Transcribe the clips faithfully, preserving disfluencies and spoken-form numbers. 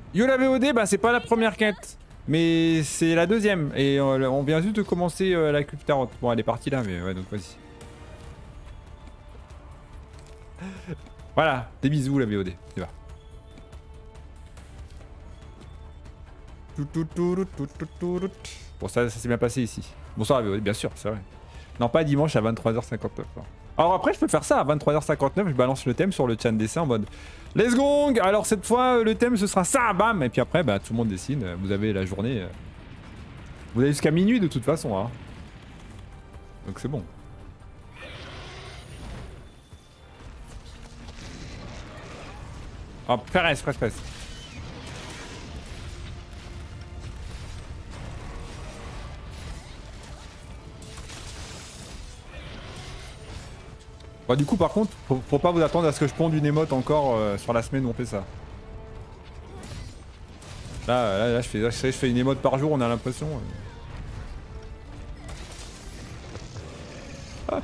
Yo la V O D, bah c'est pas la première quête. Mais c'est la deuxième. Et euh, on vient juste de commencer euh, la Cube Tarot. Bon, elle est partie là, mais ouais, donc vas-y. Voilà, des bisous la V O D. C'est va. Bon, ça, ça s'est bien passé ici. Bonsoir la V O D, bien sûr, c'est vrai. Non, pas dimanche à vingt-trois heures cinquante-neuf. Alors après, je peux faire ça à vingt-trois heures cinquante-neuf. Je balance le thème sur le chat d'essai en mode let's go. Alors cette fois, le thème ce sera ça, bam. Et puis après, bah, tout le monde dessine. Vous avez la journée. Vous avez jusqu'à minuit de toute façon. Hein. Donc c'est bon. Oh, presse, presse, presse. Bah, du coup, par contre, faut, faut pas vous attendre à ce que je ponde une émote encore euh, sur la semaine où on fait ça. Là, là, là, je, fais, là je, sais, je fais une émote par jour, on a l'impression. Euh...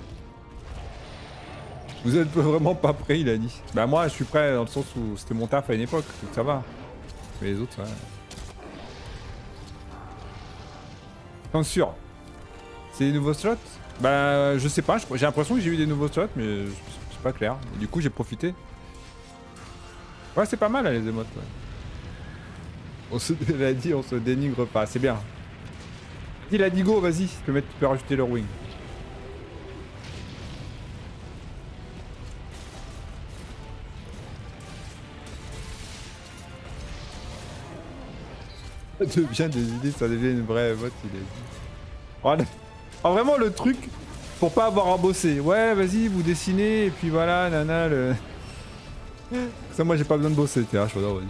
Vous êtes vraiment pas prêt, il a dit. Bah moi, je suis prêt dans le sens où c'était mon taf à une époque, donc ça va. Mais les autres, ouais. Bien sûr. C'est des nouveaux slots? Bah je sais pas, j'ai l'impression que j'ai eu des nouveaux slots, mais c'est pas clair. Du coup j'ai profité. Ouais c'est pas mal là, les émotes. Ouais. On se l'a dit, on se dénigre pas, c'est bien. Il a dit go, vas-y, tu peux, mettre, tu peux rajouter leur wing. Ça devient des idées, ça devient une vraie émote, il a dit. Oh, oh, vraiment le truc pour pas avoir à bosser. Ouais, vas-y, vous dessinez, et puis voilà, nana, le... Ça, moi, j'ai pas besoin de bosser, tiens, je vas-y.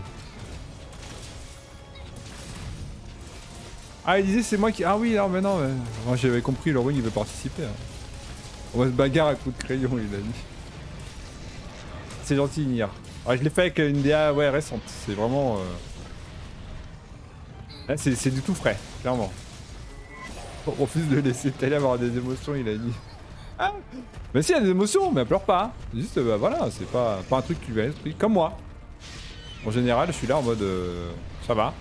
Ah, il disait, c'est moi qui... Ah oui, non, mais non, mais... Moi, j'avais compris, le wing, il veut participer. Hein. On va se bagarre à coups de crayon, il a dit. C'est gentil, Nier. Ah, je l'ai fait avec une D A, ouais, récente. C'est vraiment... Euh... Là, c'est du tout frais, clairement. On refuse de laisser Talia avoir des émotions, il a dit. Ah. Mais si, il y a des émotions, mais elle pleure pas. Juste, bah voilà, c'est pas, pas un truc qui lui vient à l'esprit. Comme moi. En général, je suis là en mode. Euh, ça va.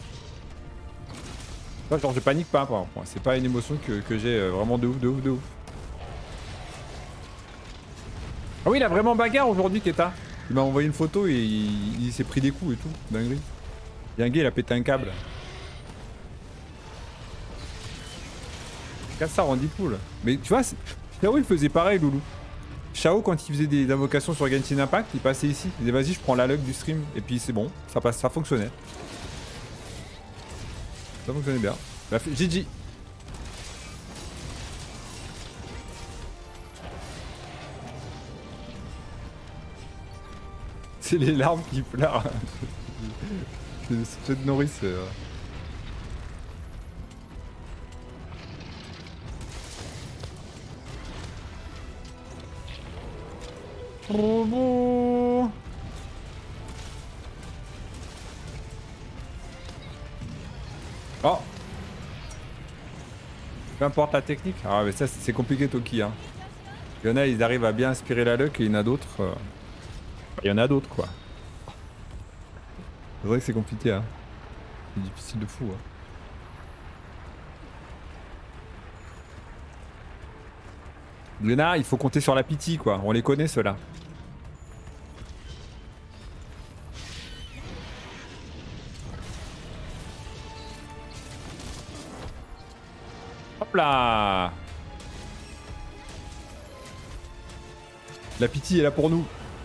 Là, genre, je panique pas, par exemple. C'est pas une émotion que, que j'ai vraiment de ouf, de ouf, de ouf. Ah oui, il a vraiment bagarre aujourd'hui, Keta. Il m'a envoyé une photo et il, il s'est pris des coups et tout. Dinguerie. Il y a un gars, il a pété un câble. Casse ça, Randy Pool. Mais tu vois, Shao il faisait pareil, Loulou. Shao, quand il faisait des invocations sur Genshin Impact, il passait ici. Il disait vas-y, je prends la luck du stream. Et puis c'est bon, ça passe, ça fonctionnait. Ça fonctionnait bien. G G. C'est les larmes qui pleurent. C'est de Norris. Euh... Oh bon. Oh. Peu importe la technique. Ah mais ça c'est compliqué Toki hein. Il y en a ils arrivent à bien inspirer la luck et il y en a d'autres. Euh... Il y en a d'autres quoi. C'est vrai que c'est compliqué hein. C'est difficile de fou hein. Il y en a, il faut compter sur la pitié quoi. On les connaît ceux-là. Hop là. La pitié est là pour nous.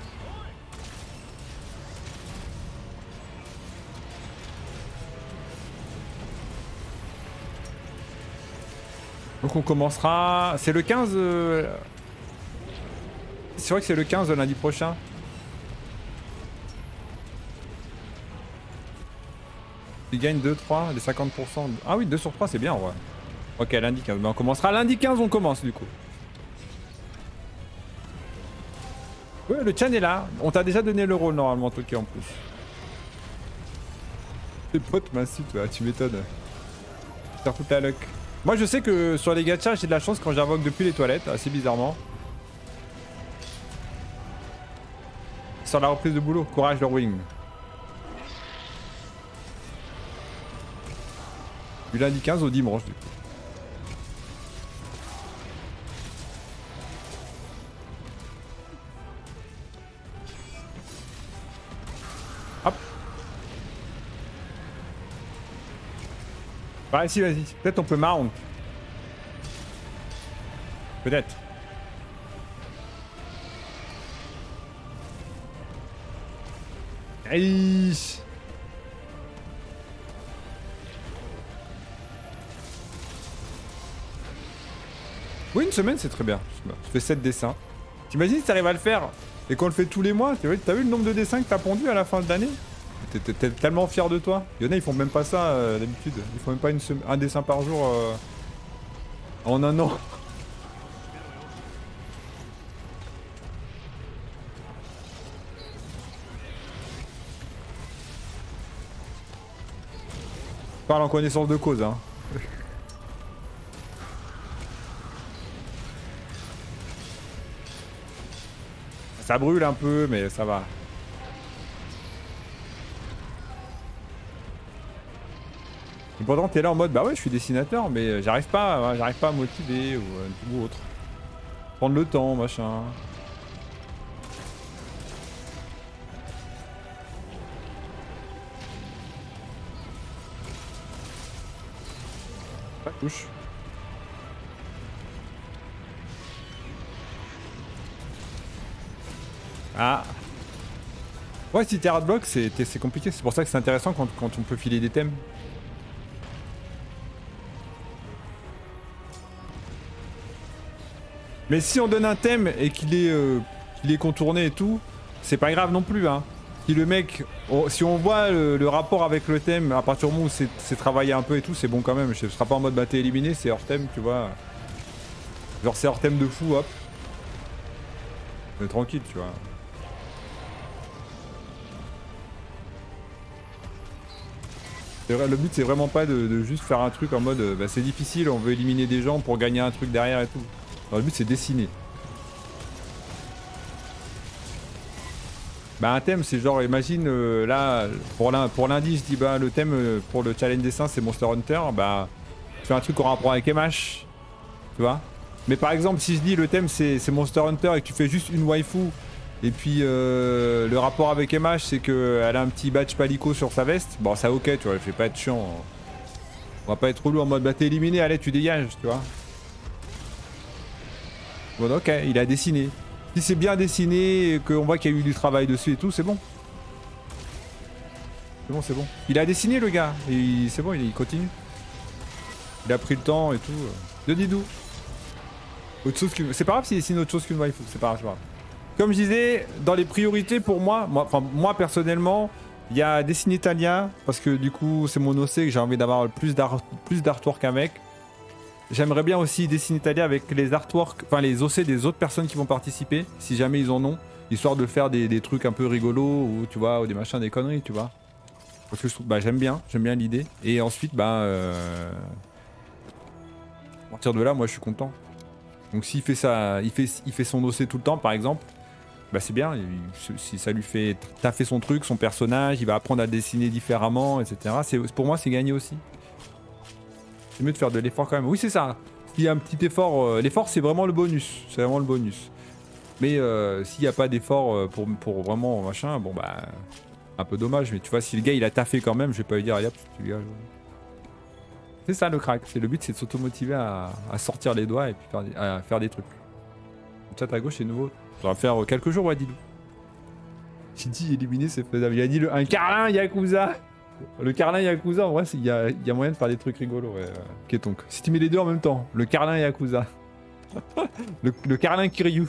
Donc on commencera... C'est le quinze... Euh... C'est vrai que c'est le quinze de lundi prochain. Il gagne deux, trois, les cinquante pour cent. Ah oui, deux sur trois c'est bien en vrai. Ok, lundi quinze. Mais on commencera lundi quinze, on commence du coup. Ouais, le Chan est là. On t'a déjà donné le rôle normalement, Toki en plus. Tes potes m'insultent, ouais, tu m'étonnes. Faire toute la luck. Moi je sais que sur les gachas j'ai de la chance quand j'invoque depuis les toilettes, assez bizarrement. Sur la reprise de boulot, courage leur wing. Du lundi quinze au dimanche du coup. Hop. Bah si, vas-y. Peut-être on peut mount. Peut-être. Aïe. Oui, une semaine c'est très bien. Je fais sept dessins. T'imagines si t'arrives à le faire et qu'on le fait tous les mois? T'as vu le nombre de dessins que t'as pondu à la fin de l'année? T'es tellement fier de toi. Il y en a, ils font même pas ça euh, d'habitude. Ils font même pas une un dessin par jour euh, en un an. Je parle en connaissance de cause, hein. Ça brûle un peu, mais ça va. Et pourtant, t'es là en mode, bah ouais, je suis dessinateur, mais j'arrive pas, hein, j'arrive pas à motiver ou, euh, ou autre. Prendre le temps, machin. Ça touche. Ah. Ouais, si t'es hardblock, c'est compliqué. C'est pour ça que c'est intéressant quand, quand on peut filer des thèmes. Mais si on donne un thème et qu'il est, euh, qu'il est contourné et tout, c'est pas grave non plus, hein. Si le mec, oh, si on voit le, le rapport avec le thème, à partir du moment où c'est travaillé un peu et tout, c'est bon quand même. Ce sera pas en mode bah t'es éliminé, c'est hors thème, tu vois. Genre c'est hors thème de fou, hop. On est tranquille, tu vois. Vrai, le but c'est vraiment pas de, de juste faire un truc en mode bah, c'est difficile, on veut éliminer des gens pour gagner un truc derrière et tout. Non, le but c'est dessiner. Bah un thème c'est genre imagine euh, là pour lundi je dis bah le thème euh, pour le challenge dessin c'est Monster Hunter, bah tu fais un truc en rapport avec M H, tu vois. Mais par exemple si je dis le thème c'est Monster Hunter et que tu fais juste une waifu et puis euh, le rapport avec M H c'est qu'elle a un petit badge palico sur sa veste, bon ça ok tu vois, je vais pas être chiant. On va pas être relou en mode bah t'es éliminé, allez tu dégages, tu vois. Bon ok, il a dessiné. Si c'est bien dessiné, qu'on voit qu'il y a eu du travail dessus et tout, c'est bon. C'est bon, c'est bon. Il a dessiné le gars, et c'est bon, il continue. Il a pris le temps et tout. De Didou. Autre chose que... C'est pas grave s'il dessine autre chose qu'une waifu, c'est pas grave, c'est pas grave. Comme je disais, dans les priorités pour moi, moi, enfin moi personnellement, il y a dessiner Talia, parce que du coup c'est mon O C que j'ai envie d'avoir plus d'artwork avec. J'aimerais bien aussi dessiner Talia avec les artworks, enfin les O C des autres personnes qui vont participer, si jamais ils en ont, histoire de faire des, des trucs un peu rigolos, ou tu vois, ou des machins, des conneries, tu vois. Parce que je trouve, bah j'aime bien, j'aime bien l'idée. Et ensuite, bah... Euh... À partir de là, moi je suis content. Donc s'il fait ça, il fait, il fait son O C tout le temps, par exemple, bah c'est bien, il, si ça lui fait taffer son truc, son personnage, il va apprendre à dessiner différemment, et cetera. Pour moi, c'est gagné aussi. C'est mieux de faire de l'effort quand même. Oui, c'est ça. S'il y a un petit effort, euh, l'effort c'est vraiment le bonus. C'est vraiment le bonus. Mais euh, s'il n'y a pas d'effort euh, pour, pour vraiment machin, bon bah... Un peu dommage, mais tu vois, si le gars il a taffé quand même, je vais pas lui dire, hop, tu gars. C'est ça le crack. Le but c'est de s'automotiver à, à sortir les doigts et puis faire des, à faire des trucs. Le chat à gauche c'est nouveau. Ça va faire quelques jours, ouais, dis-nous. J'ai dit éliminer, c'est faisable. Il a dit le, un Carlin Yakuza. Le Carlin Yakuza, en vrai, il y a, y a moyen de faire des trucs rigolos. Ouais. Kétonk. Si tu mets les deux en même temps, le Carlin Yakuza. le, le Carlin Kiryu.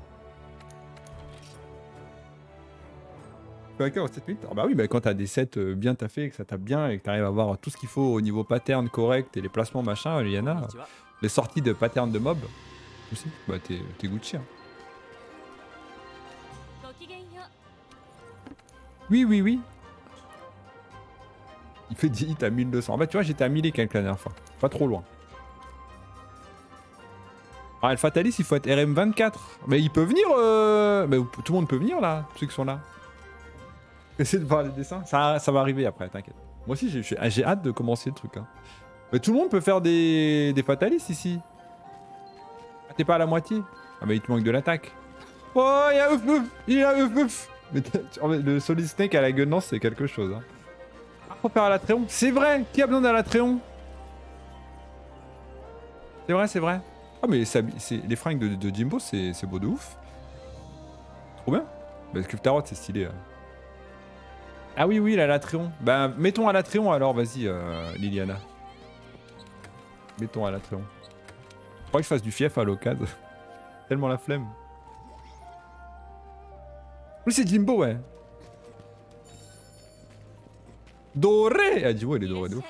sept minutes. Ah bah oui, bah quand t'as des sets bien taffés, que ça tape bien et que t'arrives à avoir tout ce qu'il faut au niveau pattern correct et les placements machin, il y en a. Les sorties de pattern de mob aussi, bah t'es Gucci. Hein. Oui, oui, oui. Il fait dix hits à mille deux cents. En fait, tu vois, j'étais à mille et quelques la dernière fois. Pas trop loin. Ah, le Fatalis, il faut être R M vingt-quatre. Mais il peut venir. Euh... Mais tout le monde peut venir là, ceux qui sont là. Essaye de voir les dessins. Ça, ça va arriver après, t'inquiète. Moi aussi, j'ai hâte de commencer le truc. Hein. Mais tout le monde peut faire des, des fatalistes ici. Ah, t'es pas à la moitié? Ah bah il te manque de l'attaque. Oh, il y a ouf ouf, il y a ouf ouf. Mais le Solid Snake à la gueule, c'est quelque chose. Hein. Ah, faut faire à l'Atréon. C'est vrai. Qui a besoin d'un l'Atréon? C'est vrai, c'est vrai. Ah mais ça, les fringues de, de Jimbo, c'est beau de ouf. Trop bien. Parce que Tarot, c'est stylé. Hein. Ah oui, oui, la Latréon. Bah, mettons à Latréon alors, vas-y, euh, Liliana. Mettons à Latréon. Je crois que je fasse du fief à l'occasion. Tellement la flemme. Oui, c'est Jimbo, ouais. Doré. Ah, Jimbo, il est doré de ouf.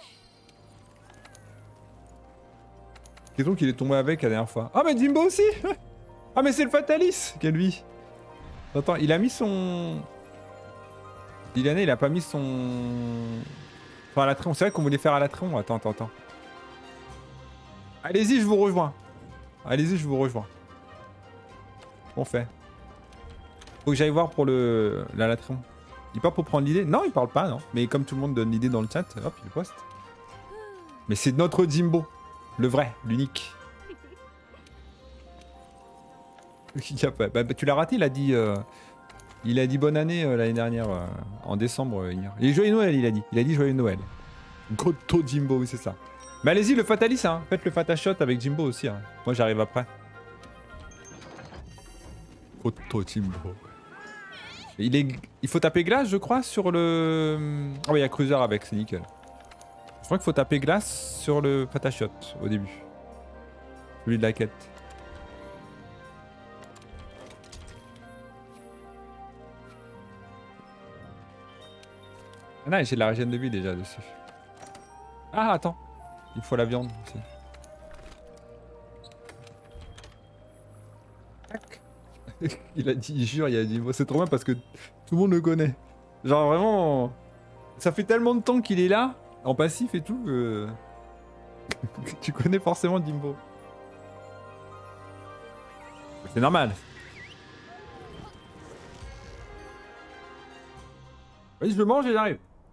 Question qu'il est tombé avec la dernière fois. Ah, mais Jimbo aussi. Ah, mais c'est le Fatalis. Quel lui. Attends, il a mis son... Liliana, il a pas mis son... Enfin, à l'Atréon. C'est vrai qu'on voulait faire à l'Atréon. Attends, attends, attends. Allez-y, je vous rejoins. Allez-y, je vous rejoins. On fait. Faut que j'aille voir pour le la Latréon. Il parle pour prendre l'idée? Non, il parle pas, non. Mais comme tout le monde donne l'idée dans le chat, hop, il poste. Mais c'est notre Jimbo. Le vrai, l'unique. Bah, tu l'as raté, il a dit... Euh... Il a dit bonne année euh, l'année dernière, euh, en décembre euh, hier. Il est joyeux Noël, il a dit. Il a dit joyeux Noël. Goto Jimbo, oui, c'est ça. Mais allez-y, le Fatalis, hein. Faites le Fatashot avec Jimbo aussi. Hein. Moi, j'arrive après. Goto Jimbo. Il, est... il faut taper glace, je crois, sur le... Oh, il y a Cruiser avec, c'est nickel. Je crois qu'il faut taper glace sur le Fatashot au début. Celui de la quête. Ah non, j'ai de la régène de vie déjà dessus. Ah, attends. Il faut la viande aussi. Tac. Il a dit, il jure, il a dit, c'est trop bien parce que tout le monde le connaît. Genre vraiment, ça fait tellement de temps qu'il est là, en passif et tout, que tu connais forcément Jimbo. C'est normal. Vas-y, je le mange et j'arrive.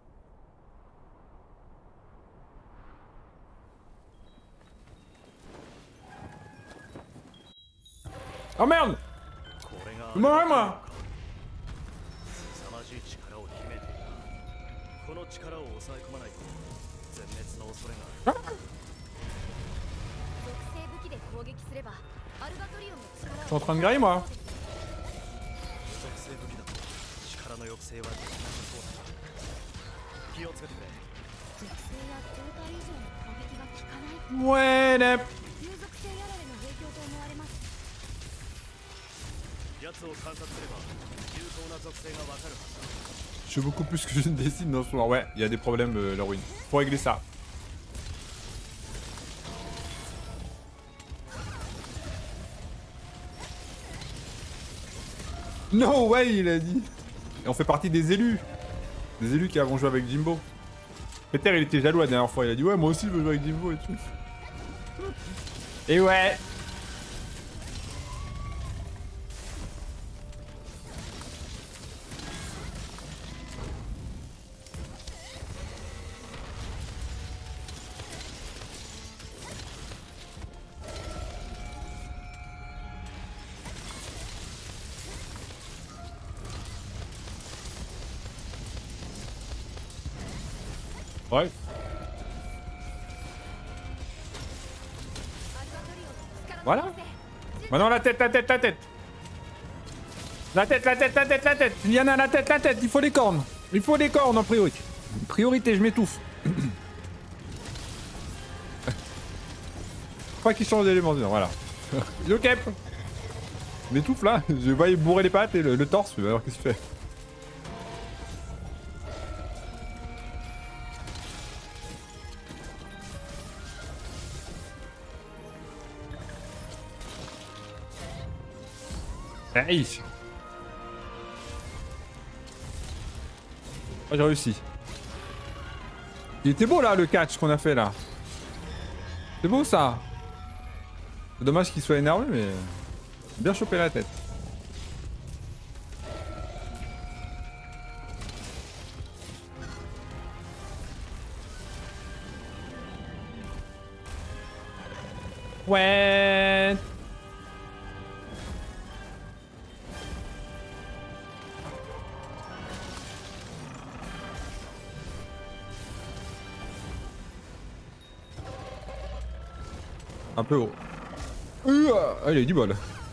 Oh merde! Moi, moi! Ah, je suis en train de griller, moi. Ouais, les... Je suis beaucoup plus que je ne décide dans ce soir. Ouais, il y a des problèmes, euh, la ruine. Faut régler ça. No way, il a dit. Et on fait partie des élus. Des élus qui avons joué avec Jimbo. Peter, il était jaloux la dernière fois. Il a dit ouais, moi aussi je veux jouer avec Jimbo et tout. Et ouais. Ouais. Voilà. Maintenant la tête, la tête, la tête. La tête, la tête, la tête, la tête. Il y en a la tête, la tête. Il faut les cornes. Il faut les cornes en priorité. Priorité, je m'étouffe. Pas qu'il change d'élément, voilà. Yo cap. Je m'étouffe là. Je vais bourrer les pattes et le, le torse. Alors qu'est-ce qu'il fait? Hey. Oh, j'ai réussi. Il était beau là le catch qu'on a fait là. C'est beau ça. C'est dommage qu'il soit énervé mais... Bien chopé la tête. Ouais. Un peu haut. Euh, ah, il a eu du bol.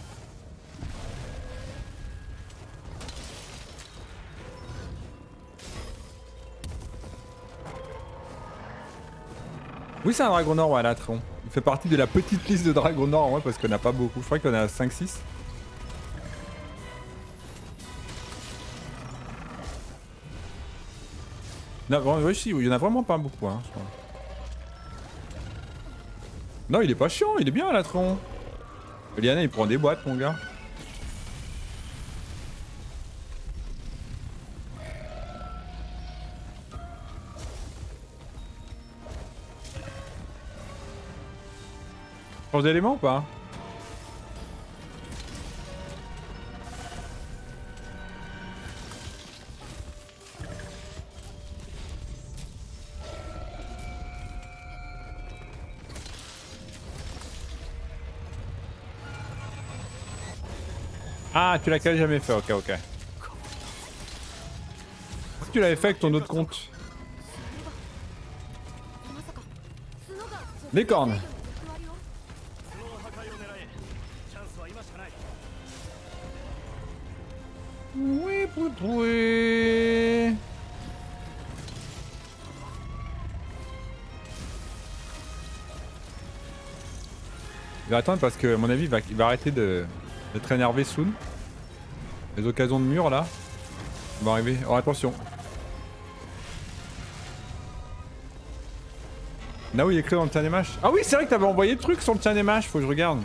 Oui, c'est un dragon nord, ouais, Latron. Il fait partie de la petite liste de dragons nord, ouais, parce qu'on n'a pas beaucoup. Je crois qu'on a cinq six. Non, oui, si, il y en a vraiment pas beaucoup, hein, je crois. Non, il est pas chiant, il est bien, Latron. Liana, il prend des boîtes, mon gars. Change d'élément ou pas? Ah, tu l'as quand même jamais fait, ok, ok. Tu l'avais fait avec ton autre compte. Les cornes. Oui, oui. Il va attendre parce que à mon avis il va, il va arrêter de d'être énervé soon. Les occasions de mur là. Ça va arriver. Oh attention. Nao il est écrit dans le Tannemash. Ah oui c'est vrai que t'avais envoyé le truc sur le Tannemash, faut que je regarde.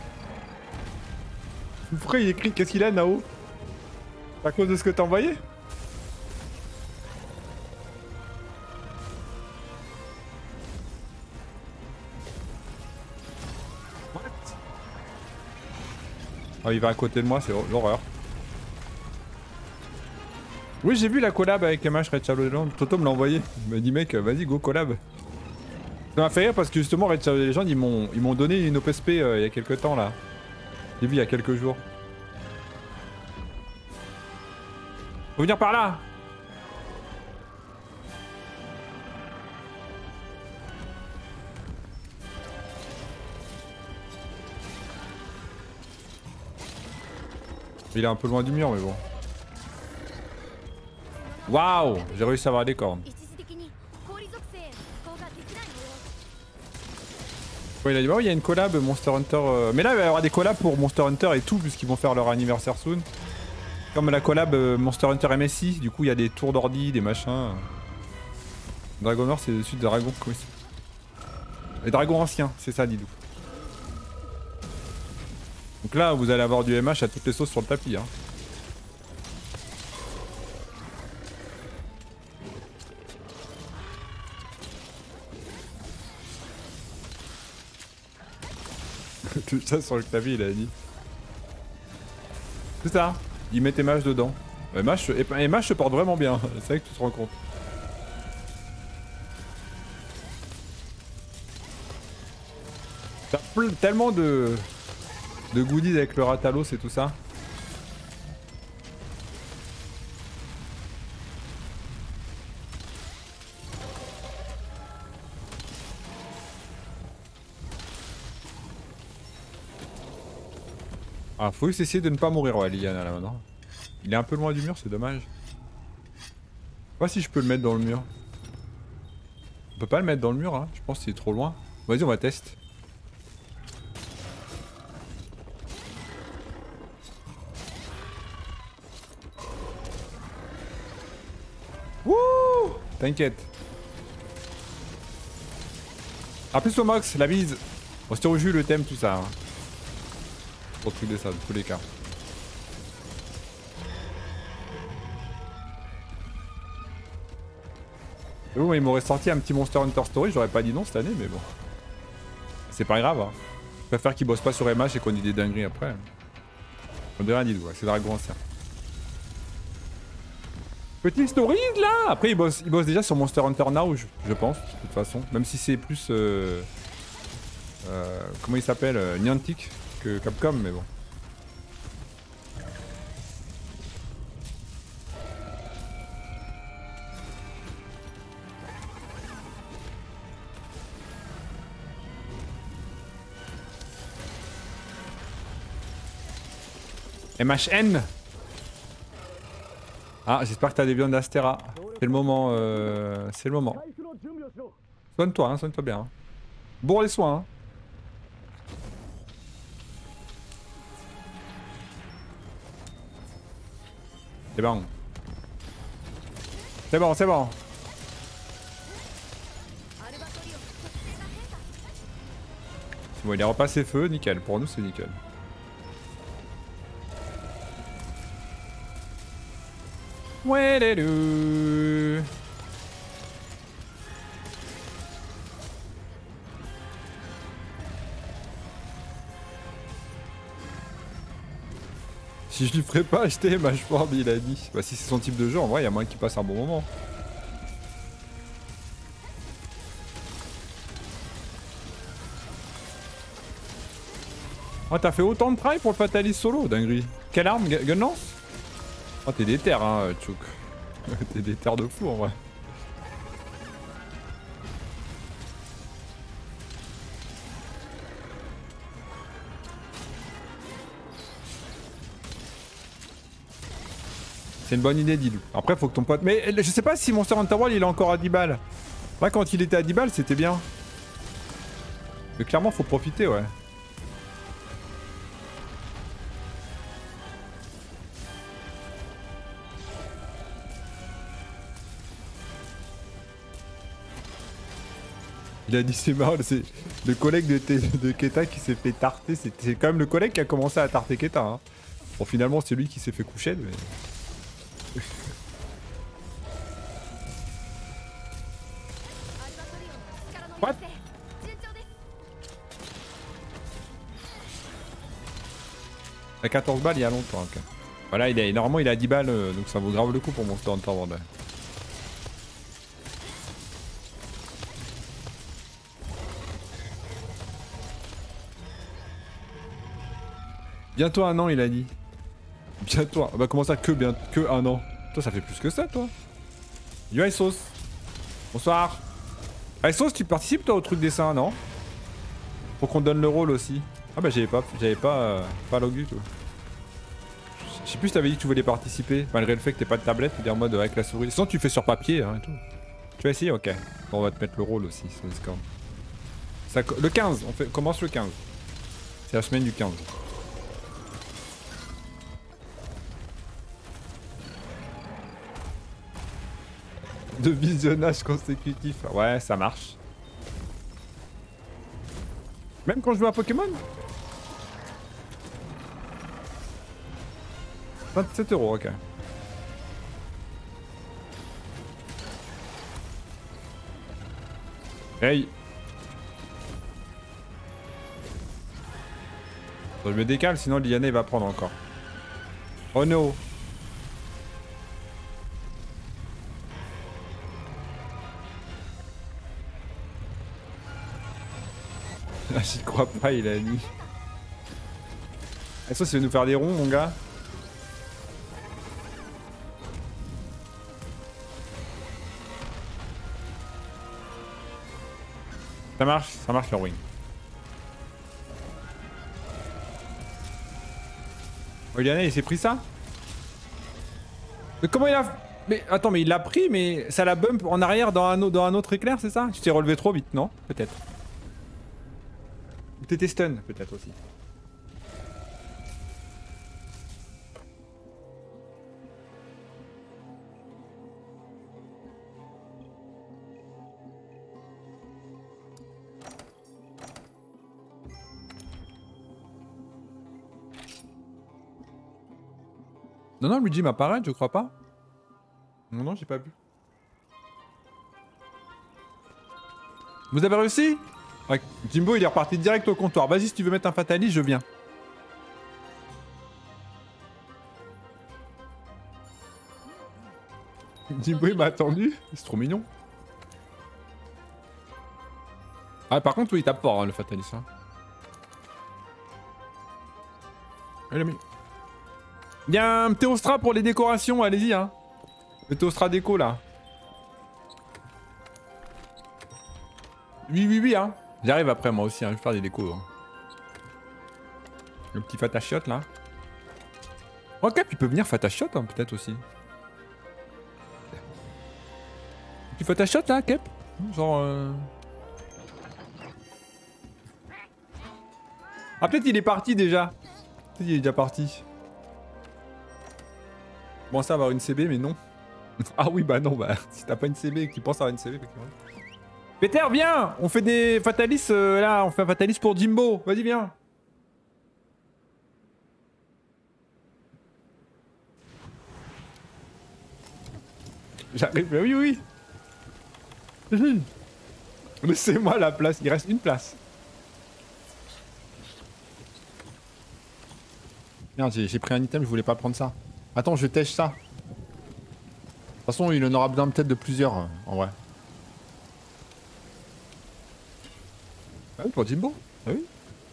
Pourquoi il écrit? Qu'est-ce qu'il a Nao? À cause de ce que t'as envoyé? Oh, il va à côté de moi, c'est l'horreur. Oui, j'ai vu la collab avec M H Red Shadow Legends. Toto me l'a envoyé. Il m'a dit, mec, vas-y, go collab. Ça m'a fait rire parce que justement, Red Shadow Legends, ils m'ont ils m'ont donné une O P S P euh, il y a quelques temps là. J'ai vu il y a quelques jours. Faut venir par là! Il est un peu loin du mur, mais bon. Waouh! J'ai réussi à avoir des cornes. Ouais, il a dit, bah oui, il y a une collab Monster Hunter. Euh... Mais là, il va y avoir des collabs pour Monster Hunter et tout, puisqu'ils vont faire leur anniversaire soon. Comme la collab euh, Monster Hunter M S I, du coup, il y a des tours d'ordi, des machins. Dragon Nord, c'est dessus de Dragon. Les dragons anciens, c'est ça, Didou. Donc là, vous allez avoir du M H à toutes les sauces sur le tapis. Hein. Tout ça sur le tapis, il a dit. C'est ça. Il met M H dedans. M H, M H se porte vraiment bien. C'est vrai que tu te rends compte. T'as tellement de... de goodies avec le Ratalos et tout ça. Ah, faut juste essayer de ne pas mourir, ouais, Liliana, là maintenant. Il est un peu loin du mur, c'est dommage. Je sais pas si je peux le mettre dans le mur. On peut pas le mettre dans le mur, hein. Je pense qu'il est trop loin. Vas-y, on va tester. Wouh! T'inquiète. A plus au max, la bise. On se tire au jus, le thème, tout ça. Hein. Pour truc de ça, dans tous les cas. Et bon, il m'aurait sorti un petit Monster Hunter Story, j'aurais pas dit non cette année, mais bon. C'est pas grave. Hein. Je préfère qu'il bosse pas sur M H et qu'on ait des dingueries après. On dirait un Didou, ouais, c'est Dragon ancien. Petit story là. Après il bosse, il bosse déjà sur Monster Hunter Now, je, je pense, de toute façon. Même si c'est plus... Euh... Euh, comment il s'appelle euh, Niantic que Capcom, mais bon. M H N. Ah, j'espère que t'as des viandes d'Astera. C'est le moment, euh... c'est le moment. Soigne-toi, hein, soigne-toi bien. Hein. Bon les soins. Hein. C'est bon. C'est bon, c'est bon. Bon, il est repassé feu, nickel. Pour nous, c'est nickel. Ouais, les deux. Si je lui ferais pas acheter Mashboard, il a dit. Bah, si c'est son type de jeu, en vrai, il y a moyen qu'il passe un bon moment. Oh, t'as fait autant de try pour le Fatalist solo, dinguerie. Quelle arme? Gunlance? Oh, t'es déter, hein, Chouk. T'es déter de fou, en vrai. C'est une bonne idée, Didou. Après, faut que ton pote... Mais je sais pas si Monster Hunter World, il est encore à dix balles. Là, quand il était à dix balles, c'était bien. Mais clairement, faut profiter, ouais. Il a dit c'est marrant, c'est le collègue de, de Keta qui s'est fait tarter. C'est quand même le collègue qui a commencé à tarter Keta. Hein. Bon, finalement, c'est lui qui s'est fait coucher. Mais... What? À quatorze balles il y a longtemps. Okay. Voilà, il est, normalement il est à dix balles, euh, donc ça vaut grave le coup pour Monster Hunter World. Bientôt un an, il a dit. Bientôt. Bah comment ça que bien que un an? Toi ça fait plus que ça toi. Yo Isos. Bonsoir. Isos, tu participes toi au truc dessin, non? Pour qu'on te donne le rôle aussi. Ah bah j'avais pas j'avais pas euh, pas logu toi. Je sais plus si t'avais dit que tu voulais participer, malgré le fait que t'aies pas de tablette, tu dis en mode avec la souris. Sinon tu fais sur papier hein, et tout. Tu vas essayer? Ok. Bon, on va te mettre le rôle aussi sur Discord. Ça, le quinze, on fait, commence le quinze. C'est la semaine du quinze. De visionnage consécutif. Ouais, ça marche. Même quand je joue à Pokémon? vingt-sept euros, ok. Hey. Je me décale, sinon Liana il va prendre encore. Oh no. J'y crois pas, il a dit. Est-ce que ça va nous faire des ronds, mon gars? Ça marche, ça marche le wing. Oh, Liana, il s'est pris ça? Mais comment il a... Mais attends, mais il l'a pris, mais ça l'a bump en arrière dans un, dans un autre éclair, c'est ça? Tu t'es relevé trop vite, non? Peut-être. Ou t'étais stun, peut-être aussi. Non, non, Luigi m'apparaît, je crois pas. Non, non, j'ai pas vu. Vous avez réussi? Ouais, Jimbo, il est reparti direct au comptoir. Vas-y, si tu veux mettre un fatalist, je viens. Jimbo, il m'a attendu. C'est trop mignon. Ah, par contre, oui, il tape fort, hein, le fatalist. Hein. Allez, mais... Il y a un Théostra pour les décorations, allez-y hein. Le Théostra déco là. Oui, oui, oui hein. J'arrive après moi aussi, hein. Je vais faire des décos. Hein. Le petit Fatashot là. Ok, il peut venir Fatashot hein, peut-être aussi. Petit Fatashot là, Kep. Genre... Euh... Ah peut-être il est parti déjà. Peut-être il est déjà parti. Bon ça avoir une C B mais non. Ah oui bah non bah si t'as pas une C B et que tu penses avoir une C B effectivement. Peter viens. On fait des Fatalis euh, là, on fait un Fatalis pour Jimbo. Vas-y viens. J'arrive, oui oui. Laissez-moi la place, il reste une place. Merde, j'ai pris un item, je voulais pas prendre ça. Attends, je tèche ça. De toute façon, il en aura besoin peut-être de plusieurs, euh, en vrai. Ah oui, pour Jimbo. Ah oui.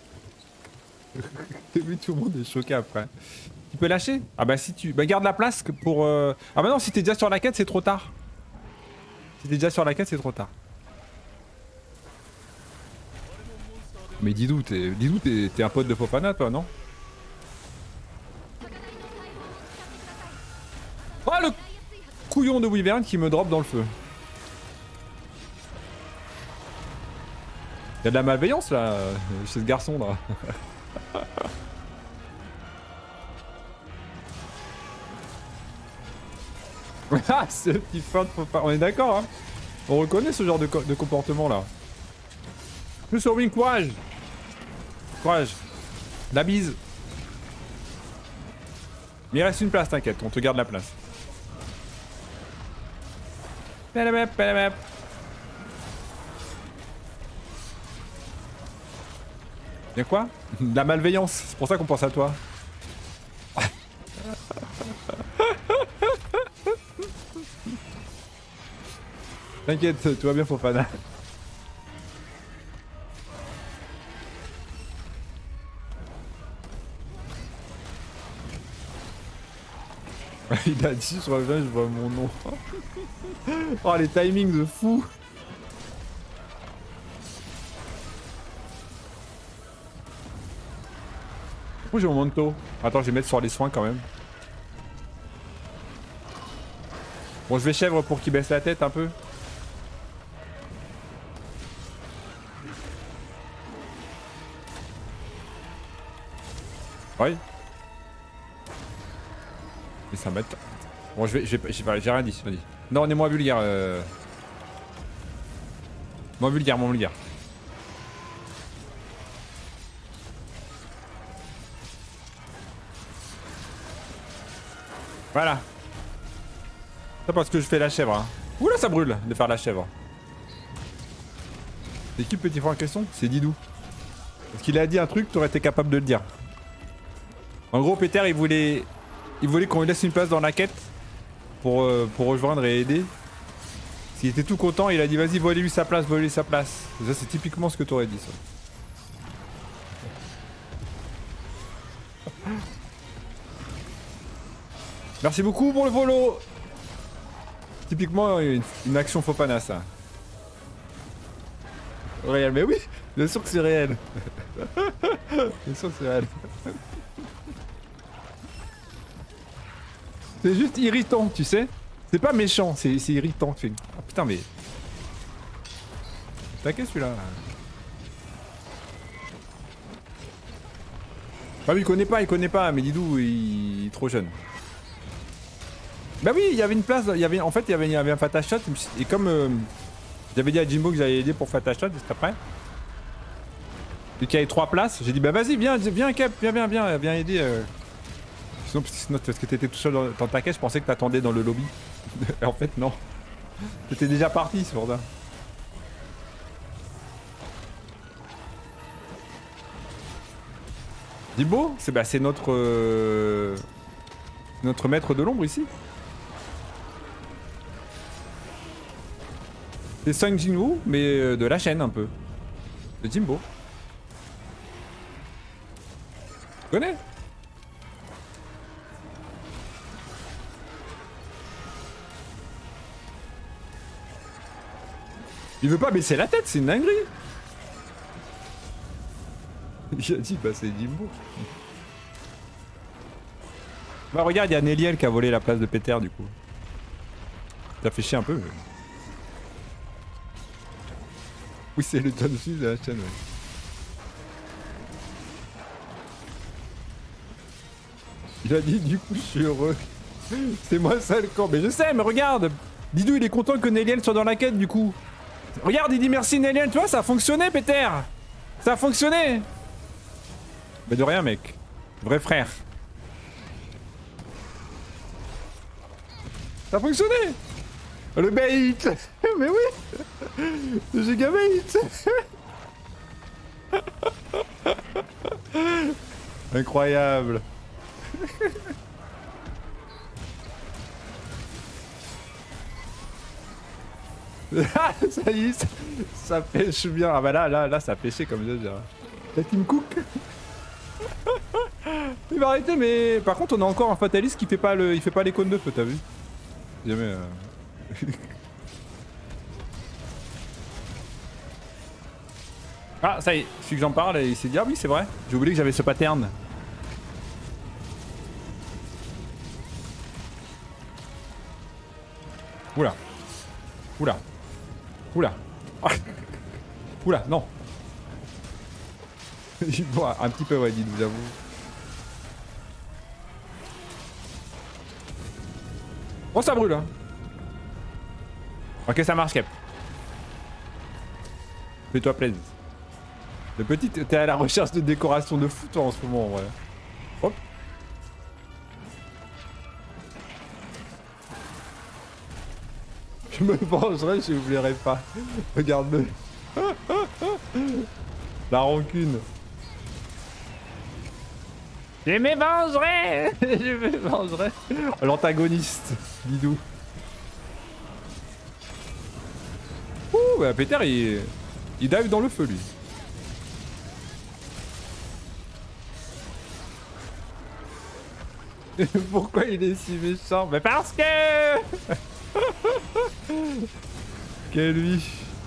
T'as vu, tout le monde est choqué après. Tu peux lâcher? Ah bah si tu... Bah garde la place pour... Euh... Ah bah non, si t'es déjà sur la quête, c'est trop tard. Si t'es déjà sur la quête, c'est trop tard. Mais Didou, t'es Didou, t'es un pote de Fofana, toi, non? Oh, le couillon de Wyvern qui me drop dans le feu. Y'a de la malveillance, là, chez ce garçon, là. Ah, ce petit fin de Fofana. On est d'accord, hein? On reconnaît ce genre de, co de comportement, là. Plus sur Wing, courage! Courage. La bise. Mais il reste une place, t'inquiète, on te garde la place. Pélamep, pélamep. Y'a quoi? La malveillance, c'est pour ça qu'on pense à toi. T'inquiète, tout va bien Fofana. Il a dit, je reviens, je vois mon nom. Oh, les timings de fou. Pourquoi j'ai mon manteau? Attends, je vais mettre sur les soins quand même. Bon, je vais chèvre pour qu'il baisse la tête un peu. Oui. Mais ça m'aide. Bon, je vais, je vais, j'ai rien dit, vas-y. Non, on est moins vulgaire. Euh... Moins vulgaire, moins vulgaire. Voilà. C'est parce que je fais la chèvre. Hein. Oula, ça brûle de faire la chèvre. C'est qui le petit frère en question? C'est Didou. Parce qu'il a dit un truc, t'aurais été capable de le dire. En gros, Peter, il voulait, il voulait qu'on lui laisse une place dans la quête pour, euh, pour rejoindre et aider. S'il était tout content, il a dit vas-y, volez-lui sa place, volez-lui sa place. Ça, c'est typiquement ce que t'aurais dit, ça. Merci beaucoup pour le follow. Typiquement une, une action Fofana, ça. Réel, mais oui, bien sûr que c'est réel. Bien sûr que c'est réel. C'est juste irritant, tu sais. C'est pas méchant, c'est irritant. Tu fais... Ah putain, mais... T'inquiète celui-là. Ah oui, il connaît pas, il connaît pas, mais Didou, il... il est trop jeune. Bah oui, il y avait une place, il y avait, en fait, il y avait, il y avait un Fatashot, et comme euh, j'avais dit à Jimbo que j'allais aider pour Fatashot juste après, et qu'il y avait trois places, j'ai dit bah vas-y, viens, viens Cap, viens, viens, viens, viens aider. Euh... Sinon, sinon, parce que t'étais tout seul dans, dans ta caisse, je pensais que t'attendais dans le lobby. En fait, non. T'étais déjà parti, c'est pour ça. Jimbo, c'est bah, c'est notre euh, notre maître de l'ombre ici. C'est Sung Jinwoo, mais de la chaîne un peu. De Jimbo. Tu connais? Il veut pas baisser la tête, c'est une dinguerie. Il a dit bah c'est Jimbo. Bah regarde, il y a Néliel qui a volé la place de Peter du coup. Ça fait chier un peu. Mais... Oui, c'est le John Swift de la chaîne, ouais. Il a dit du coup je suis heureux. C'est moi ça le camp. Mais je sais, mais regarde. Didou il est content que Néliel soit dans la quête du coup. Regarde, il dit merci Néliel, tu vois, ça a fonctionné Peter. Ça a fonctionné. Mais de rien mec. Vrai frère. Ça a fonctionné. Le bait. Mais oui. Le giga bait. Incroyable. Ah, ça y est, ça, ça pêche bien. Ah bah là, là, là, ça a pêché comme je dis. La Team Cook. Il va arrêter, mais par contre, on a encore un fataliste qui fait pas le, il fait pas les cônes de feu, t'as vu? Jamais. Euh... Ah, ça y est, celui que j'en parle, il s'est dit ah oui, c'est vrai. J'ai oublié que j'avais ce pattern. Oula. Oula. Oula. Ah. Oula, non. Bon, un petit peu, ouais, dites-vous, j'avoue. Oh, ça brûle, hein. Ok, ça marche, Cap. Fais-toi plaisir. Le petit, t'es à la recherche de décoration de fou, toi, en ce moment, ouais. Hop. Je me vengerai, je n'oublierai pas. Regarde-le. La rancune. Je me vengerai. Je me vengerai. L'antagoniste, Didou. Ouh, bah Peter, il... il dive dans le feu, lui. Pourquoi il est si méchant? Mais parce que... Quel lui.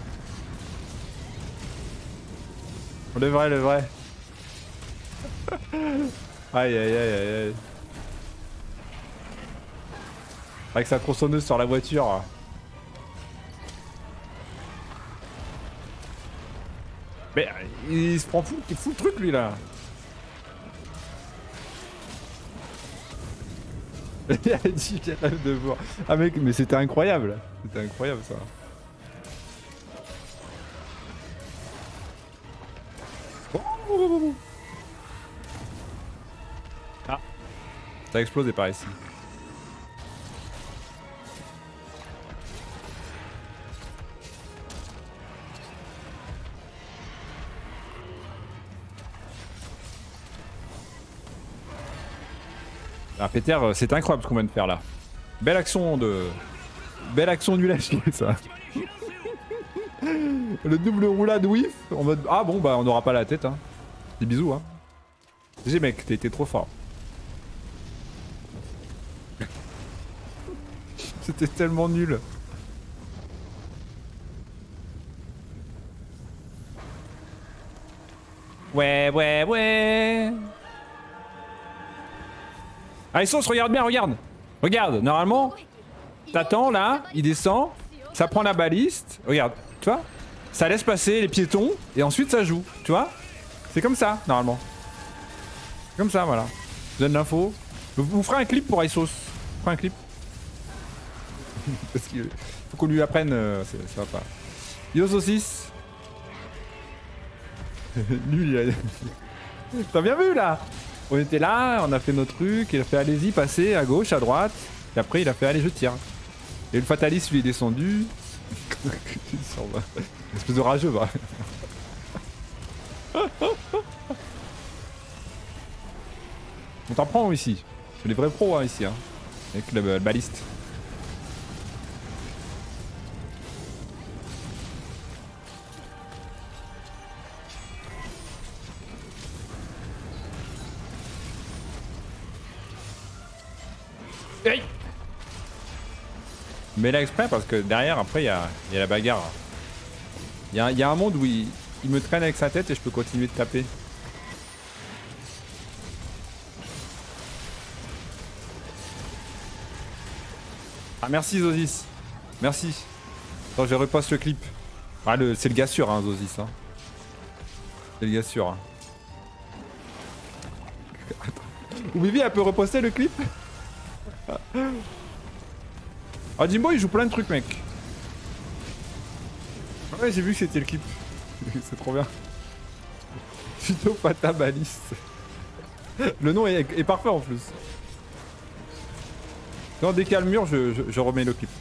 Le vrai, le vrai. Aïe aïe aïe aïe aïe. Avec sa tronçonneuse sur la voiture. Mais il se prend fou, il fout le truc lui là. Il a dit qu'il rêve de voir. Ah mec, mais c'était incroyable. C'était incroyable ça. Oh. Ah. Ça a explosé par ici. Ah Peter, c'est incroyable ce qu'on vient de faire là. Belle action de... Belle action du lâcher ça. Le double roulade whiff en mode... Ah bon bah on n'aura pas la tête hein. Des bisous hein. G mec, t'as été trop fort. C'était tellement nul. Ouais ouais ouais. Allez sauce, regarde bien, regarde. Regarde, normalement, t'attends là, il descend, ça prend la baliste, regarde, tu vois, ça laisse passer les piétons et ensuite ça joue, tu vois. C'est comme ça, normalement. Comme ça, voilà. Je donne l'info. Vous ferez un clip pour Isos. Vous ferez un clip. Parce qu'il faut qu'on lui apprenne, euh, ça va pas. Yo saucisse. Lui, il a... T'as bien vu là? On était là, on a fait nos trucs, il a fait allez-y, passez à gauche, à droite, et après il a fait allez je tire. Et le fataliste lui est descendu. Il s'en va. Une espèce de rageux va. On t'en prend ici. C'est les vrais pros hein, ici hein. Avec le, le baliste. Hey, mais là exprès parce que derrière après il y a, y a la bagarre. Il y, a, y a un monde où il, il me traîne avec sa tête et je peux continuer de taper. Ah merci Zosis. Merci. Attends, je reposte le clip. Ah, le, c'est le gars sûr, hein, Zosis. Hein. C'est le gars sûr. Hein. Ou Bibi, elle peut reposter le clip. Ah, Jimbo, il joue plein de trucs, mec. Ouais, j'ai vu que c'était le clip. C'est trop bien. Tuto Pata Baliste. Le nom est, est parfait en plus. Quand on décale le mur, je, je, je remets le clip.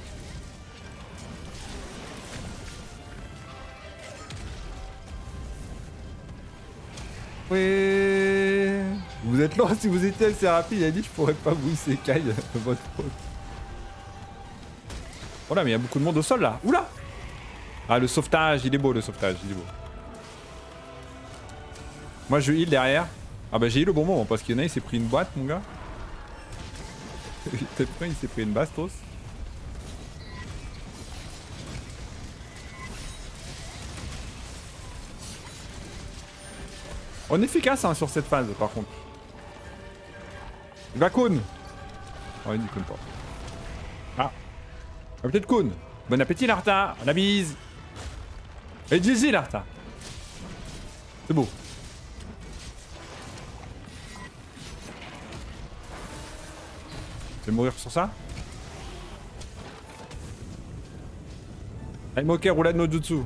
Ouais. Vous êtes lent si vous étiez assez rapide, il a dit je pourrais pas vous isekai votre faute. Oh là, mais il y a beaucoup de monde au sol là. Oula. Ah, le sauvetage, il est beau le sauvetage, il est beau. Moi je heal derrière. Ah bah j'ai eu le bon moment parce qu'il y en a, il s'est pris une boîte mon gars. Peut-être pas, il s'est pris une bastos. On est efficace hein, sur cette phase par contre. Il va Koun. Oh il dit Koun pas. Ah. ah Peut-être Koun. Bon appétit Larta. La bise. Et G G Larta. C'est beau. Je vais mourir sur ça. Allez moquer, roulade no jutsu.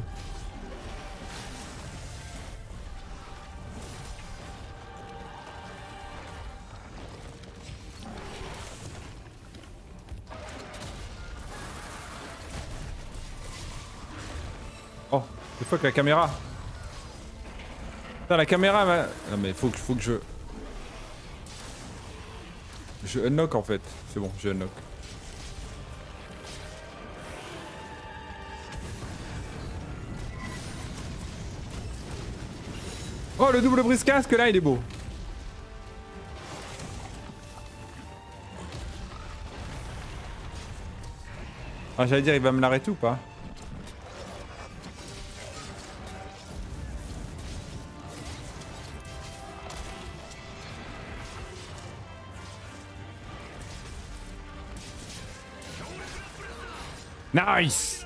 Oh, des fois que la caméra. Putain, la caméra va... Non mais faut que, faut que je... Je unlock en fait. C'est bon, je unlock. Oh, le double brise-casque là, il est beau. Ah, j'allais dire, il va me l'arrêter ou pas? Nice.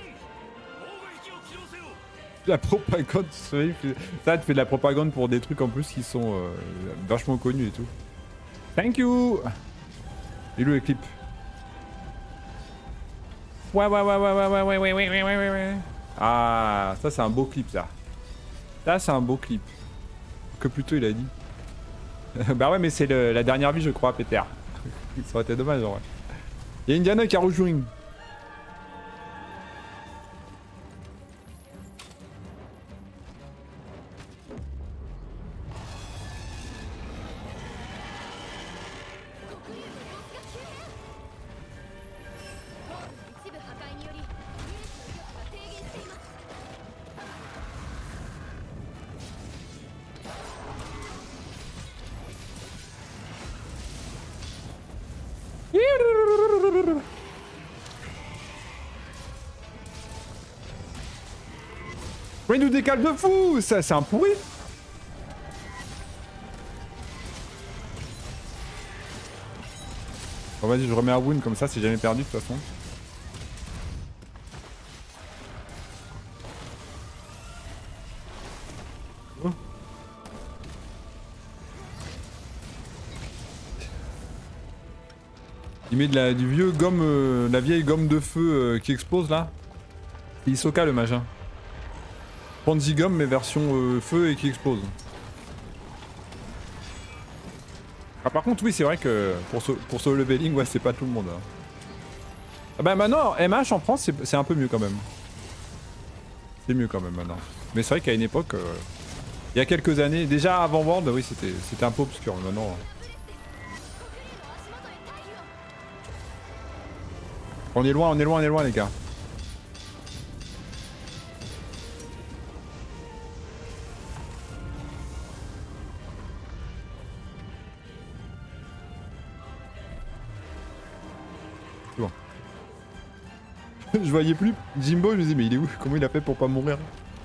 La propagande, ça te fait de la propagande pour des trucs en plus qui sont euh, vachement connus et tout. Thank you. Il est où le clip? Ouais ouais ouais ouais ouais ouais ouais ouais ouais ouais ouais ouais. Ah ça c'est un beau clip ça. Ça c'est un beau clip. Que plutôt il a dit. Bah ouais mais c'est la dernière vie je crois Peter. Ça aurait été dommage en vrai. Il y a Indiana qui a rejoint. Mais il nous décale de fou. Ça c'est un pourri. Bon vas-y je remets un wound comme ça c'est jamais perdu de toute façon. Oh. Il met de la, du vieux gomme, euh, la vieille gomme de feu euh, qui explose là. C'est Hisoka le machin. Panzy Gum mais version euh, feu et qui explose. Ah par contre oui c'est vrai que pour ce, pour ce leveling ouais c'est pas tout le monde. Hein. Ah bah maintenant M H en France c'est un peu mieux quand même. C'est mieux quand même maintenant. Mais c'est vrai qu'à une époque, euh, il y a quelques années, déjà avant World, oui c'était un peu obscur mais maintenant. On est loin, on est loin, on est loin les gars. Je voyais plus Jimbo, je me disais mais il est où? Comment il a fait pour pas mourir?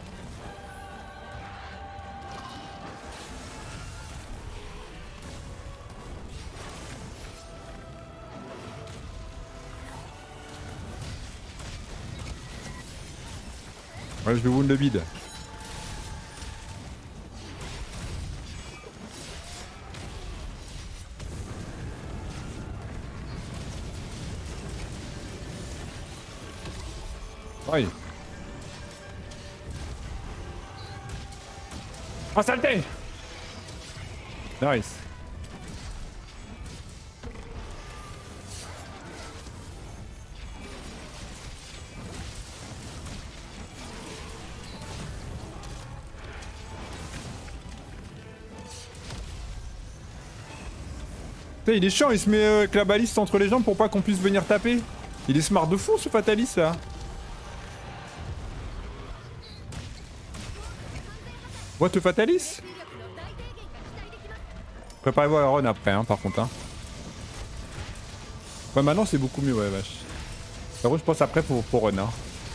Ouais, je vais wound le bide. Oui. Oh, saleté! Nice. Putain, il est chiant, il se met euh, avec la baliste entre les jambes pour pas qu'on puisse venir taper. Il est smart de fou ce Fatalis là. What the Fatalis? Préparez-vous à la run après, hein, par contre. Hein. Ouais, maintenant c'est beaucoup mieux, ouais, vache. Par contre, je pense après pour, pour run. Hein.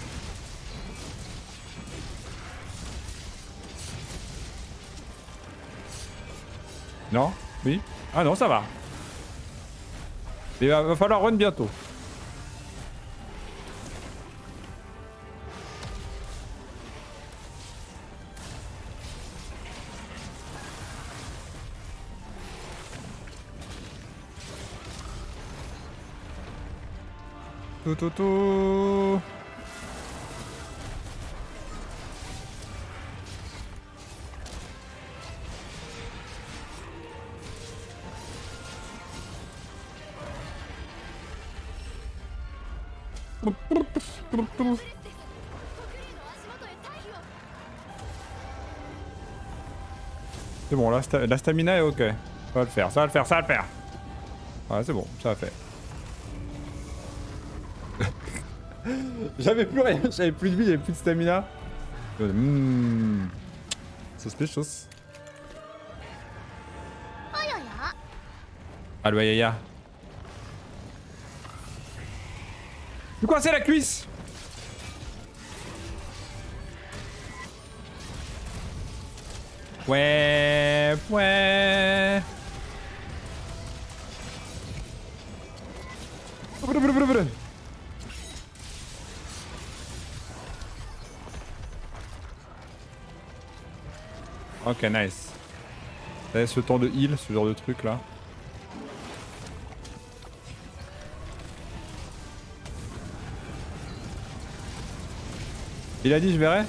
Non? Oui? Ah non, ça va. Il va, va falloir run bientôt. Tout, tout, tout. C'est bon, la, sta la stamina est ok. Ça va le faire, ça va le faire, ça va le faire. Ouais, c'est bon, ça va faire. J'avais plus rien, j'avais plus de vie, j'avais plus de stamina. Mmh. Suspicious. Allo yaya. Du quoi c'est la cuisse? Ouais, ouais. Ok, nice. Ça laisse le temps de heal, ce genre de truc là. Il a dit je verrai.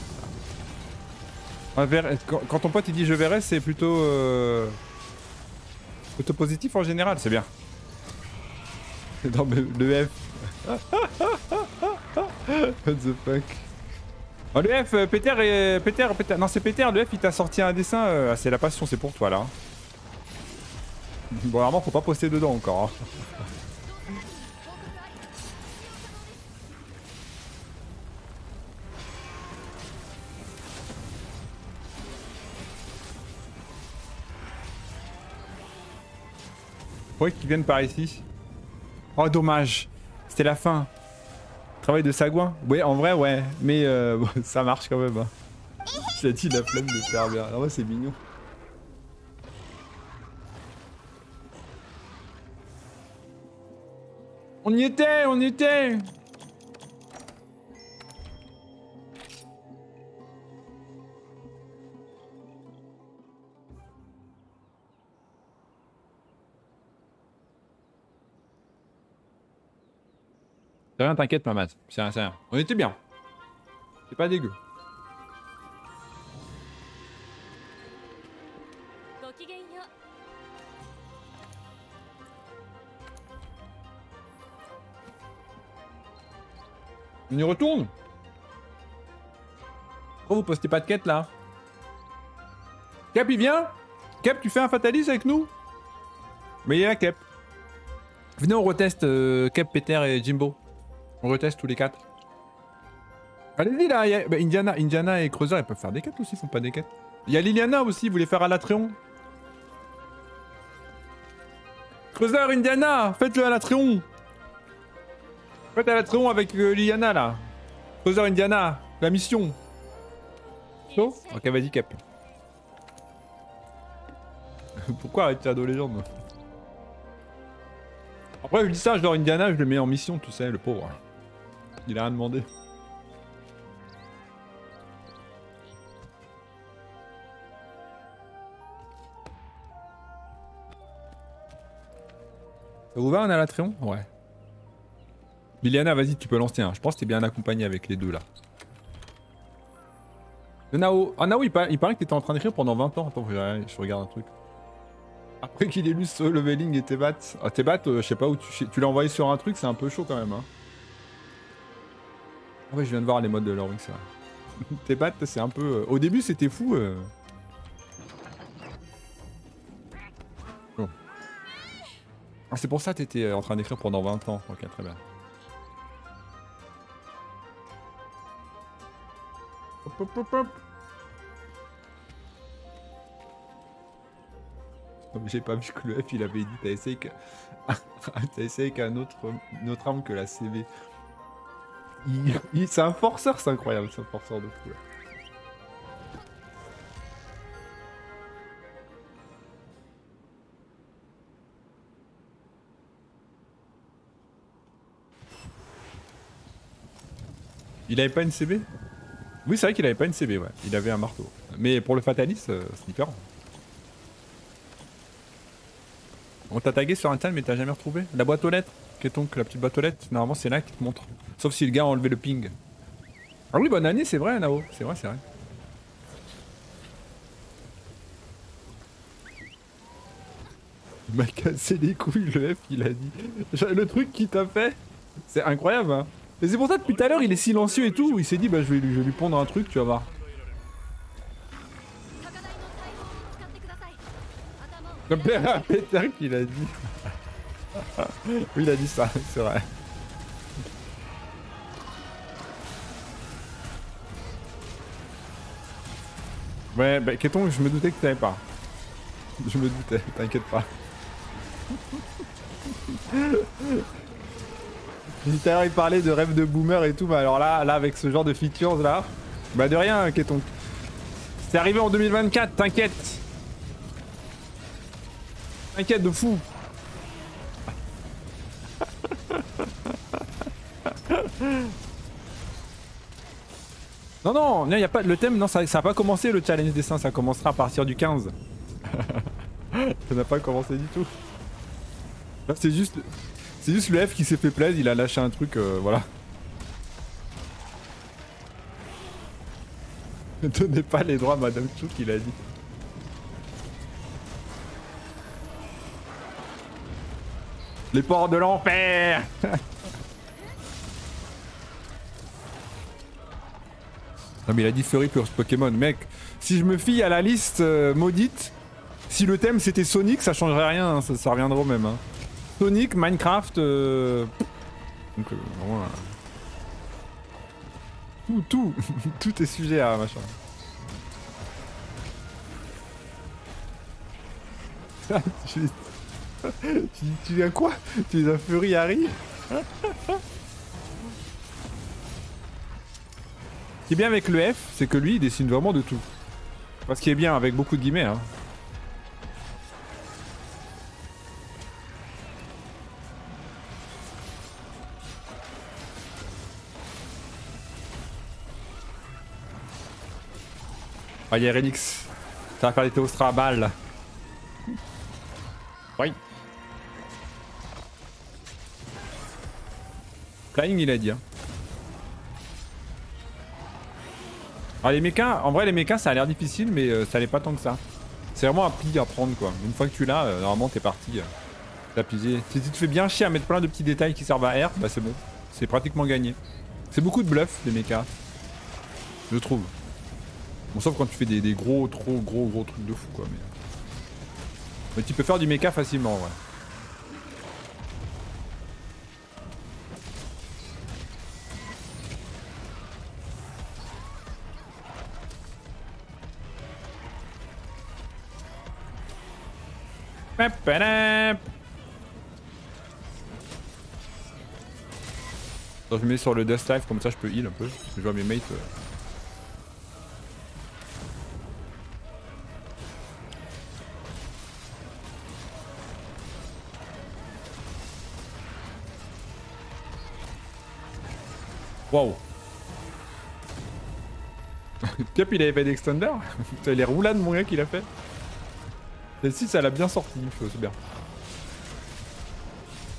Quand ton pote il dit je verrai, c'est plutôt euh... plutôt positif en général, c'est bien. Non mais le F. What the fuck. Oh le F, euh, Peter et Peter, Peter, non c'est Peter, le F il t'a sorti un dessin, euh... ah, c'est la passion, c'est pour toi là. Bon vraiment faut pas poster dedans encore. Hein. Faudrait qu'ils viennent par ici. Oh dommage, c'était la fin. Travail de sagouin. Ouais en vrai ouais, mais euh, bon, ça marche quand même. Hein. J'ai dit la flemme de faire bien. En vrai c'est mignon. On y était, on y était. C'est rien, t'inquiète, maman. C'est rien, c'est rien. On était bien. C'est pas dégueu. On y retourne. Pourquoi vous postez pas de quête là? Cap il vient? Cap tu fais un Fatalis avec nous? Mais il est là Cap. Venez on reteste euh, Cap, Peter et Jimbo. On reteste tous les quatre. Allez-y là, y a... bah, Indiana, Indiana et Creuser ils peuvent faire des quêtes aussi, ils font pas des quêtes. Il y a Liliana aussi, vous voulez faire à l'Atréon? Creuser, Indiana, faites-le à l'Atréon. Faites à l'Atréon avec euh, Liliana là. Creuser, Indiana, la mission. So ok vas-y Cap. Pourquoi arrêter Shadow Legends? Après je dis ça, genre Indiana je le mets en mission tu sais, le pauvre. Il a rien demandé. Ça vous va un Alatréon? Ouais. Liliana, vas-y, tu peux lancer un. Je pense que t'es bien accompagné avec les deux là. Le Nao. Ah, Nao, il, par... il paraît que t'étais en train d'écrire pendant vingt ans. Attends, je regarde un truc. Après qu'il ait lu ce leveling et tes bats. Ah, tes bats, euh, je sais pas où tu, tu l'as envoyé sur un truc, c'est un peu chaud quand même. Hein. Ah, ouais, je viens de voir les modes de Lorwing, c'est vrai. Tes bats, c'est un peu. Euh... Au début, c'était fou. Euh... Bon. Ah, c'est pour ça que t'étais en train d'écrire pendant vingt ans. Ok, très bien. Hop, hop, hop, hop. J'ai pas vu que le F il avait dit t'as essayé que... t'as essayé qu'un autre... une autre arme que la C V. Il... Il... C'est un forceur, c'est incroyable, c'est un forceur de fou là. Il avait pas une C B? Oui, c'est vrai qu'il avait pas une C B, ouais. Il avait un marteau. Mais pour le Fatalis, euh, c'est différent. On t'a tagué sur un tel mais t'as jamais retrouvé la boîte aux lettres. Qu'est-ce la petite boîte aux lettres? Normalement c'est là qui te montre. Sauf si le gars a enlevé le ping. Ah oui, bonne année, c'est vrai, Nao. C'est vrai, c'est vrai. Il m'a cassé les couilles, le F, il a dit. Le truc qu'il t'a fait, c'est incroyable, hein. Et c'est pour ça, depuis tout à l'heure, il est silencieux et tout. Il s'est dit, bah je vais, lui, je vais lui pondre un truc, tu vas voir. Le père à Peter qu'il a dit. Oui, il a dit ça, c'est vrai. Ouais, bah Kéton, je me doutais que tu savais pas. Je me doutais, t'inquiète pas. Tout à l'heure, il parlait de rêve de boomer et tout, bah alors là, là, avec ce genre de features là, bah de rien, Kéton. C'est arrivé en deux mille vingt-quatre, t'inquiète. T'inquiète de fou. Non, non, non, y a pas, le thème, non, ça, ça a pas commencé le challenge dessin, ça commencera à partir du quinze. Ça n'a pas commencé du tout. Là, c'est juste, c'est juste le F qui s'est fait plaisir, il a lâché un truc, euh, voilà. Ne donnez pas les droits à Madame Chouk, il a dit. Les ports de l'enfer. Non mais il a dit Furry pour ce Pokémon, mec. Si je me fie à la liste euh, maudite, si le thème c'était Sonic, ça changerait rien, hein, ça, ça reviendra au même. Hein. Sonic, Minecraft, euh... donc euh, vraiment, euh... tout, tout, tout est sujet à machin. tu, tu, tu dis à quoi? Tu dis à Furry Harry? Ce qui est bien avec le F, c'est que lui, il dessine vraiment de tout. Enfin, ce qui est bien, avec beaucoup de guillemets. Hein. Ah, il y a Renix. Ça va faire des Théostra à balles. Oui. Flying, il a dit. Hein. Alors les mechas, en vrai les mechas ça a l'air difficile mais euh, ça l'est pas tant que ça. C'est vraiment un pli à prendre quoi. Une fois que tu l'as, euh, normalement t'es parti. Euh, t'as pigé. Si tu te fais bien chier à mettre plein de petits détails qui servent à R, bah c'est bon. C'est pratiquement gagné. C'est beaucoup de bluff les mechas. Je trouve. Bon sauf quand tu fais des, des gros, trop gros gros trucs de fou quoi. Mais, mais tu peux faire du mecha facilement ouais. Donc, je mets sur le Dust Life comme ça je peux heal un peu. Je vois mes mates. Euh... Waouh. Cap il avait fait d'extender. Les roulades mon gars qu'il a fait. Celle-ci ça l'a bien sorti, c'est bien.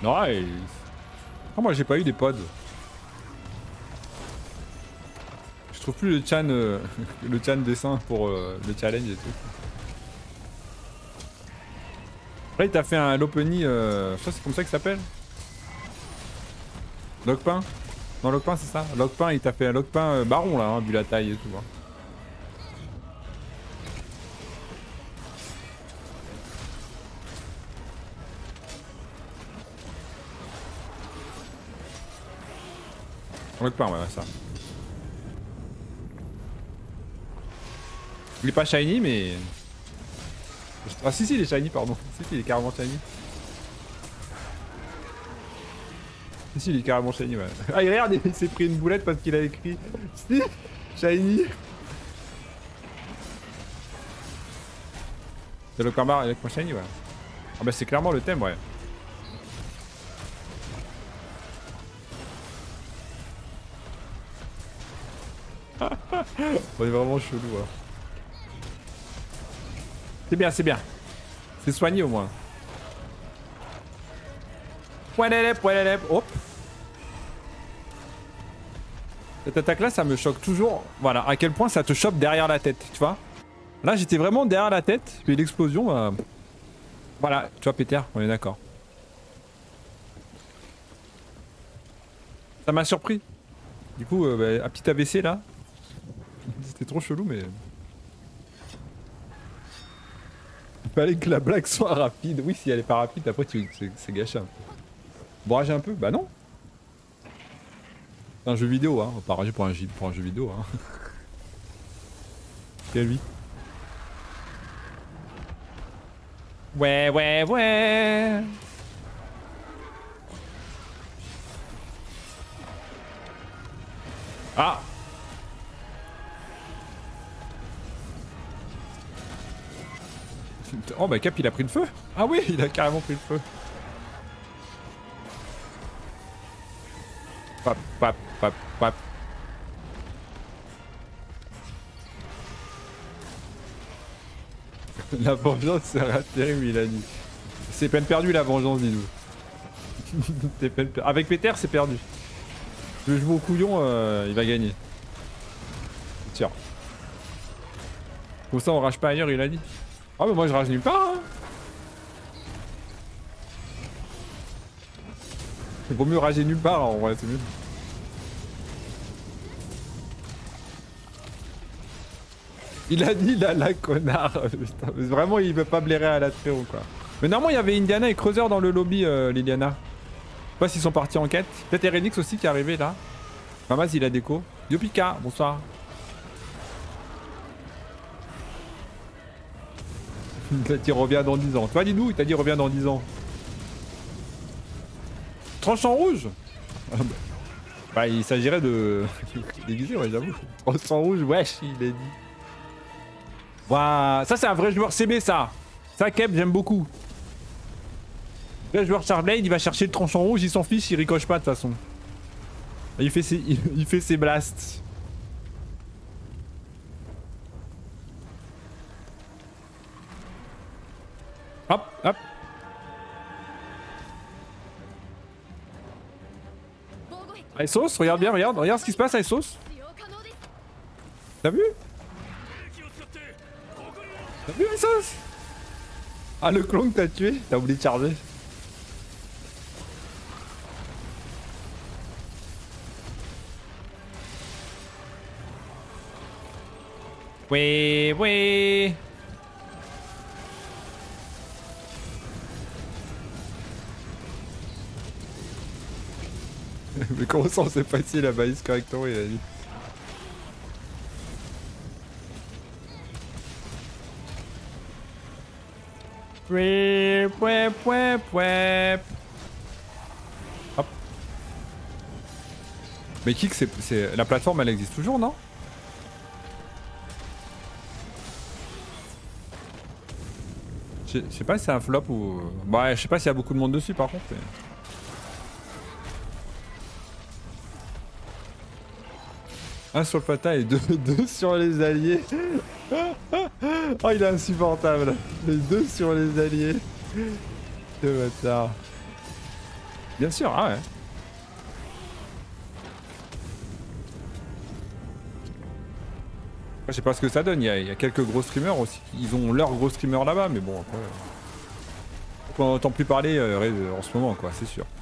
Non, et... oh, moi j'ai pas eu des pods. Je trouve plus le chan, euh, le chan dessin pour euh, le challenge et tout. Là il t'a fait un Lopeni, euh, je sais c'est comme ça qu'il s'appelle. Logpin. Non Logpin c'est ça. Logpin il t'a fait un Logpin euh, baron là, hein, vu la taille et tout. Hein. Logpin ouais, ouais ça. Il est pas shiny mais... Ah si si il est shiny pardon. Si si il est carrément shiny. Si si il est carrément shiny ouais. Ah regarde il s'est pris une boulette parce qu'il a écrit si shiny. C'est le combat avec mon shiny ouais. Ah bah c'est clairement le thème ouais. On est vraiment chelou hein. C'est bien, c'est bien. C'est soigné au moins. Poilelep, poilelep, hop. Cette attaque là, ça me choque toujours. Voilà, à quel point ça te chope derrière la tête, tu vois. Là, j'étais vraiment derrière la tête, puis l'explosion, euh... voilà, tu vois, Peter, on est d'accord. Ça m'a surpris. Du coup, euh, bah, un petit A V C là. C'était trop chelou, mais... il fallait que la blague soit rapide. Oui, si elle est pas rapide, après tu... c'est gâché un peu. Bon, rager un peu? Bah non. C'est un jeu vidéo, hein. On va pas rager pour un, pour un jeu vidéo, hein. Quel lui. Ouais, ouais, ouais. Ah. Oh bah Cap il a pris le feu. Ah oui il a carrément pris le feu. Pap pap pap pap. La vengeance sera terrible il a dit. C'est peine perdue la vengeance dis-nous. peine per... Avec Peter c'est perdu. Le jeu au couillon euh, il va gagner. Tiens. Comme ça on rage pas ailleurs il a dit. Ah mais moi je rage nulle part hein. Il vaut mieux rager nulle part en vrai c'est mieux. Il a dit là la connard. Putain, vraiment il veut pas blairer à la tréo quoi. Mais normalement il y avait Indiana et Creuser dans le lobby euh, Liliana. Je sais pas s'ils sont partis en quête. Peut-être Erenix aussi qui est arrivé là. Mamas il a déco. Yopika, bonsoir. Il t'a dit reviens dans dix ans. Toi dis-nous, il t'a dit reviens dans dix ans. Tranchant rouge. Bah il s'agirait de... déguiser ouais j'avoue. Tranchant rouge, wesh il a dit. Waouh, ça c'est un vrai joueur C B ça. Ça Keb j'aime beaucoup. Vrai joueur Charblade il va chercher le tranchant rouge, il s'en fiche, il ricoche pas de toute façon. Il fait ses, il, il fait ses blasts. Hop, hop. Isos, regarde bien, regarde, regarde ce qui se passe Isos. T'as vu? T'as vu Isos? Ah le clone que t'as tué? T'as oublié de charger. Oui, oui. Mais comment ça on sait pas si la balise correctement il a dit. Pouep, pouep, pouep, pouep. Hop. Mais Kik c'est... la plateforme elle existe toujours non? Je sais pas si c'est un flop ou... Bah je sais pas s'il y a beaucoup de monde dessus par contre. Mais... un sur le patin et deux, deux sur les alliés. Oh il est insupportable. Les deux sur les alliés. Le bâtard. Bien sûr, ah ouais. Je sais pas ce que ça donne, il y, a, il y a quelques gros streamers aussi. Ils ont leurs gros streamers là-bas, mais bon après... Euh... On n'entend plus parler euh, en ce moment quoi, c'est sûr.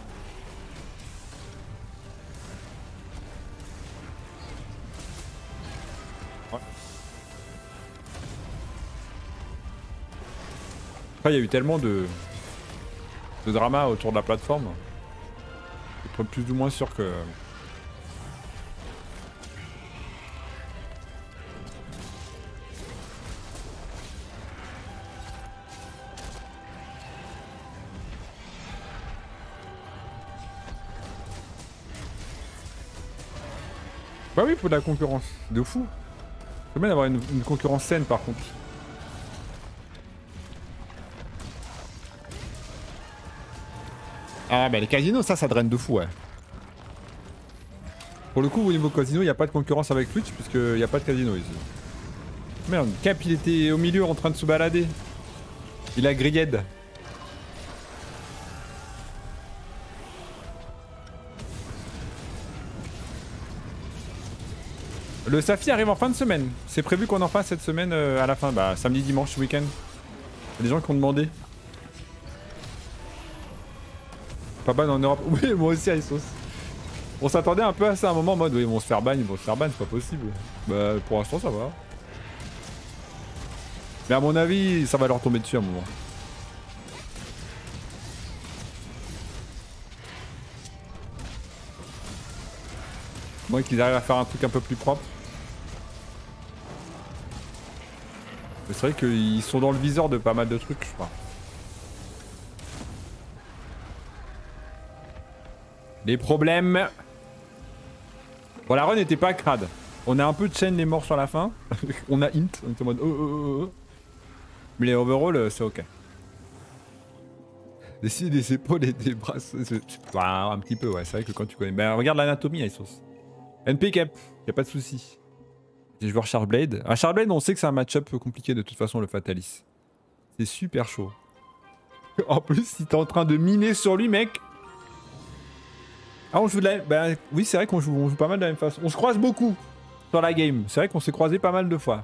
Ouais. Après il y a eu tellement de... de drama autour de la plateforme. Je suis plus ou moins sûr que... Bah oui, il faut de la concurrence, de fou. C'est bien d'avoir une, une concurrence saine par contre. Ah bah les casinos, ça, ça draine de fou, ouais. Pour le coup, au niveau casino, il n'y a pas de concurrence avec Twitch puisqu'il n'y a pas de casino ici. Merde, Cap il était au milieu en train de se balader. Il a grillé. Le Safi arrive en fin de semaine. C'est prévu qu'on en fasse cette semaine euh, à la fin. Bah samedi, dimanche, ce week-end. Il y a des gens qui ont demandé. Pas ban en Europe. Oui, moi aussi, Isos. On s'attendait un peu à ça à un moment en mode, oui, ils vont se faire ban, ils vont se faire ban, c'est pas possible. Bah pour l'instant, ça va. Mais à mon avis, ça va leur tomber dessus à un moment. Moi qu'ils arrivent à faire un truc un peu plus propre. Mais c'est vrai qu'ils sont dans le viseur de pas mal de trucs, je crois. Les problèmes. Bon, la run n'était pas crade. On a un peu de chaîne les morts sur la fin. On a int, on est en mode oh, oh, oh, oh. Mais les overall, c'est ok. Dessiner des épaules et des bras. Bah, un petit peu, ouais. C'est vrai que quand tu connais. Bah, regarde l'anatomie, Isos. N P cap, y a pas de souci. Je veux Shardblade. À Shardblade, on sait que c'est un match-up compliqué de toute façon, le Fatalis. C'est super chaud. En plus, si t'es en train de miner sur lui, mec. Ah, on joue de la... Bah oui, c'est vrai qu'on joue, on joue pas mal de la même façon. On se croise beaucoup sur la game. C'est vrai qu'on s'est croisé pas mal de fois.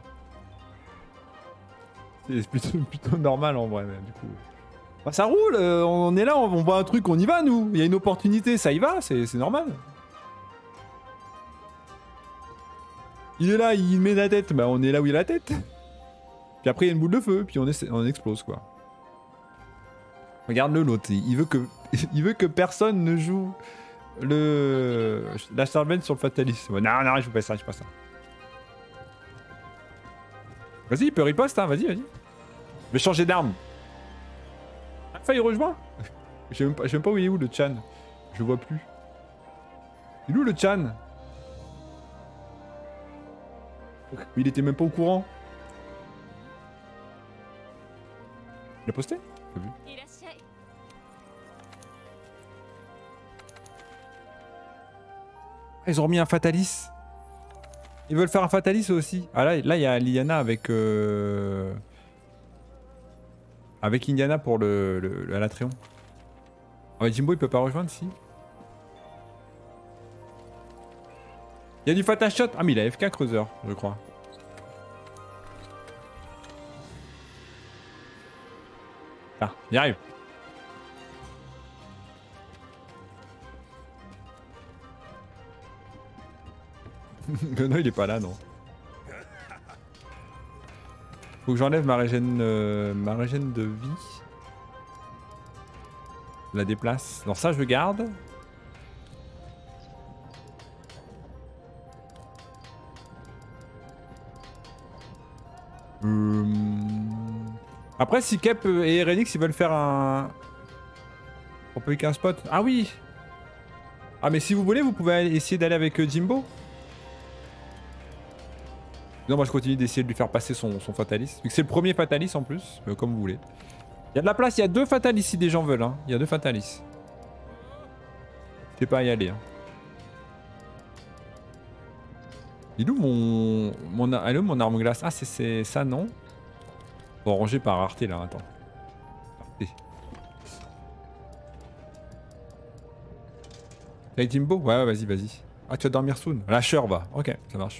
C'est plutôt, plutôt normal en vrai, même, du coup. Bah ça roule, euh, on est là, on, on voit un truc, on y va, nous. Il y a une opportunité, ça y va, c'est normal. Il est là, il met la tête, bah on est là où il a la tête. Puis après il y a une boule de feu, puis on, est, on explose quoi. Regarde-le l'autre, il veut que il veut que personne ne joue le la Shardblade sur le Fatalis. Non non, je fais pas ça, je fais pas ça. Vas-y, il peut riposte, hein, vas-y, vas-y. Je vais changer d'arme. Enfin, il rejoint. Je sais même, même pas où il est où le Chan. Je le vois plus. Il est où le Chan? Il était même pas au courant. Il a posté? J'ai vu. Ah, ils ont remis un Fatalis. Ils veulent faire un Fatalis aussi. Ah là, là il y a Liliana avec... Euh... Avec Indiana pour le, le, le Alatréon. Ah ouais, Jimbo il peut pas rejoindre si. Il y a du Fatashot. Ah mais il a F K Creuser, je crois. Ah, il arrive. Non, il est pas là, non. Faut que j'enlève ma régène, euh, ma régène de vie. Je la déplace. Non, ça je garde. Hum... Après, si Kep et Renix ils veulent faire un... On peut qu'un spot. Ah oui. Ah mais si vous voulez, vous pouvez essayer d'aller avec Jimbo. Non, moi je continue d'essayer de lui faire passer son, son Fatalis. Vu que c'est le premier Fatalis en plus, euh, comme vous voulez. Il y a de la place, il y a deux Fatalis si des gens veulent. Hein. Il y a deux Fatalis. N'hésitez pas à y aller. Hein. Il est où mon... mon... Elle est où mon arme glace? Ah c'est ça non. Bon, rangé par rareté là, attends. Rareté. T'as Timbo? Ouais, ouais, vas-y, vas-y. Ah, tu vas dormir soon. Lâcheur, va. Ok, ça marche.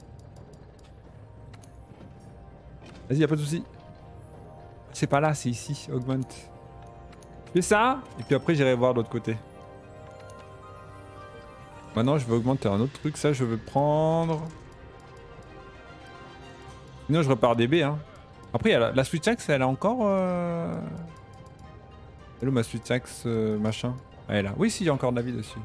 Vas-y, y'a pas de soucis. C'est pas là, c'est ici. Augmente. Je fais ça, et puis après, j'irai voir de l'autre côté. Maintenant, je vais augmenter un autre truc. Ça, je veux prendre. Sinon, je repars D B. Hein. Après, y a la, la Switch Axe, elle a encore. Euh... Elle est où ma Switch Axe euh, machin? Elle est là. Oui, si, il y a encore de la vie dessus.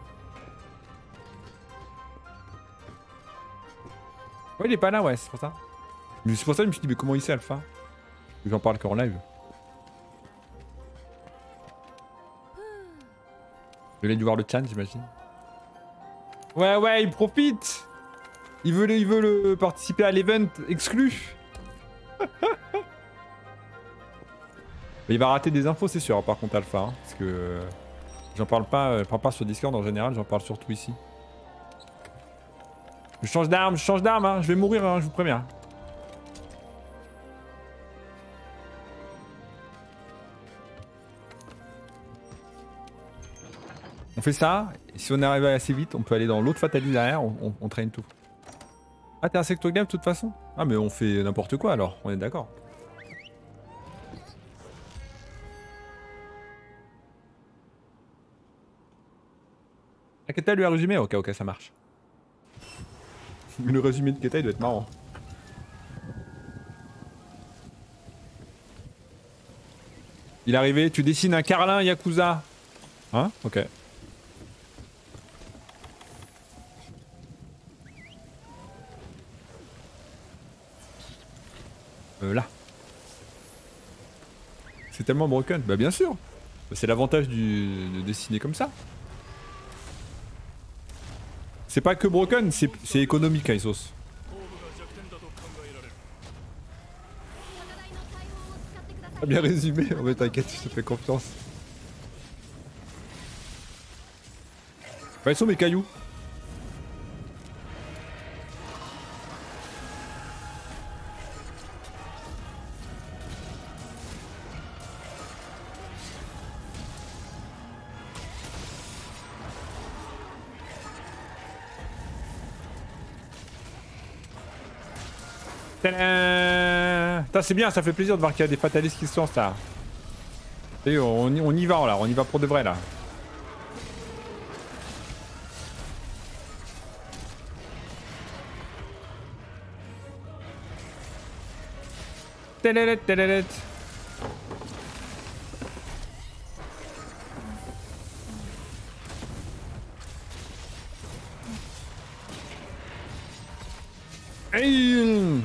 Ouais, il est pas là, ouais, c'est pour ça. Mais c'est pour ça que je me suis dit, mais comment il sait, Alpha? J'en parle qu'en live. Je l'ai dû voir le chan, j'imagine. Ouais, ouais, il profite! Il veut, il veut le participer à l'event exclu. Il va rater des infos, c'est sûr, par contre, Alpha. Hein, parce que euh, j'en parle pas, euh, je parle pas sur Discord en général, j'en parle surtout ici. Je change d'arme, je change d'arme, hein, je vais mourir, hein, je vous préviens. On fait ça, et si on est arrivé assez vite, on peut aller dans l'autre Fatality derrière, on, on, on traîne tout. Ah, t'es insectogame de toute façon? Ah, mais on fait n'importe quoi alors, on est d'accord. Ah, Keta lui a résumé? Ok, ok, ça marche. Le résumé de Keta il doit être marrant. Il est arrivé, tu dessines un Carlin Yakuza. Hein? Ok. Euh, là. C'est tellement broken. Bah bien sûr. C'est l'avantage de dessiner comme ça. C'est pas que broken, c'est économique, Kaisos. Ah, bien résumé, oh, mais t'inquiète, je te fais confiance. Bah, ils sont mes cailloux. C'est bien, ça fait plaisir de voir qu'il y a des fatalistes qui se lancent là. Et on, on y va là, on y va pour de vrai là. Télélet, télélet. Hey.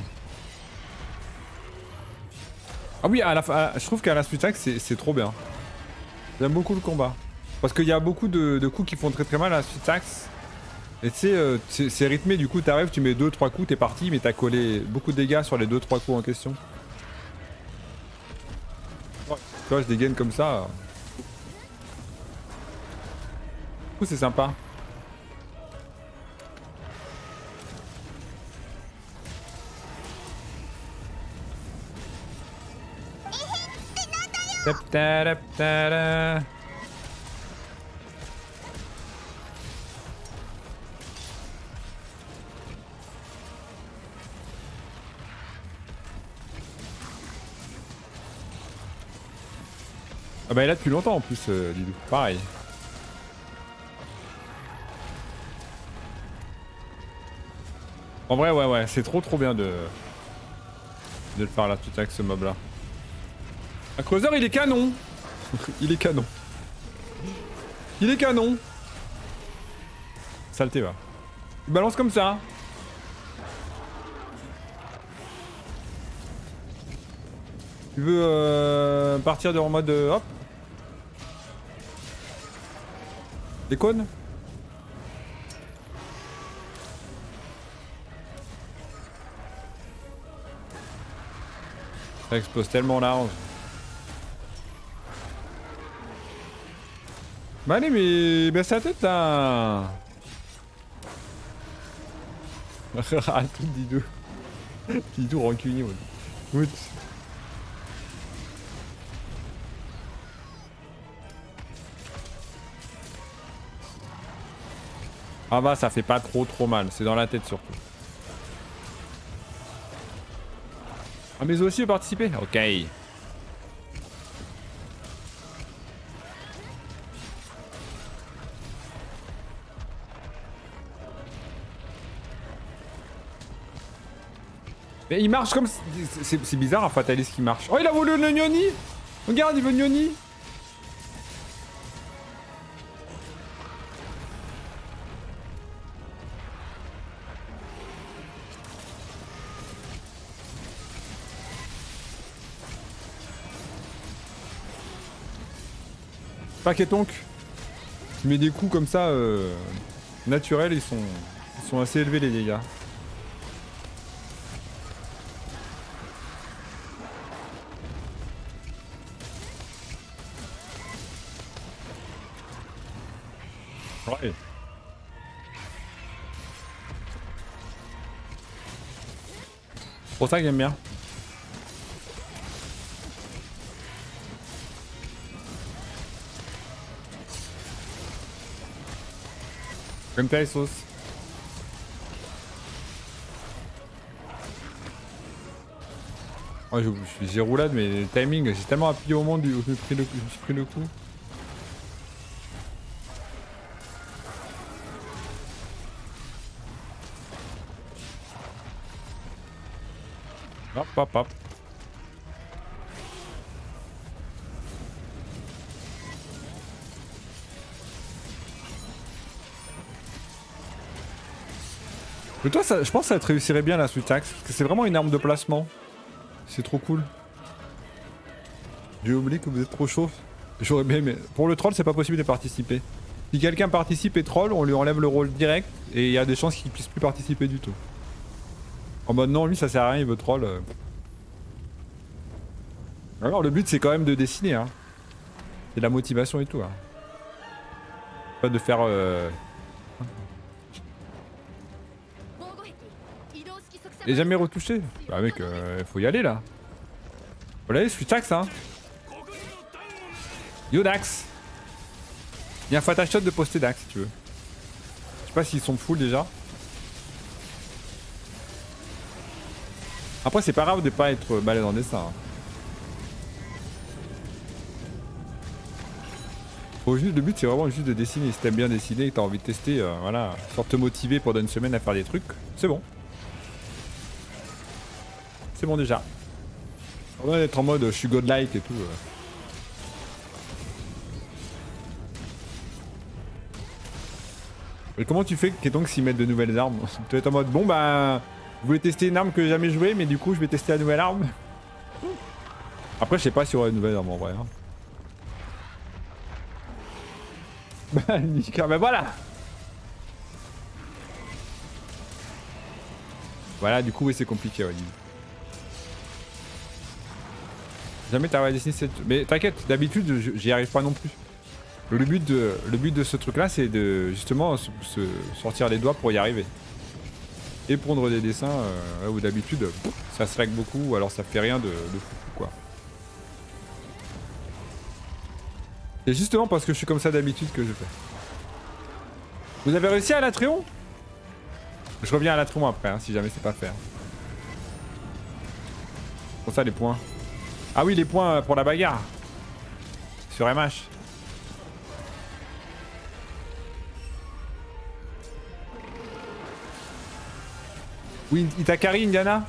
Ah oui, à la fin, je trouve qu'à la Switch Axe c'est trop bien. J'aime beaucoup le combat. Parce qu'il y a beaucoup de, de coups qui font très très mal à la Switch Axe. Et tu sais, euh, c'est rythmé, du coup t'arrives, tu mets deux trois coups, t'es parti, mais t'as collé beaucoup de dégâts sur les deux trois coups en question. Ouais. Tu vois, je dégaine comme ça. Du coup c'est sympa. Ta-ta-ta-ta-ta. Ah bah il est là depuis longtemps en plus, euh, Lidou. Pareil. En vrai, ouais, ouais, c'est trop trop bien de... de le faire là, tout avec ce mob là. Un Creuser, il est canon. Il est canon. Il est canon. Saleté, va. Il balance comme ça. Tu veux euh, partir de en mode euh, hop. Déconne. Ça explose tellement large. Bah allez, mais baisse la tête là. Ah, tout Didou. Didou rancunier. Ouais. Ah bah ça fait pas trop trop mal, c'est dans la tête surtout. Ah mais eux aussi ont participé. Ok. Mais il marche comme... C'est bizarre un fataliste qui marche. Oh il a voulu le Gnoni. Regarde il veut Gnoni. Paquetonk. Tu mets des coups comme ça euh, naturels, ils sont, ils sont assez élevés les dégâts. Ouais. C'est pour ça que j'aime bien. Comme ta sauce. Ouais, j'ai roulade, mais le timing, j'ai tellement appuyé au monde où j'ai pris, pris le coup. Hop, hop, hop. Mais toi, ça, je pense que ça te réussirait bien la Sweet Axe, parce que c'est vraiment une arme de placement. C'est trop cool. J'ai oublié que vous êtes trop chaud. J'aurais bien aimé. Pour le troll, c'est pas possible de participer. Si quelqu'un participe et troll, on lui enlève le rôle direct et il y a des chances qu'il puisse plus participer du tout. En mode non, lui ça sert à rien, il veut troll. Alors le but c'est quand même de dessiner, hein. C'est de la motivation et tout, hein. Pas de faire... Euh... Et jamais retouché. Bah mec, euh, faut y aller là. Faut y aller, Sweet Axe, hein. Yo Dax. Il y a un fatal shot de poster Dax si tu veux. Je sais pas s'ils sont full déjà. Après c'est pas grave de pas être balèze en dessin, hein. Faut juste, le but c'est vraiment juste de dessiner. Si t'aimes bien dessiner et que t'as envie de tester, euh, voilà, pour te motiver pendant une semaine à faire des trucs, c'est bon. C'est bon déjà. On va être en mode je suis godlike et tout. Euh. Et comment tu fais Ketonk s'ils mettent de nouvelles armes? Tu dois être en mode bon bah vous voulez tester une arme que j'ai jamais joué mais du coup je vais tester la nouvelle arme. Après je sais pas s'il y aura une nouvelle arme en vrai. Hein. Bah nickel, bah voilà. Voilà du coup oui c'est compliqué ouais. Jamais t'arrives à dessiner cette... Mais t'inquiète, d'habitude j'y arrive pas non plus. Le but de, le but de ce truc là c'est de justement se, se sortir les doigts pour y arriver. Et prendre des dessins euh, où d'habitude ça se lag beaucoup ou alors ça fait rien de, de fou quoi. C'est justement parce que je suis comme ça d'habitude que je fais. Vous avez réussi à l'Atréon? Je reviens à l'Atréon après hein, si jamais c'est pas fait. Hein. Pour ça les points. Ah oui les points pour la bagarre. Sur M H. Oui, il t'a carry Indiana.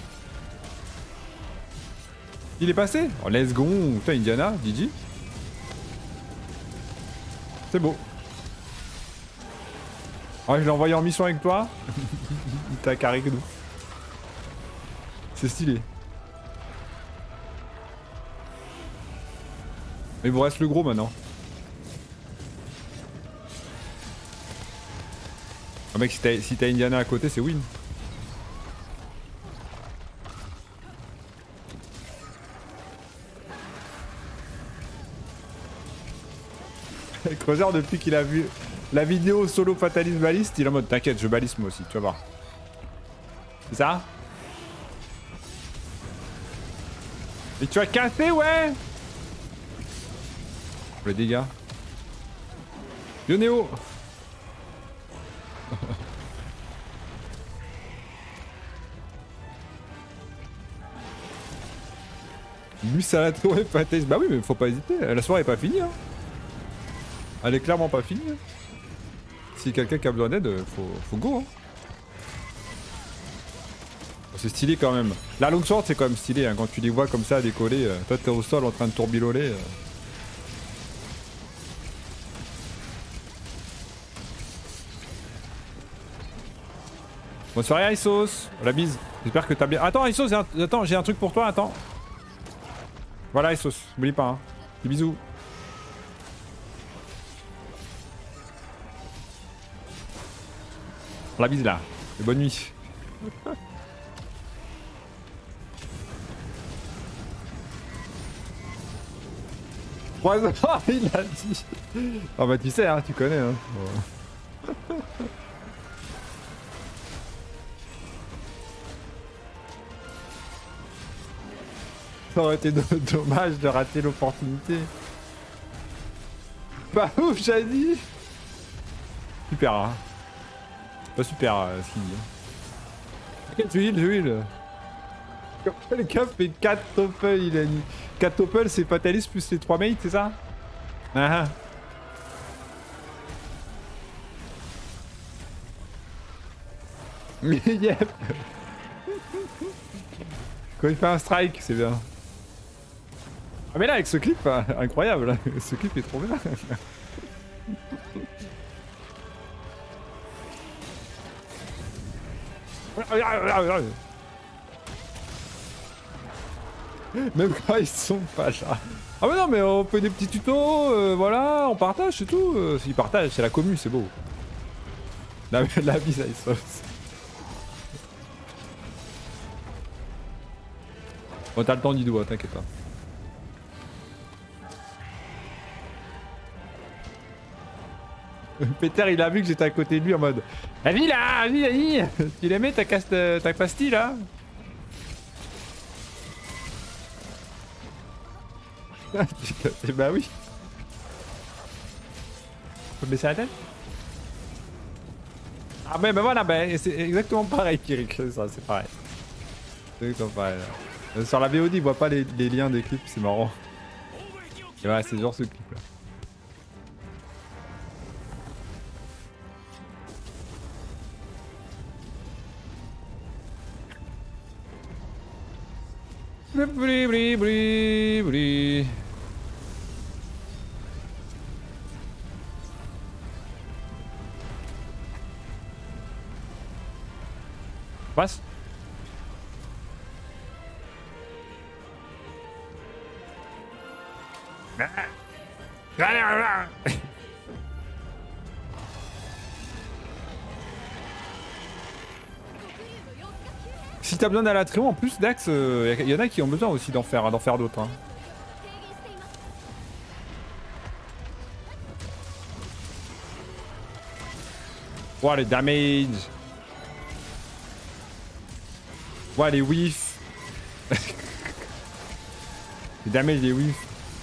Il est passé. Oh, let's go. Putain, Indiana, G G. C'est beau. Ouais, je l'ai envoyé en mission avec toi. Il t'a carré que nous. C'est stylé. Mais il vous reste le gros maintenant. Oh, mec, si t'as si t'as Indiana à côté, c'est win. Creuseur, depuis qu'il a vu la vidéo solo fataliste baliste, il est en mode t'inquiète, je balise moi aussi, tu vas voir. C'est ça? Et tu as cassé, ouais? Les dégâts. Yo Néo. Lui, ça l'a trouvé pâté. Bah oui, mais faut pas hésiter. La soirée est pas finie. Hein. Elle est clairement pas finie. Hein. Si quelqu'un qui a besoin d'aide, faut, faut go. Hein. C'est stylé quand même. La longsword, c'est quand même stylé. Hein. Quand tu les vois comme ça décoller, euh, toi t'es au sol en train de tourbiloler. Euh. Bonne soirée, Isos. La bise. J'espère que t'as bien. Attends, Isos, un... attends, j'ai un truc pour toi. Attends. Voilà, Isos. N'oublie pas. Hein. Des bisous. La bise là. Et bonne nuit. trois heures, il a dit. Ah bah tu sais, hein, tu connais. Hein. Oh. Ça aurait été dommage de rater l'opportunité. Bah ouf, j'ai dit. Super. Hein. Pas super euh, ce qu'il dit. Quel tu heal, je heal. Le cap fait quatre topples, il a dit. quatre topples, c'est Fatalis plus les trois mates, c'est ça? Ah ah. Mais yep. Quand il fait un strike, c'est bien. Ah mais là, avec ce clip, hein, incroyable. Ce clip est trop bien. Même quand ils sont pas là. Ah mais non mais on fait des petits tutos, euh, voilà, on partage, c'est tout. Euh, S'ils partagent, c'est la commu, c'est beau. La, la vie ça ils sont. Bon t'as le temps Didou, hein, t'inquiète pas. Peter il a vu que j'étais à côté de lui en mode vas-y là, vas-y, vas-y. Tu l'aimais ta, casse, ta pastille là? Bah oui. Faut te baisser la tête? Ah bah, bah voilà, bah, c'est exactement pareil Kirik, ça c'est pareil. C'est exactement pareil. Là. Sur la V O D il voit pas les, les liens des clips, c'est marrant. Et ouais c'est genre ce clip là. Bri bri bri bri. Passe. Si t'as besoin d'Alatrion en plus Dax, il euh, y, y en a qui ont besoin aussi d'en faire, d'en faire d'autres. Hein. Wow les damage. Wow les whiffs. Les damage des whiffs.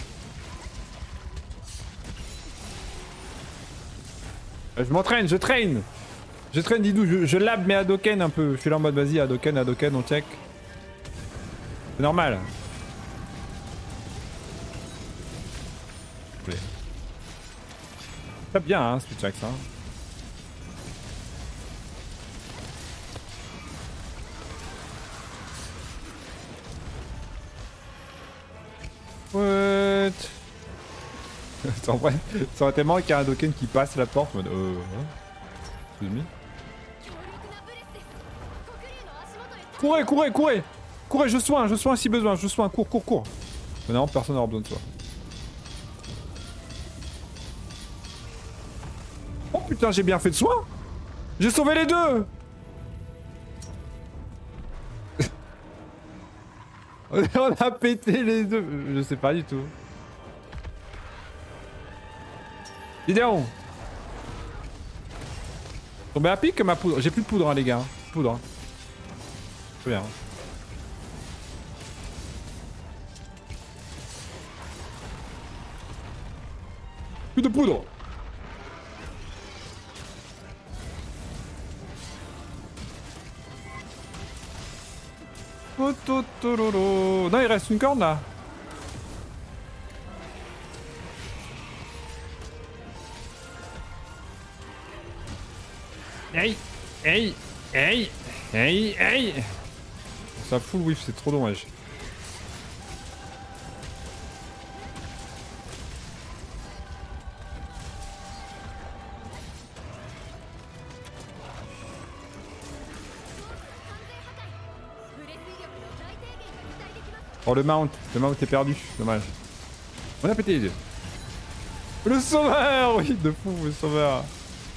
Je m'entraîne, je traîne. Je traîne Didou, je, je lab mes Hadoken un peu. Je suis là en mode vas-y Hadoken, Hadoken, on check. C'est normal. Ça bien hein, ce check ça. What? Ça aurait été marrant qu'il y ait un Hadoken qui passe la porte en mode euh... Excuse-moi. Courez, courez, courez! Courez, je soigne, je soigne si besoin, je soigne, cours, cours, cours. Mais non, personne n'aura besoin de toi. Oh putain, j'ai bien fait de soin! J'ai sauvé les deux! On a pété les deux. Je sais pas du tout. Gideon! Tombé à pic ma poudre. J'ai plus de poudre, hein, les gars. Poudre. Hein. Très bien. Plus de poudre. Non, il reste une corne là. Hey, hey, hey, hey, hey. Ça fout le whiff, c'est trop dommage. Oh le mount, le mount est perdu, dommage. On a pété les deux. Le sauveur, oui, de fou, le sauveur.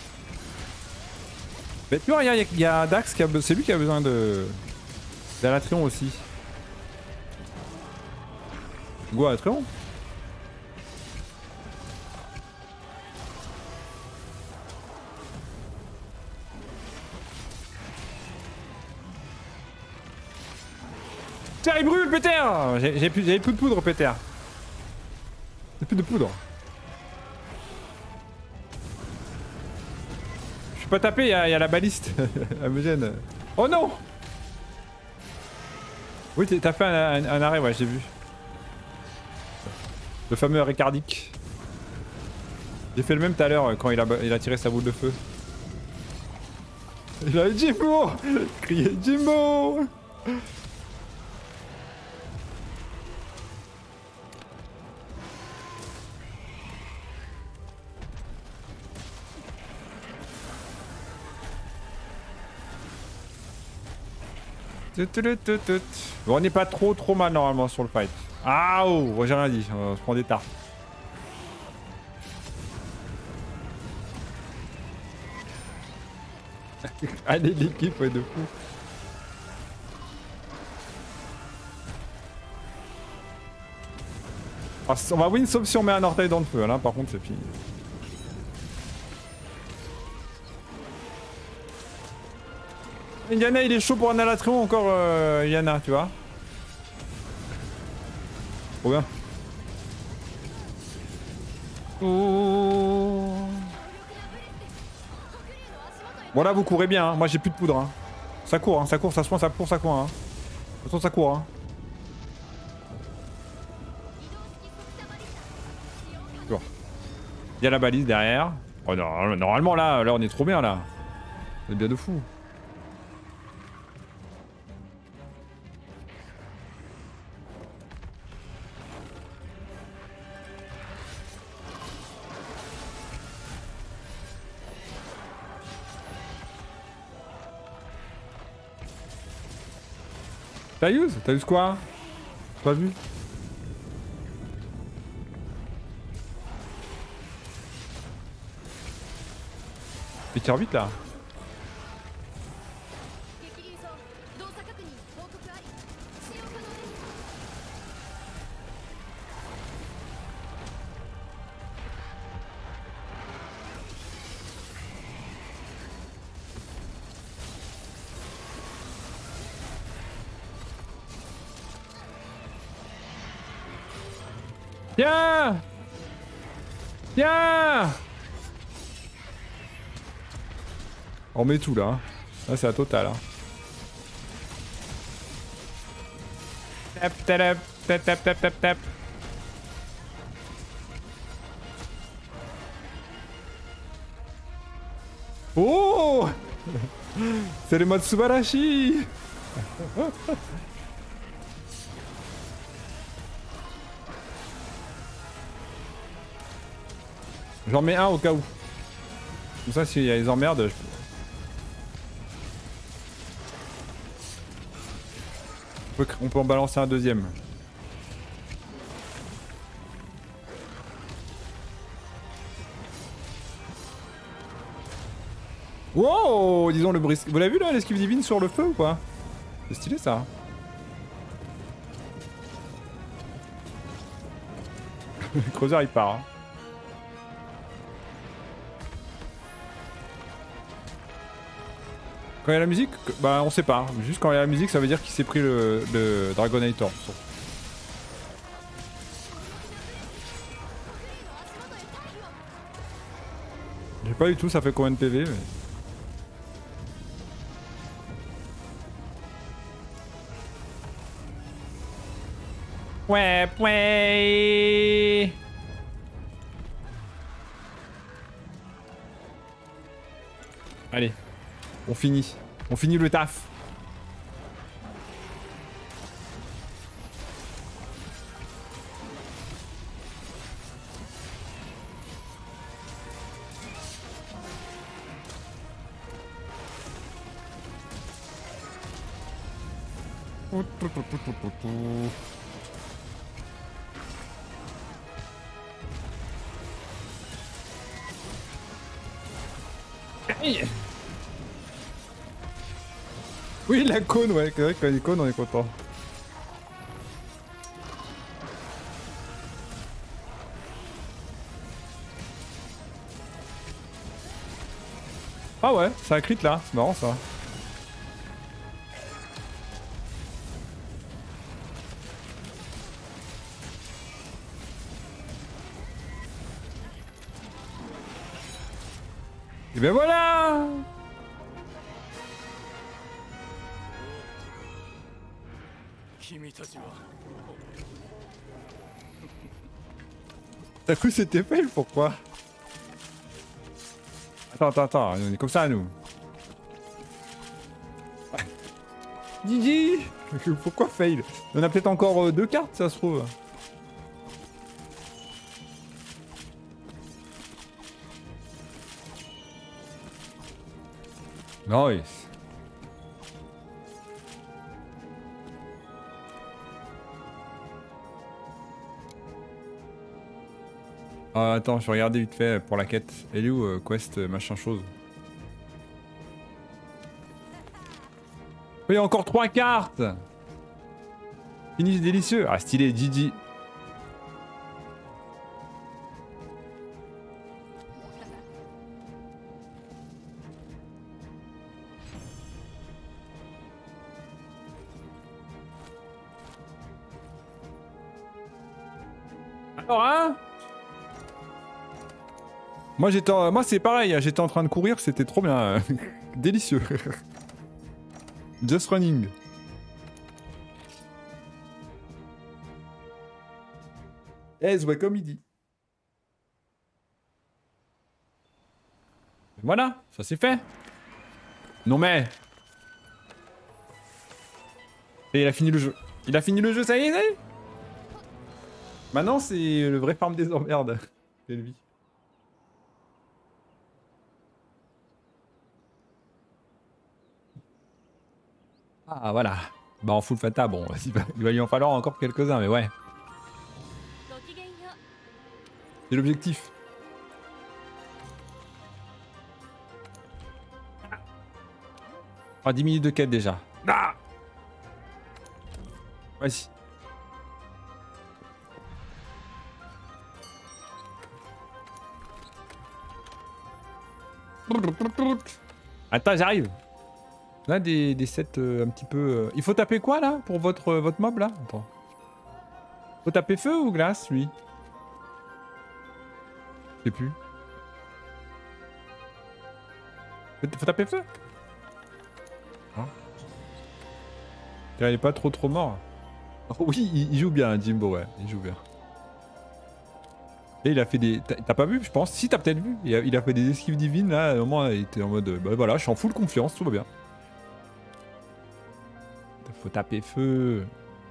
Mais tu vois, il y, y, y a Dax qui a c'est lui qui a besoin de d'Alatrion aussi. Go Alatrion. Tiens, il brûle, Péter. J'ai plus, plus de poudre, Péter. J'ai plus de poudre. Je suis pas tapé, il y, y a la baliste. Elle me gêne. Oh non. Oui, t'as fait un, un, un arrêt, ouais, j'ai vu. Le fameux arrêt cardiaque. J'ai fait le même tout à l'heure quand il a, il a tiré sa boule de feu. Il a dit Jimbo. Crié Jimbo. Bon, on n'est pas trop trop mal normalement sur le fight. Ah oh, j'ai rien dit, on se prend des tartes. Allez l'équipe, ouais, de fou. Ah, on va win sauf si on met un orteil dans le feu, là par contre c'est fini. Yana il est chaud pour un Alatrion encore, euh, Yana, tu vois. Trop bien. Oh. Voilà, vous courez bien, hein. Moi j'ai plus de poudre. Hein. Ça court, hein. Ça court, ça se prend, ça court, ça court. Hein. De toute façon, ça court. Hein. Bon. Il y a la balise derrière. Oh, non, normalement là, là on est trop bien là. On est bien de fou. T'as use? T'as use quoi? Pas vu? Il tire vite là. Tiens! Tiens! On met tout là. Hein. Là c'est la totale. Hein. Tap tap tap tap tap tap tap. Oh! C'est le mode Subarashi! J'en mets un au cas où. Comme ça, s'il y a les emmerdes, je... on, peut... on peut en balancer un deuxième. Wow, disons le brisque. Vous l'avez vu là, l'esquive divine sur le feu ou quoi? C'est stylé ça. Le creuseur il part. Hein. Quand il y a la musique, bah on sait pas. Juste quand il y a la musique, ça veut dire qu'il s'est pris le, le Dragonator. J'ai pas du tout, ça fait combien de P V mais... Ouais, ouais. Allez. On finit. On finit le taf. Oui, la cône, ouais, c'est vrai que quand il y a des cônes, on est content. Ah ouais, c'est un crit là, c'est marrant ça. Et ben voilà. T'as cru que c'était fail, pourquoi? Attends, attends, attends, on est comme ça nous. Gigi. Pourquoi fail? On a peut-être encore euh, deux cartes, ça se trouve. Nice. Ah, attends, je regardais vite fait pour la quête. Elle est où, euh, quest, machin chose? Oui, encore trois cartes. Finish délicieux. Ah, stylé, Gigi. Alors, hein? Moi j'étais, en... moi c'est pareil, j'étais en train de courir, c'était trop bien, délicieux. Just running. Yes, ouais, comme il dit. Voilà, ça c'est fait. Non mais. Et il a fini le jeu. Il a fini le jeu, ça y est, ça y est. Maintenant c'est le vrai farm des emmerdes. Quelle vie. Ah voilà. Bah en full fata, bon, il va, il va y en falloir encore quelques-uns, mais ouais. C'est l'objectif. Ah, dix minutes de quête déjà. Ah, vas-y. Attends, j'arrive. On a des, des sets euh, un petit peu... Euh... Il faut taper quoi là pour votre, euh, votre mob là? Attends. Faut taper feu ou glace lui? Je sais plus. Faut, faut taper feu? Hein? Il est pas trop trop mort. Oh, oui, il, il joue bien Jimbo, ouais. Il joue bien. Et il a fait des... T'as pas vu, je pense? Si, t'as peut-être vu. Il a, il a fait des esquives divines là. À un moment, il était en mode... Bah voilà, je suis en full confiance, tout va bien. Faut taper feu.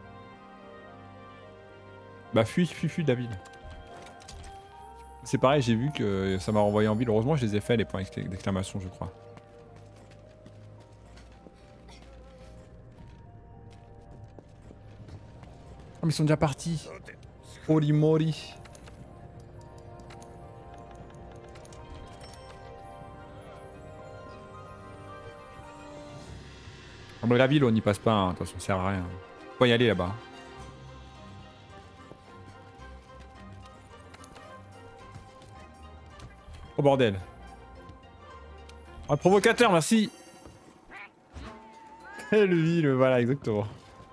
Bah fuis, fuis, fuis de la ville. C'est pareil, j'ai vu que ça m'a renvoyé en ville. Heureusement, je les ai fait les points d'exclamation, je crois. Oh, mais ils sont déjà partis. Holy moly. Ah bah la ville, on n'y passe pas, hein. De toute façon, ça sert à rien. Faut pas y aller là-bas. Oh bordel. Oh, provocateur, merci. Lui, le voilà, exactement.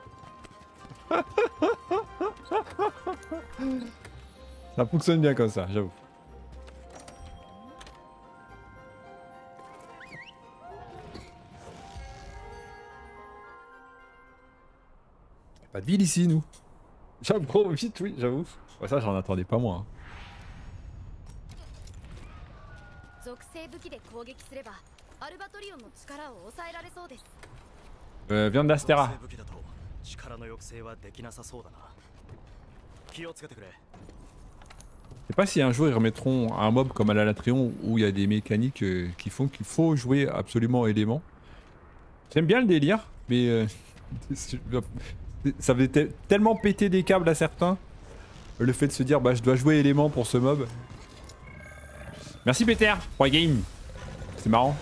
Ça fonctionne bien comme ça, j'avoue. Pas de ville ici, nous. J'avoue, vite, oui, j'avoue. Ouais, ça, j'en attendais pas moi. Hein. Euh, viande d'Astera. Je sais pas si un jour ils remettront un mob comme à la Latréon où il y a des mécaniques euh, qui font qu'il faut jouer absolument élément. J'aime bien le délire, mais euh, ça fait tellement péter des câbles à certains. Le fait de se dire bah je dois jouer élément pour ce mob. Merci Peter pour la game. C'est marrant.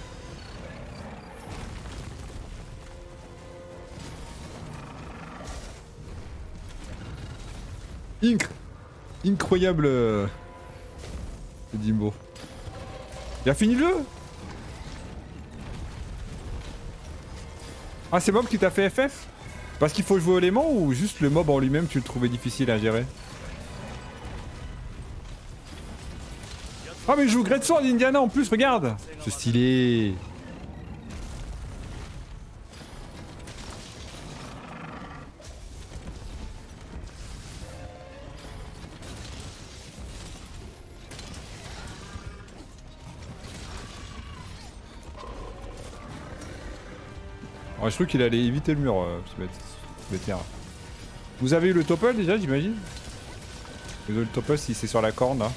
Incre Incroyable euh... Dimbo. Il a fini le jeu. Ah c'est mob qui t'a fait F F? Parce qu'il faut jouer au élément ou juste le mob en lui-même tu le trouvais difficile à gérer? Ah mais je joue Great Sword Indiana en plus, regarde. C'est stylé. Ouais, je trouve qu'il allait éviter le mur, euh, ce bête. Vous avez eu le topple déjà, j'imagine? Le topple si c'est sur la corne là.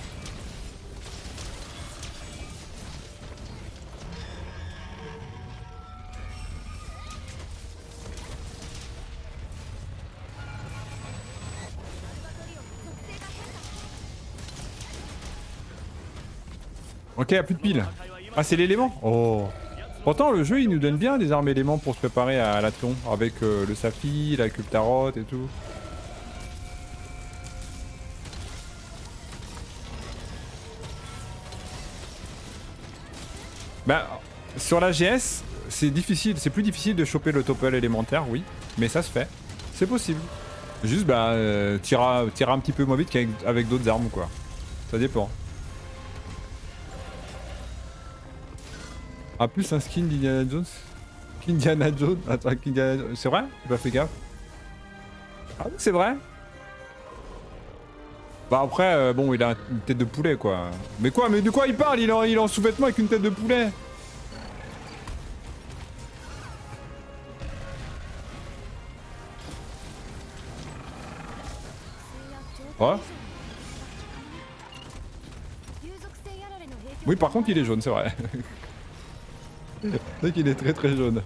Ok, y'a plus de piles. Ah, c'est l'élément? Oh. Pourtant, le jeu il nous donne bien des armes éléments pour se préparer à l'Athlon. Avec euh, le Safi, la Cube Tarot et tout. Bah, sur la G S, c'est difficile, c'est plus difficile de choper le topple élémentaire, oui. Mais ça se fait. C'est possible. Juste, bah, euh, tira, tira un petit peu moins vite qu'avec avec d'autres armes, quoi. Ça dépend. Ah, plus un skin d'Indiana Jones. Indiana Jones. Attends, Indiana Jones. C'est vrai? J'ai pas fait gaffe. Ah oui, c'est vrai. Bah après, euh, bon, il a une tête de poulet, quoi. Mais quoi? Mais de quoi il parle? Il est en, il est en sous-vêtements avec une tête de poulet. Ouais. Oui, par contre, il est jaune, c'est vrai. C'est vrai qu'il est très très jaune.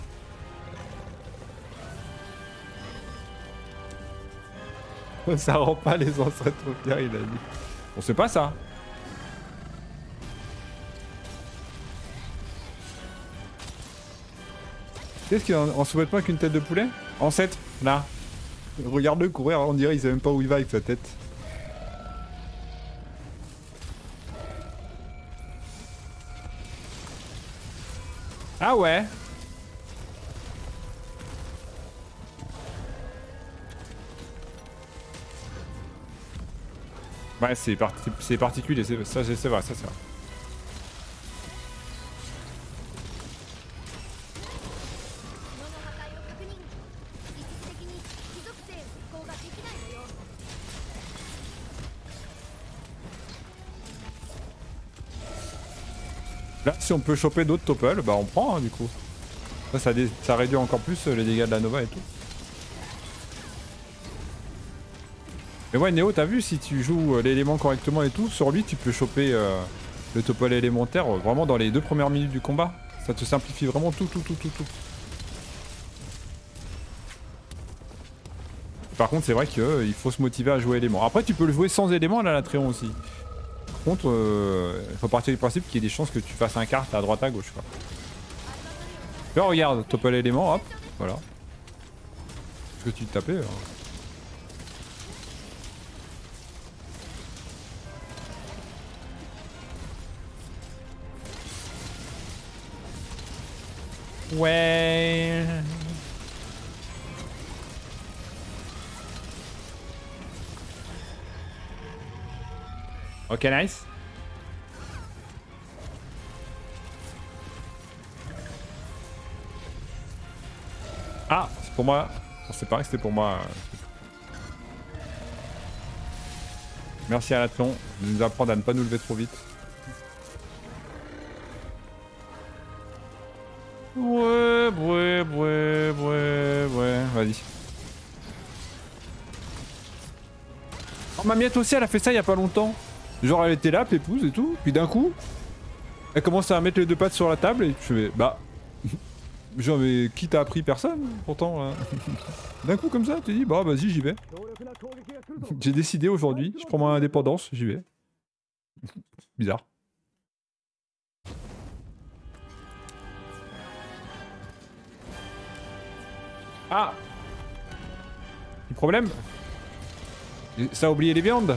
Ça rend pas les ancêtres fiers, il a dit. On sait pas ça. Qu'est-ce qu'il a en, en sous-vêtement avec une tête de poulet? Ancêtre, là. Regarde-le courir, on dirait il sait même pas où il va avec sa tête. Ah ouais. Ouais, c'est parti particulier, ça c'est vrai, ça c'est vrai. Là, si on peut choper d'autres topples, bah on prend hein, du coup. Ça, ça, ça réduit encore plus les dégâts de la Nova et tout. Mais ouais, Néo, t'as vu, si tu joues l'élément correctement et tout, sur lui, tu peux choper euh, le topple élémentaire euh, vraiment dans les deux premières minutes du combat. Ça te simplifie vraiment tout, tout, tout, tout, tout. Par contre, c'est vrai qu'il euh, faut se motiver à jouer élément. Après, tu peux le jouer sans élément là, la Tréon aussi. Par contre, il euh, faut partir du principe qu'il y ait des chances que tu fasses un kart à droite à gauche, quoi. Là, regarde, topple élément, hop, voilà. Est-ce que tu te tapais hein. Ouais. Ok, nice. Ah, c'est pour moi. C'est pareil, c'était pour moi. Merci à l'Athlon de nous apprendre à ne pas nous lever trop vite. Ouais, ouais, ouais, ouais, ouais, vas-y. Oh, ma miette aussi, elle a fait ça il y a pas longtemps. Genre, elle était là, pépouse et tout, puis d'un coup, elle commence à mettre les deux pattes sur la table et je fais, bah... Genre, mais qui t'a appris? Personne, pourtant. Hein. D'un coup, comme ça, tu dis, bah vas-y, j'y vais. J'ai décidé aujourd'hui, je prends mon indépendance, j'y vais. Bizarre. Ah! Petit problème? Ça a oublié les viandes?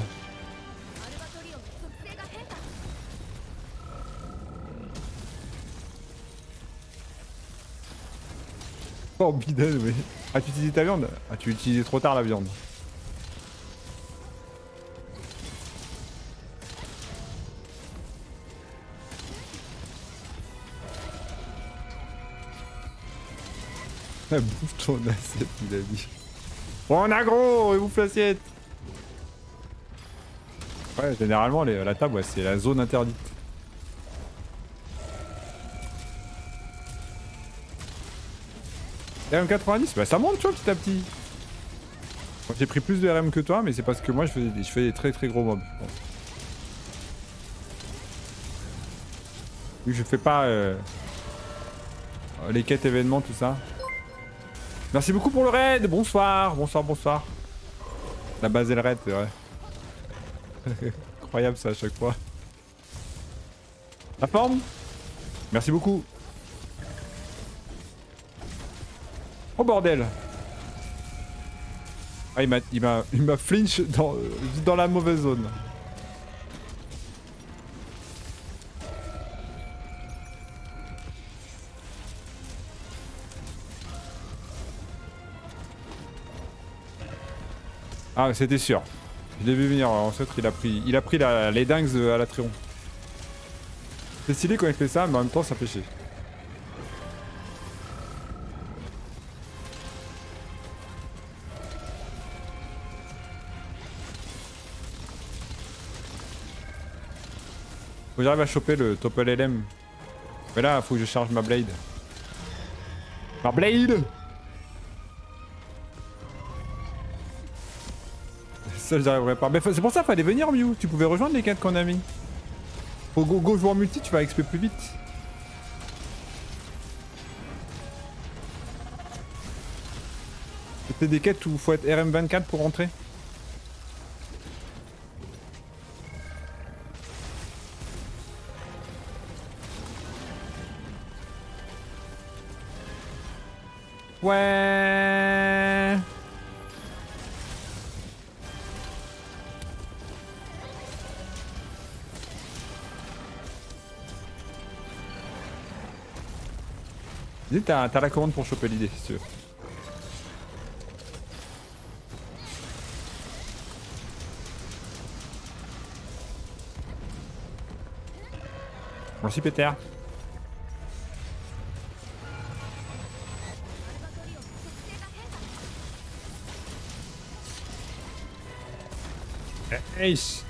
Oh bidon, mais... Ah, tu utilisais ta viande? Ah, tu utilisais trop tard la viande. Ah, bouffe ton assiette, il a dit. Bon, aggro, et bouffe l'assiette. Ouais, généralement, les, la table, ouais, c'est la zone interdite. R M quatre-vingt-dix, bah ça monte, tu vois, petit à petit. J'ai pris plus de R M que toi, mais c'est parce que moi, je fais, je fais des très très gros mobs. Bon. Oui, je fais pas euh, les quêtes événements, tout ça. Merci beaucoup pour le raid. Bonsoir, bonsoir, bonsoir. La base et le raid, c'est vrai. Incroyable ça à chaque fois. La forme? Merci beaucoup. Oh bordel. Ah, il m'a il m'a il m'a flinch dans, dans la mauvaise zone. Ah, c'était sûr. Je l'ai vu venir. En fait, il a pris, il a pris la, les dingues à la Trion. C'est stylé quand il fait ça, mais en même temps, ça fait chier. Faut que j'arrive à choper le Topple L M. Mais là, faut que je charge ma blade. Ma blade! Ça, j'arriverai pas. Mais c'est pour ça qu'il fallait venir, Mew. Tu pouvais rejoindre les quêtes qu'on a mis. Faut go, go jouer en multi, tu vas X P plus vite. C'était des quêtes où faut être R M vingt-quatre pour rentrer. Ouais. Dis, t'as la commande pour choper l'idée si tu veux. Merci Peter. Ace.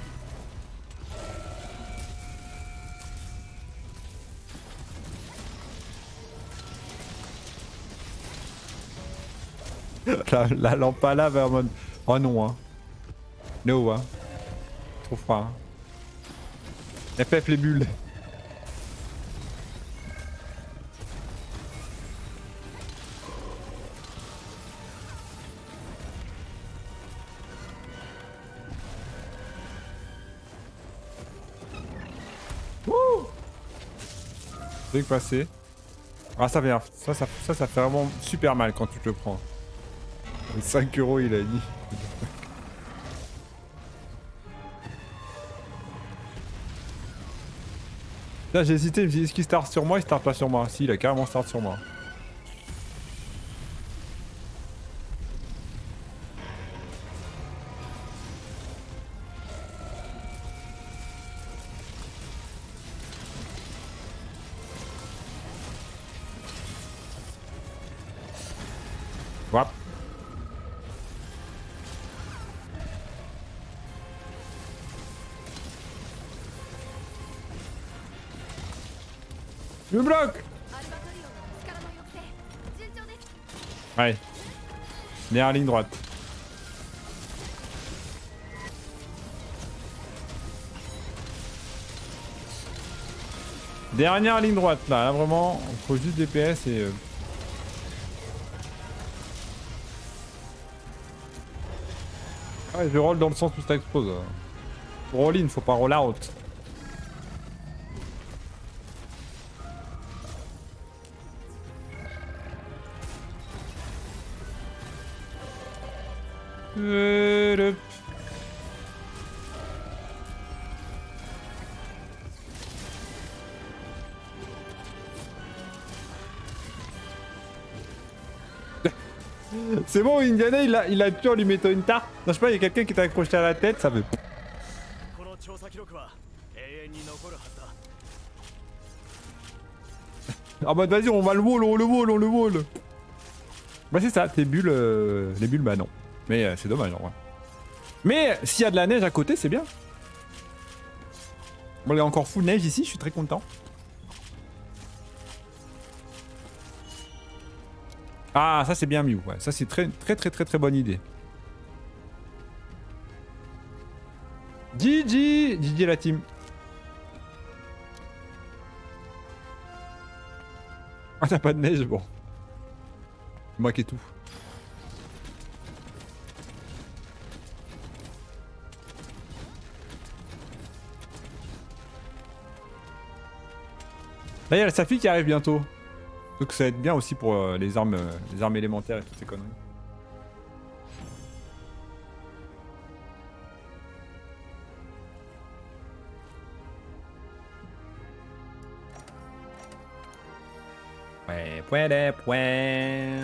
la, la lampe à lave en mode... Oh non hein. No hein. Trop froid hein. F F les bulles. Truc passé. Ah ça vient, ça ça, ça ça fait vraiment super mal quand tu te le prends. cinq euros il a dit. Là j'ai hésité, je me dis est-ce qu'il start sur moi, il start pas sur moi. Si il a carrément start sur moi. Wap. Je me bloque. Ouais. Dernière ligne droite. Dernière ligne droite là, là vraiment, faut juste D P S et... Euh... Ouais, je roll dans le sens où ça explose. Roll in, faut pas roll out. Euh, le... C'est bon, Indiana il a, il a tué en lui mettant une tarte. Non, je sais pas, il y a quelqu'un qui t'a accroché à la tête, ça veut. En mode vas-y, on va le wall, on le wall, on le wall. Bah c'est ça, tes bulles, euh, les bulles bah non. Mais euh, c'est dommage en vrai. Mais s'il y a de la neige à côté, c'est bien. Bon, il y a encore full neige ici, je suis très content. Ah, ça c'est bien Mew, ouais. Ça c'est très très très très très bonne idée. G G G G la team. Ah t'as pas de neige, bon. C'est moi qui ai tout. Là il y a la Safi qui arrive bientôt. Donc ça va être bien aussi pour euh, les armes euh, les armes élémentaires et toutes ces conneries. Ouais, point de point.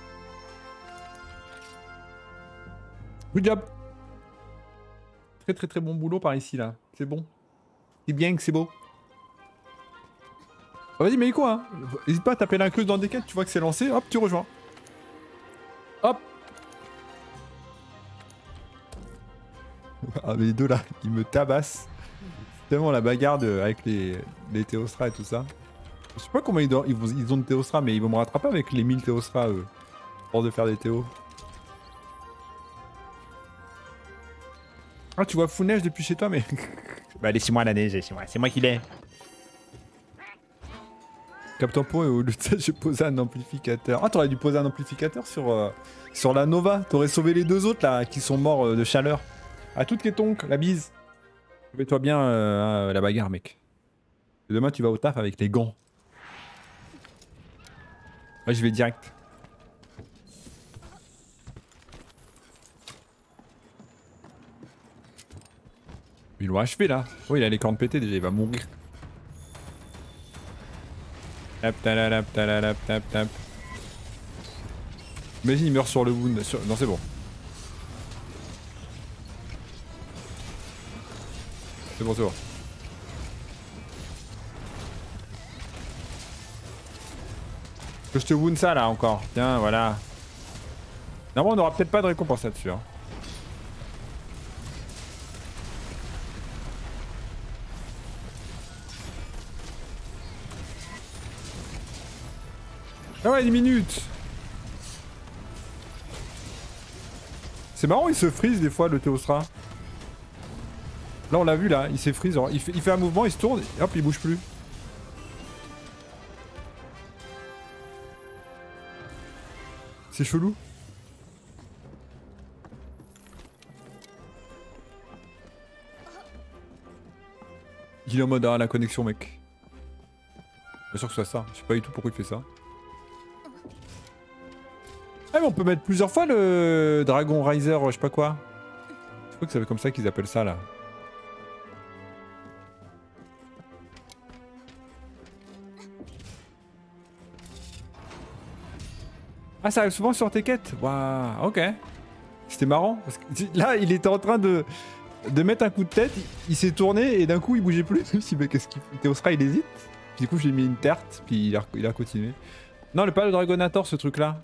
Good job. Très très très bon boulot par ici là. C'est bon. C'est bien que c'est beau. Oh, vas-y, mais quoi hein. N'hésite pas à taper l'incluse dans des quêtes, tu vois que c'est lancé, hop, tu rejoins. Hop. Ah, mais les deux là, ils me tabassent. Tellement la bagarre de, avec les, les Théostras et tout ça. Je sais pas comment ils, ils, ils ont de Théostras, mais ils vont me rattraper avec les mille Théostras, eux. Pour de faire des Théos. Ah, tu vois full neige depuis chez toi, mais... bah, laissez-moi la neige, c'est moi, c'est moi qui l'ai. Captain Po, et au lieu de ça, j'ai posé un amplificateur. Ah, t'aurais dû poser un amplificateur sur, euh, sur la Nova. T'aurais sauvé les deux autres, là, qui sont morts euh, de chaleur. À toute tonk, la bise. Fais-toi bien euh, la bagarre, mec. Et demain, tu vas au taf avec les gants. Ouais, je vais direct. Ils l'ont achevé, là. Oh, il a les cornes pétées, déjà, il va mourir. Tap, talalap, talalap, tap, tap. Imagine, il meurt sur le wound. Sur... Non, c'est bon. C'est bon, c'est bon. Que je te wound ça, là, encore. Tiens, voilà. Normalement, on n'aura peut-être pas de récompense là-dessus. Hein. Ah ouais, dix minutes. C'est marrant, il se freeze des fois, le Théostra. Là, on l'a vu, là, il s'est freeze. Il fait, il fait un mouvement, il se tourne, et hop, il bouge plus. C'est chelou. Il est en mode, ah, la connexion, mec. Bien sûr que ce soit ça. Je sais pas du tout pourquoi il fait ça. Ah mais on peut mettre plusieurs fois le Dragon Riser, je sais pas quoi. Je crois que c'est comme ça qu'ils appellent ça là. Ah ça arrive souvent sur tes quêtes. Waouh, ok. C'était marrant. Parce que là il était en train de, de mettre un coup de tête, il, il s'est tourné et d'un coup il bougeait plus. Je me suis dit mais qu'est-ce qu'il fait? Théostra il hésite. Puis du coup j'ai mis une tarte, puis il a, il a continué. Non, le pas le Dragonator ce truc là.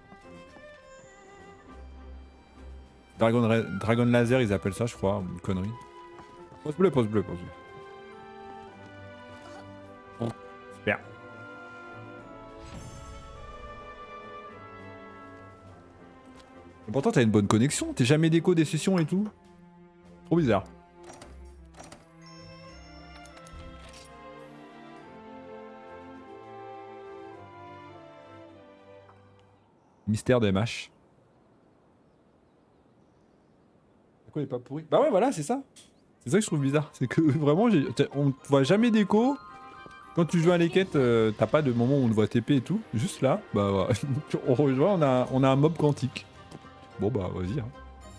Dragon, Dragon Laser, ils appellent ça, je crois, une connerie. Pose bleu, pose bleu, pose bleu. Bon, super. Mais pourtant t'as une bonne connexion, t'es jamais déco des sessions et tout. Trop bizarre. Mystère de M H. Pourquoi il est pas pourri? Bah ouais voilà c'est ça. C'est ça que je trouve bizarre. C'est que vraiment on te voit jamais déco. Quand tu joues à les quêtes, euh, t'as pas de moment où on te voit T P et tout. Juste là, bah ouais. On rejoint, on a, on a un mob quantique. Bon bah vas-y. Hein.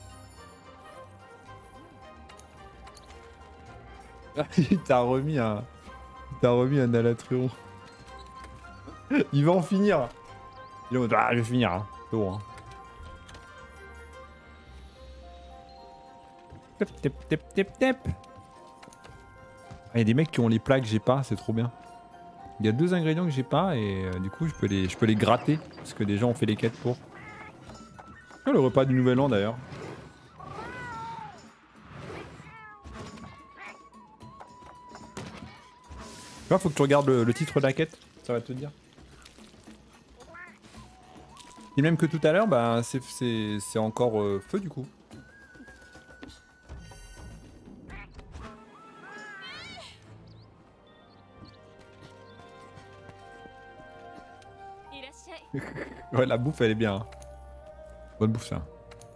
Il t'a remis un... Il t'a remis un Alatréon. Il va en finir. Il est en mode, ah je vais finir. Hein. C'est bon. Hein. Tep, tep, tep, tep, tep. Il y a des mecs qui ont les plaques que j'ai pas, c'est trop bien. Il y a deux ingrédients que j'ai pas et euh, du coup je peux, les, je peux les gratter parce que des gens ont fait les quêtes pour. Oh, le repas du nouvel an d'ailleurs. Là faut que tu regardes le, le titre de la quête, ça va te dire. Et même que tout à l'heure, bah c'est encore euh, feu du coup. Ouais, la bouffe elle est bien. Hein. Bonne bouffe ça.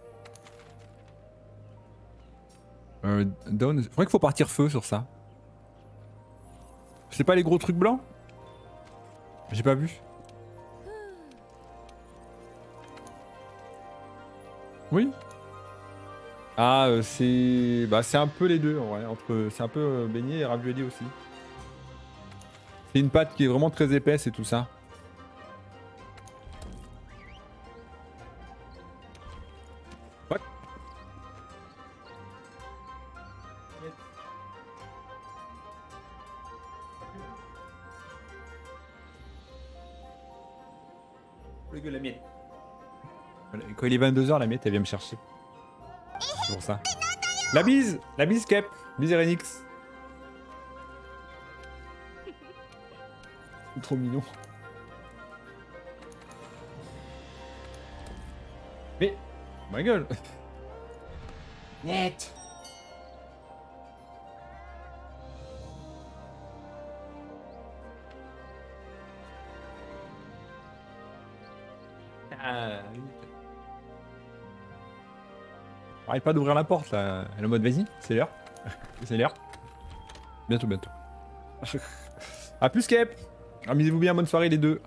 Euh, down. Je crois qu'il faut partir feu sur ça. C'est pas les gros trucs blancs? J'ai pas vu. Oui. Ah, euh, c'est. Bah, c'est un peu les deux en vrai. Entre... C'est un peu euh, beignet et ravioli aussi. C'est une pâte qui est vraiment très épaisse et tout ça. La miette. Quand il est vingt-deux heures, la miette elle vient me chercher. C'est pour ça. La bise! La bise Kep! Bise Erenix! Trop mignon. Mais... Ma gueule! Net! Ah, oui. Arrête pas d'ouvrir la porte là. Elle est en mode vas-y, c'est l'heure. C'est l'heure. Bientôt, bientôt. A plus Kep. Amusez-vous bien, bonne soirée les deux.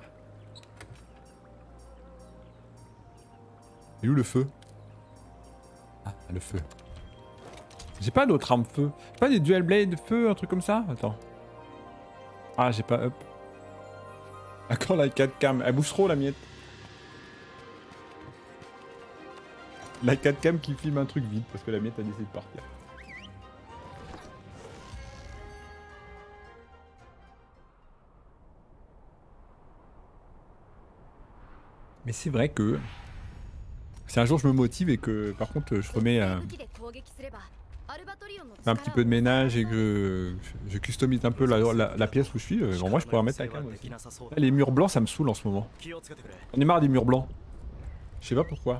Et où le feu? Ah, le feu. J'ai pas d'autres armes feu. Pas des dual blade feu, un truc comme ça? Attends. Ah, j'ai pas up. D'accord, la quatre cam. Elle bouge trop la miette. La quatre cam qui filme un truc vide parce que la miette a décidé de partir. Mais c'est vrai que si un jour je me motive et que par contre je remets euh, un petit peu de ménage et que je, je customise un peu la, la, la pièce où je suis, euh, en vrai je pourrais remettre la cam aussi. Là, les murs blancs ça me saoule en ce moment. On est marre des murs blancs. Je sais pas pourquoi.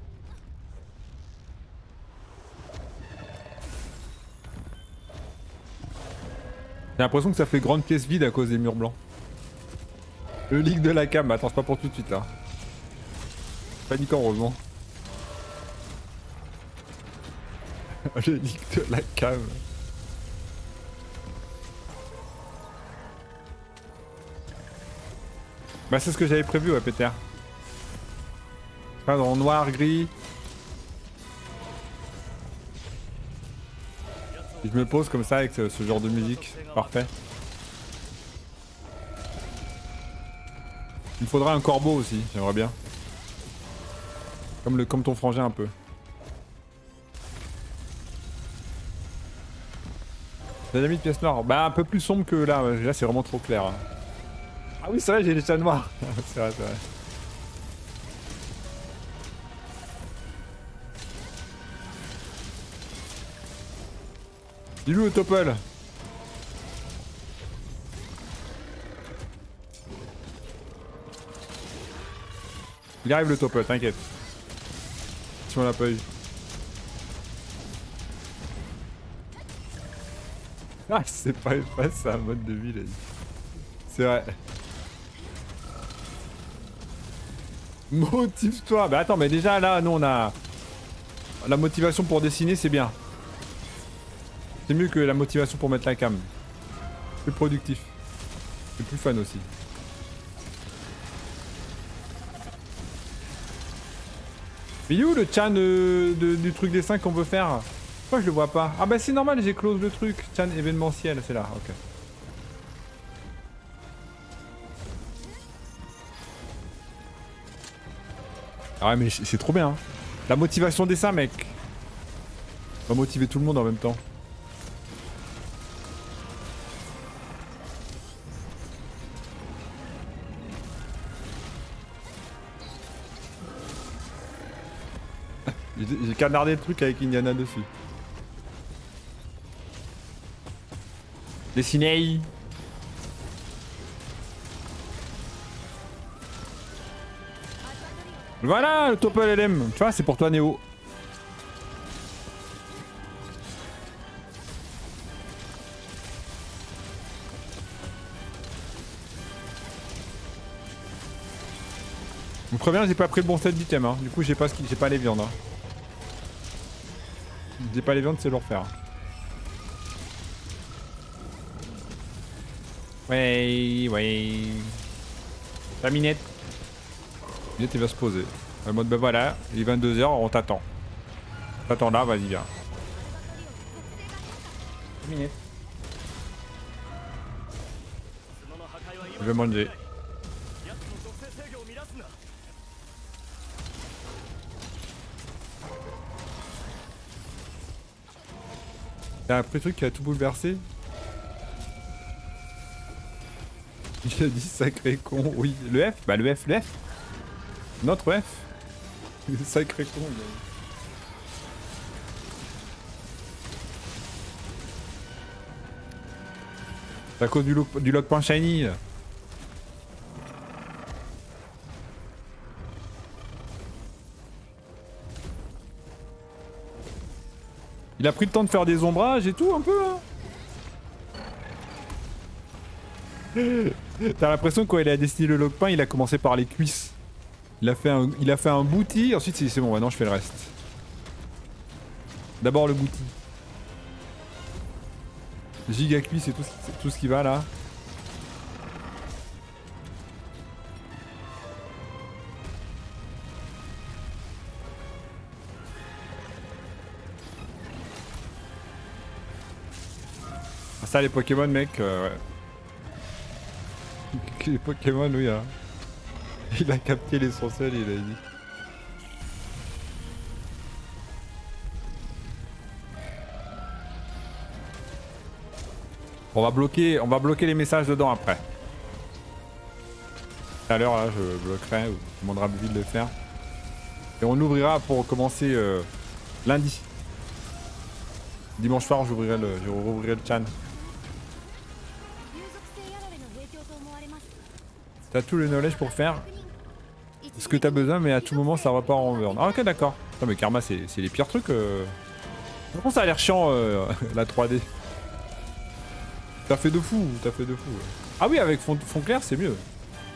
J'ai l'impression que ça fait grande pièce vide à cause des murs blancs. Le leak de la cam, attends c'est pas pour tout de suite là. Paniquant heureusement. Le leak de la cam. Bah c'est ce que j'avais prévu ouais Peter. Pas dans noir, gris. Et je me pose comme ça avec ce, ce genre de musique. Parfait. Il me faudra un corbeau aussi, j'aimerais bien. Comme, le, comme ton frangin un peu. T'as déjà mis de pièces noires? Bah un peu plus sombre que là, là c'est vraiment trop clair. Ah oui c'est vrai j'ai les chats noirs. C'est vrai c'est vrai. Dis-lui au topple. Il arrive le topple, t'inquiète. on l'a pas eu. Ah, c'est pas efface, c'est un mode de vie, là. C'est vrai. Motive-toi. Bah attends, mais déjà là, nous on a... La motivation pour dessiner, c'est bien. C'est mieux que la motivation pour mettre la cam. Plus productif. C'est plus fun aussi. Mais il est où le Chan euh, de, du truc dessin qu'on veut faire? Pourquoi je le vois pas? Ah bah c'est normal, j'ai close le truc. Chan événementiel, c'est là, ok. Ah ouais mais c'est trop bien. Hein. La motivation dessin mec. On va motiver tout le monde en même temps. J'ai canardé le truc avec Indiana dessus. Dessiné. Voilà le Topple L M. Tu vois, c'est pour toi Néo. Mon premier, j'ai pas pris le bon set d'items. Hein. Du coup, j'ai pas, ce qui... j'ai pas les viandes. Hein. J'ai pas les viandes, c'est lourd faire. Ouais, ouais. La minette. La minette, il va se poser. En mode, bah voilà, il est vingt-deux heures, on t'attend. T'attends là, vas-y, viens. La minette. Je vais manger. T'as appris le truc qui a tout bouleversé? Il a dit sacré con, oui. Le F? Bah le F, le F. Notre F. Sacré con. Mais... C'est à cause du, lo du lock point shiny. Il a pris le temps de faire des ombrages et tout un peu hein. T'as l'impression que quand il a dessiné le lock-pain, il a commencé par les cuisses. Il a fait un, il a fait un booty, ensuite c'est bon, maintenant je fais le reste. D'abord le booty. Giga cuisse c'est tout, tout ce qui va là. Ça les Pokémon mec, euh, ouais. Les Pokémon oui hein. Il a capté l'essentiel il a dit. On va bloquer, on va bloquer les messages dedans après. Tout à l'heure là je bloquerai, ou je demanderai à Buffy de le faire. Et on ouvrira pour commencer euh, lundi. Dimanche soir j'ouvrirai le, je rouvrirai le chan. T'as tout le knowledge pour faire ce que t'as besoin, mais à tout moment ça repart en burn. Ah ok d'accord. Non mais Karma c'est les pires trucs. Euh... Par contre ça a l'air chiant euh, la trois D. T'as fait de fou, t'as fait de fou. Ouais. Ah oui avec fond, fond clair c'est mieux.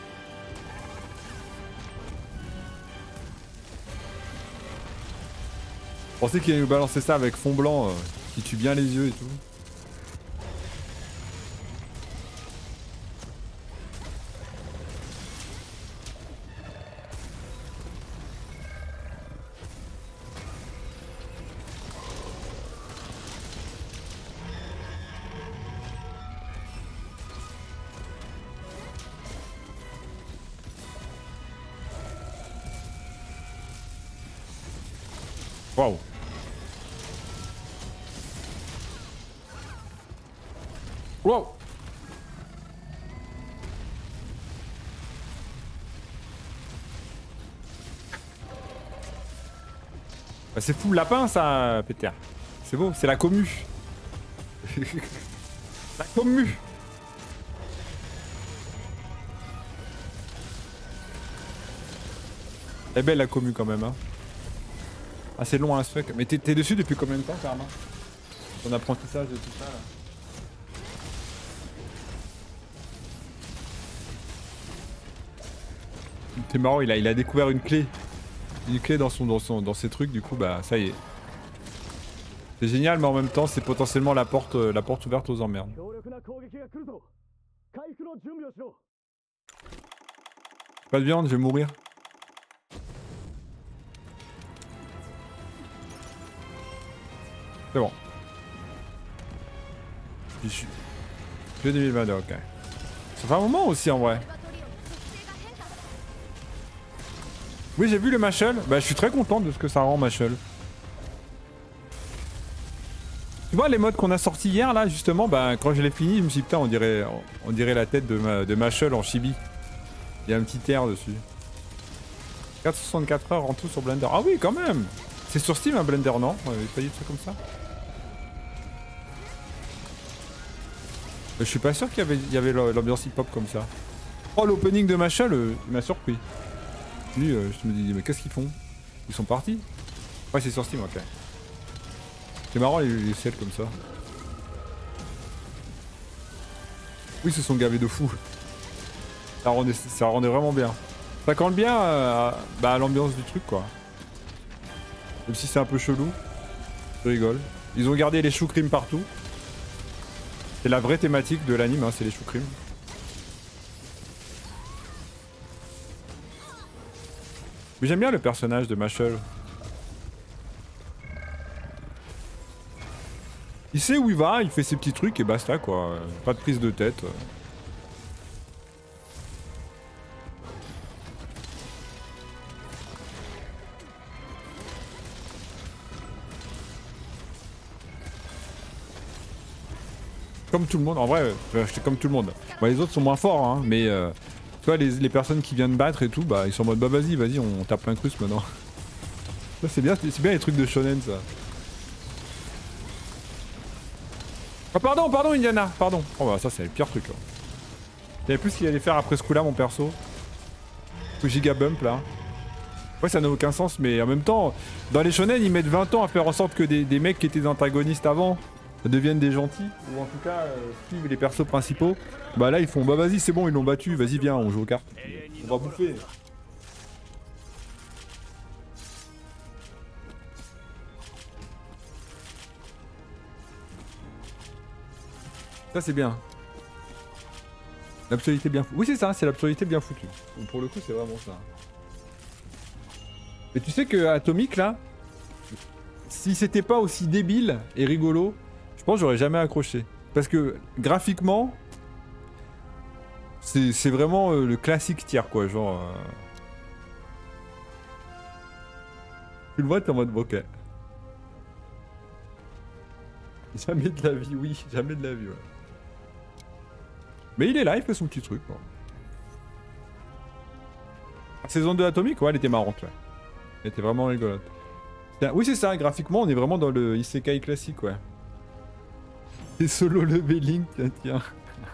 Je pensais qu'il allait nous balancer ça avec fond blanc euh, qui tue bien les yeux et tout. Waouh. Wow. Bah c'est fou le lapin ça, Péter. C'est beau, c'est la commu. La commu. Elle est belle la commu quand même hein. Ah, c'est long, hein, ce fuck. Mais t'es dessus depuis combien de temps, Karma? Ton apprentissage de tout ça, là. C'est marrant, il a, il a découvert une clé. Une clé dans, son, dans, son, dans ses trucs, du coup, bah, ça y est. C'est génial, mais en même temps, c'est potentiellement la porte, euh, la porte ouverte aux emmerdes. Pas de viande, je vais mourir. C'est bon. Je suis... deux mille vingt-deux, ok. Ça fait un moment aussi, en vrai. Oui, j'ai vu le Mashal. Bah, je suis très content de ce que ça rend, Mashal. Tu vois les modes qu'on a sortis hier là justement, bah quand je l'ai fini je me suis dit putain on dirait on dirait la tête de, ma, de Mashal en chibi. Il y a un petit air dessus. quatre cent soixante-quatre heures en tout sur Blender. Ah oui quand même. C'est sur Steam un Blender non? On avait pas dit de trucs comme ça. Je suis pas sûr qu'il y avait, il y avait l'ambiance hip hop comme ça. Oh l'opening de Mashal euh, il m'a surpris. Lui euh, je me dis mais qu'est-ce qu'ils font? Ils sont partis? Ouais c'est sur Steam ok. C'est marrant les, les ciels comme ça. Oui, ils se sont gavés de fou. Ça rendait, ça rendait vraiment bien. Ça colle bien euh, bah, à l'ambiance du truc quoi. Même si c'est un peu chelou. Je rigole. Ils ont gardé les choucrimes partout. C'est la vraie thématique de l'anime, hein, c'est les choucrimes. Mais j'aime bien le personnage de Mashal. Il sait où il va, il fait ses petits trucs et basta quoi. Pas de prise de tête. Comme tout le monde, en vrai, j'étais comme tout le monde. Bon, les autres sont moins forts, hein, mais euh, tu vois, les, les personnes qui viennent battre et tout, bah ils sont en mode bah vas-y, vas-y, on tape l'incruste maintenant. Ça c'est bien, c'est bien les trucs de shonen ça. Oh pardon, pardon Indiana, pardon. Oh bah ça c'est le pire truc là. Il y avait plus ce qu'il allait faire après ce coup là mon perso. Le giga bump là. Ouais ça n'a aucun sens mais en même temps, dans les shonen ils mettent vingt ans à faire en sorte que des, des mecs qui étaient antagonistes avant deviennent des gentils, ou en tout cas euh, suivent les persos principaux. Bah là ils font bah vas-y c'est bon ils l'ont battu, vas-y viens on joue aux cartes. On va bouffer. Ça c'est bien. L'absurdité bien foutue. Oui c'est ça, c'est l'absurdité bien foutue. Donc, pour le coup c'est vraiment ça. Mais tu sais que Atomic là, si c'était pas aussi débile et rigolo, je pense que j'aurais jamais accroché. Parce que graphiquement, c'est vraiment euh, le classique tiers quoi, genre... Euh... Tu le vois, t'es en mode ok. Jamais de la vie, oui, jamais de la vie, ouais. Mais il est là, il fait son petit truc. Quoi. La saison deux Atomic, ouais, elle était marrante, ouais. Elle était vraiment rigolote. Oui, c'est ça, graphiquement, on est vraiment dans le Isekai classique, ouais. C'est solo leveling, tiens, tiens.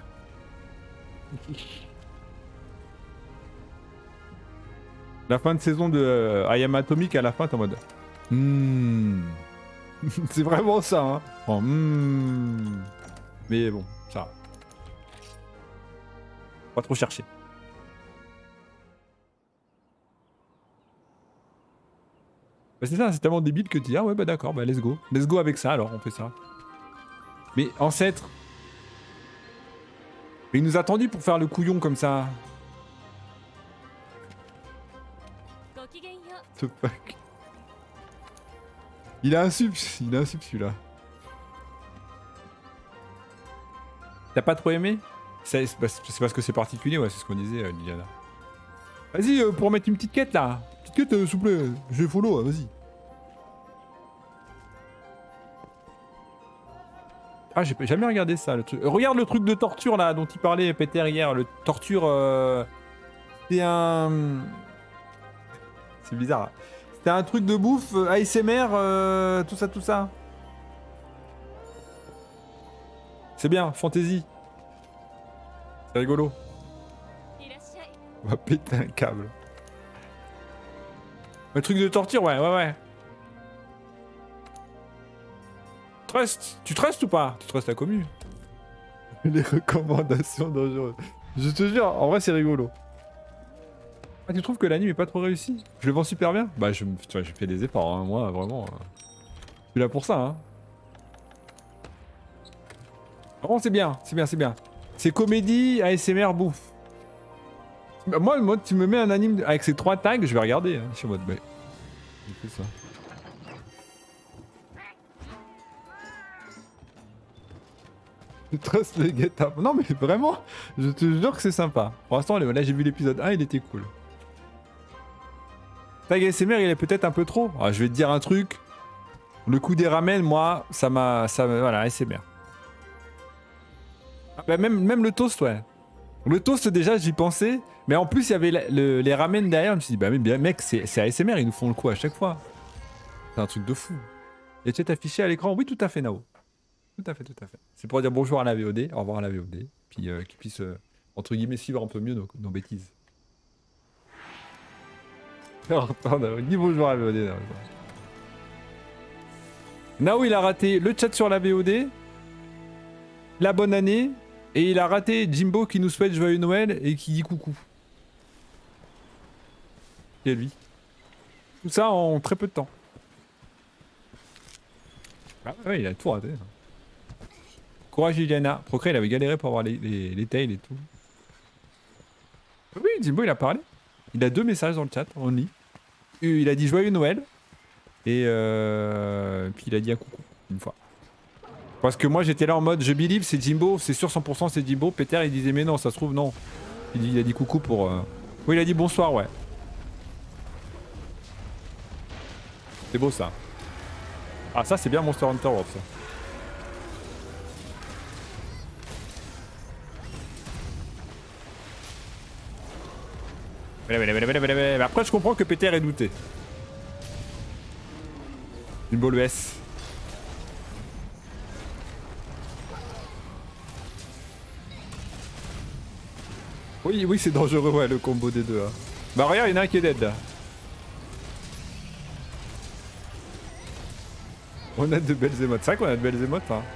La fin de saison de euh, I Am Atomic, à la fin, t'es en mode... Hmm. C'est vraiment ça, hein. Oh, hmm. Mais bon, ça va. Pas trop chercher. Bah c'est ça, c'est tellement débile que tu dis ah ouais bah d'accord, bah let's go. Let's go avec ça alors, on fait ça. Mais ancêtre. Mais il nous a attendu pour faire le couillon comme ça. The fuck. Il a un sub, il a un sub celui-là. T'as pas trop aimé? C'est parce que c'est particulier, ouais, c'est ce qu'on disait, euh, Liliana. Vas-y, euh, pour mettre une petite quête là. Petite quête, euh, s'il vous plaît. Je vais follow, vas-y. Ah, j'ai jamais regardé ça, le truc. Euh, regarde le truc de torture là dont il parlait Peter hier. Le torture. Euh... C'est un. C'est bizarre. C'était un truc de bouffe, euh, A S M R, euh, tout ça, tout ça. C'est bien, fantasy. C'est rigolo. On va péter un câble. Le truc de torture, ouais, ouais, ouais. Trust. Tu trustes ou pas? Tu trustes la commu. Les recommandations dangereuses. Je te jure, en vrai c'est rigolo. Ah, tu trouves que l'anime est pas trop réussi? Je le vends super bien? Bah je, tu vois, je fais des efforts, hein. Moi vraiment. Euh... Je suis là pour ça, hein. Vraiment c'est bien, c'est bien, c'est bien. C'est comédie, A S M R, bouffe. Moi, moi, tu me mets un anime avec ces trois tags, je vais regarder. Hein. Je suis en mode, mais... C'est ça. Je trust le get up. Non mais vraiment, je te jure que c'est sympa. Pour l'instant, là j'ai vu l'épisode un, il était cool. Tag A S M R, il est peut-être un peu trop. Alors, je vais te dire un truc. Le coup des ramen, moi, ça m'a... ça Voilà, A S M R. Ah, bah, même, même le toast, ouais. Le toast, déjà, j'y pensais. Mais en plus, il y avait la, le, les ramen derrière. Je me suis dit, bah mais bien, mec, c'est A S M R, ils nous font le coup à chaque fois. C'est un truc de fou. Et tu es affiché à l'écran? Oui, tout à fait, Nao. Tout à fait, tout à fait. C'est pour dire bonjour à la V O D, au revoir à la V O D. Puis euh, qu'ils puissent, euh, entre guillemets, suivre un peu mieux nos, nos bêtises. Dis bonjour à la V O D. Nao. Nao, il a raté le chat sur la V O D, la bonne année, et il a raté Jimbo qui nous souhaite joyeux Noël et qui dit coucou. Et lui. Tout ça en très peu de temps. Ah ouais, il a tout raté. Courage Iliana. Procré, il avait galéré pour avoir les, les, les tails et tout. Oui, Jimbo, il a parlé. Il a deux messages dans le chat, on lit. Il a dit joyeux Noël. Et euh... puis il a dit un coucou, une fois. Parce que moi j'étais là en mode je believe c'est Jimbo, c'est sûr cent pour cent c'est Jimbo. Peter il disait mais non, ça se trouve non. Il, dit, il a dit coucou pour... Euh... Oui, il a dit bonsoir, ouais. C'est beau ça. Ah ça c'est bien Monster Hunter World ça. Mais après je comprends que Peter est douté. Jimbo le S. Oui, oui, c'est dangereux, ouais, le combo des deux. Hein. Bah, regarde, il y en a un qui est dead là. On a de belles émotes. C'est vrai qu'on a de belles émotes, hein.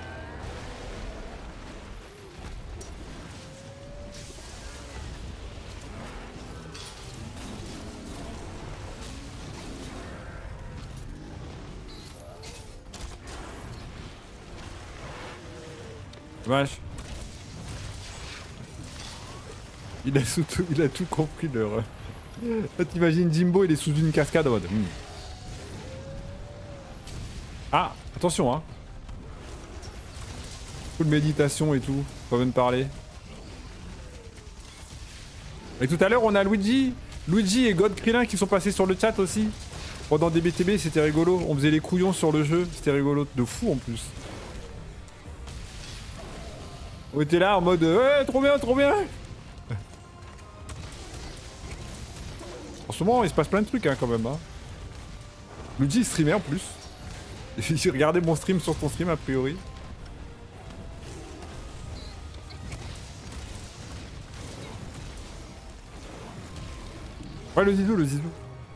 Dommage. Il a, sous tout, il a tout compris leur... Là t'imagines Jimbo il est sous une cascade en mode... Hmm. Ah, attention hein. Full méditation et tout, pas besoin de parler. Et tout à l'heure on a Luigi, Luigi et God Krillin qui sont passés sur le chat aussi. Pendant des B T B c'était rigolo, on faisait les couillons sur le jeu, c'était rigolo de fou en plus. On était là en mode ouais trop bien, trop bien. En ce moment il se passe plein de trucs hein, quand même hein. Luigi il streamait en plus. J'ai regardé mon stream sur ton stream a priori. Ouais le zizou, le zizou.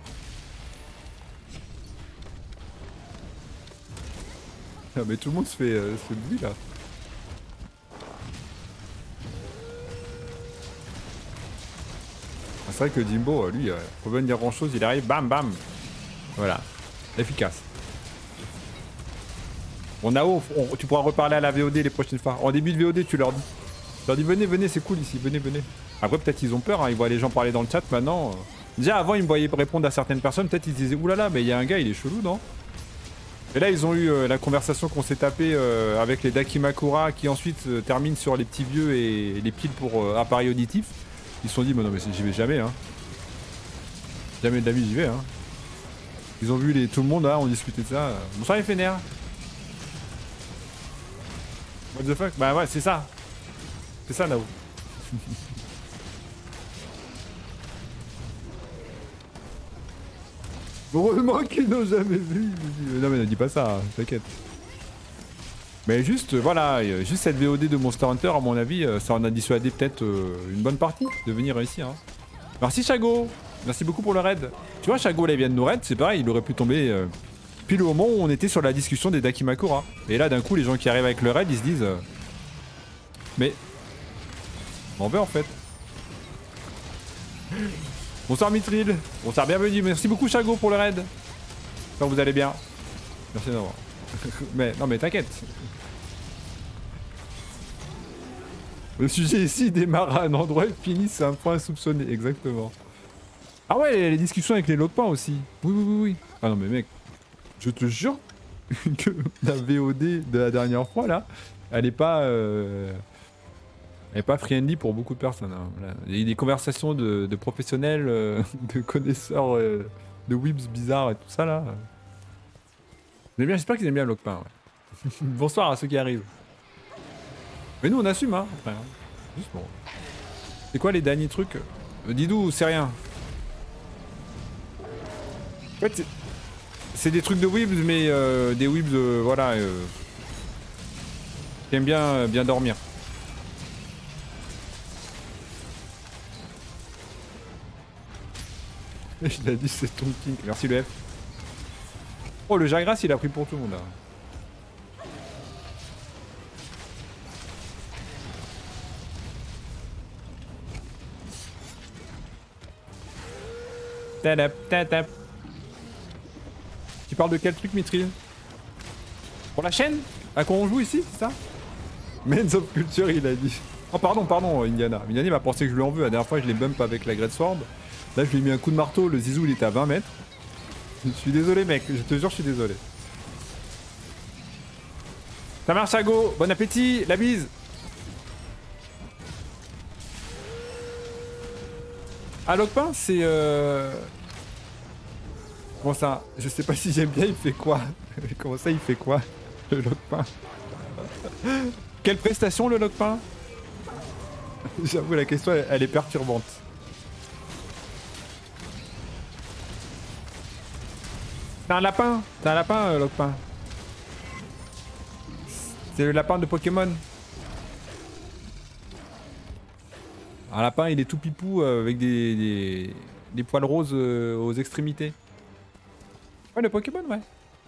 Ah, mais tout le monde se fait, euh, se fait bruit là. C'est vrai que Jimbo, lui, euh, faut pas dire grand chose, il arrive, bam bam. Voilà, efficace. Bon Nao, on, tu pourras reparler à la V O D les prochaines fois. En début de V O D, tu leur dis. Tu leur dis venez, venez, c'est cool ici, venez, venez. Après peut-être ils ont peur, hein, ils voient les gens parler dans le chat maintenant. Euh... Déjà avant ils me voyaient répondre à certaines personnes, peut-être ils se disaient oulala mais il y a un gars il est chelou non? Et là ils ont eu euh, la conversation qu'on s'est tapé euh, avec les Dakimakura qui ensuite euh, terminent sur les petits vieux et les piles pour euh, appareils auditifs. Ils se sont dit mais non mais j'y vais jamais hein. Jamais de la vie j'y vais hein. Ils ont vu les... tout le monde là, on discutait de ça. Bonsoir les fainéants. What the fuck? Bah ouais c'est ça. C'est ça Nao. Heureusement qu'ils n'ont jamais vu. Non mais ne dis pas ça, t'inquiète. Mais juste, voilà, juste cette V O D de Monster Hunter, à mon avis, ça en a dissuadé peut-être une bonne partie de venir ici. Hein. Merci Chago, merci beaucoup pour le raid. Tu vois, Chago là il vient de nous raid, c'est pareil, il aurait pu tomber euh, Puis le moment où on était sur la discussion des Dakimakura. Et là d'un coup les gens qui arrivent avec le raid ils se disent euh, mais on veut en fait. Bonsoir Mithril. Bonsoir, bienvenue. Merci beaucoup Chago pour le raid. J'espère que vous allez bien. Merci d'avoir. Mais non mais t'inquiète. Le sujet ici démarre à un endroit et finit c'est un point soupçonné. Exactement. Ah ouais, les, les discussions avec les Lopins aussi. Oui oui oui oui. Ah non mais mec, je te jure que la V O D de la dernière fois là, elle est pas euh... elle est pas friendly pour beaucoup de personnes. Hein. Là, il y a des conversations de, de professionnels, euh, de connaisseurs euh, de whips bizarres et tout ça là. Mais bien, j'espère qu'ils aiment bien Lopin. Ouais. Bonsoir à ceux qui arrivent. Mais nous on assume hein. Après, hein. Juste bon. C'est quoi les derniers trucs euh, Didou, c'est rien. En fait, c'est des trucs de Weebs, mais euh, des Weebs, euh, voilà, euh, qui aiment bien, euh, bien dormir. Il a dit c'est ton kink. Merci le F. Oh, le Jagras, il a pris pour tout le monde là. Tadap, tadap. Tu parles de quel truc, Mithril? Pour la chaîne? À quoi on joue ici, c'est ça? Men's of Culture, il a dit. Oh, pardon, pardon, Indiana. Indiana m'a pensé que je lui en veux. La dernière fois, je l'ai bump avec la Great Sword. Là, je lui ai mis un coup de marteau. Le Zizou, il était à vingt mètres. Je suis désolé, mec. Je te jure, je suis désolé. Ça marche, Chago. Bon appétit. La bise. Ah, Lopin, c'est... Euh... Comment ça? Je sais pas si j'aime bien, il fait quoi? Comment ça, il fait quoi? Le Lopin. Quelle prestation, le Lopin? J'avoue, la question, elle, elle est perturbante. T'as un lapin? T'as un lapin, euh, Lopin? C'est le lapin de Pokémon. Un lapin, il est tout pipou euh, avec des, des, des poils roses euh, aux extrémités. Ouais, le Pokémon, ouais.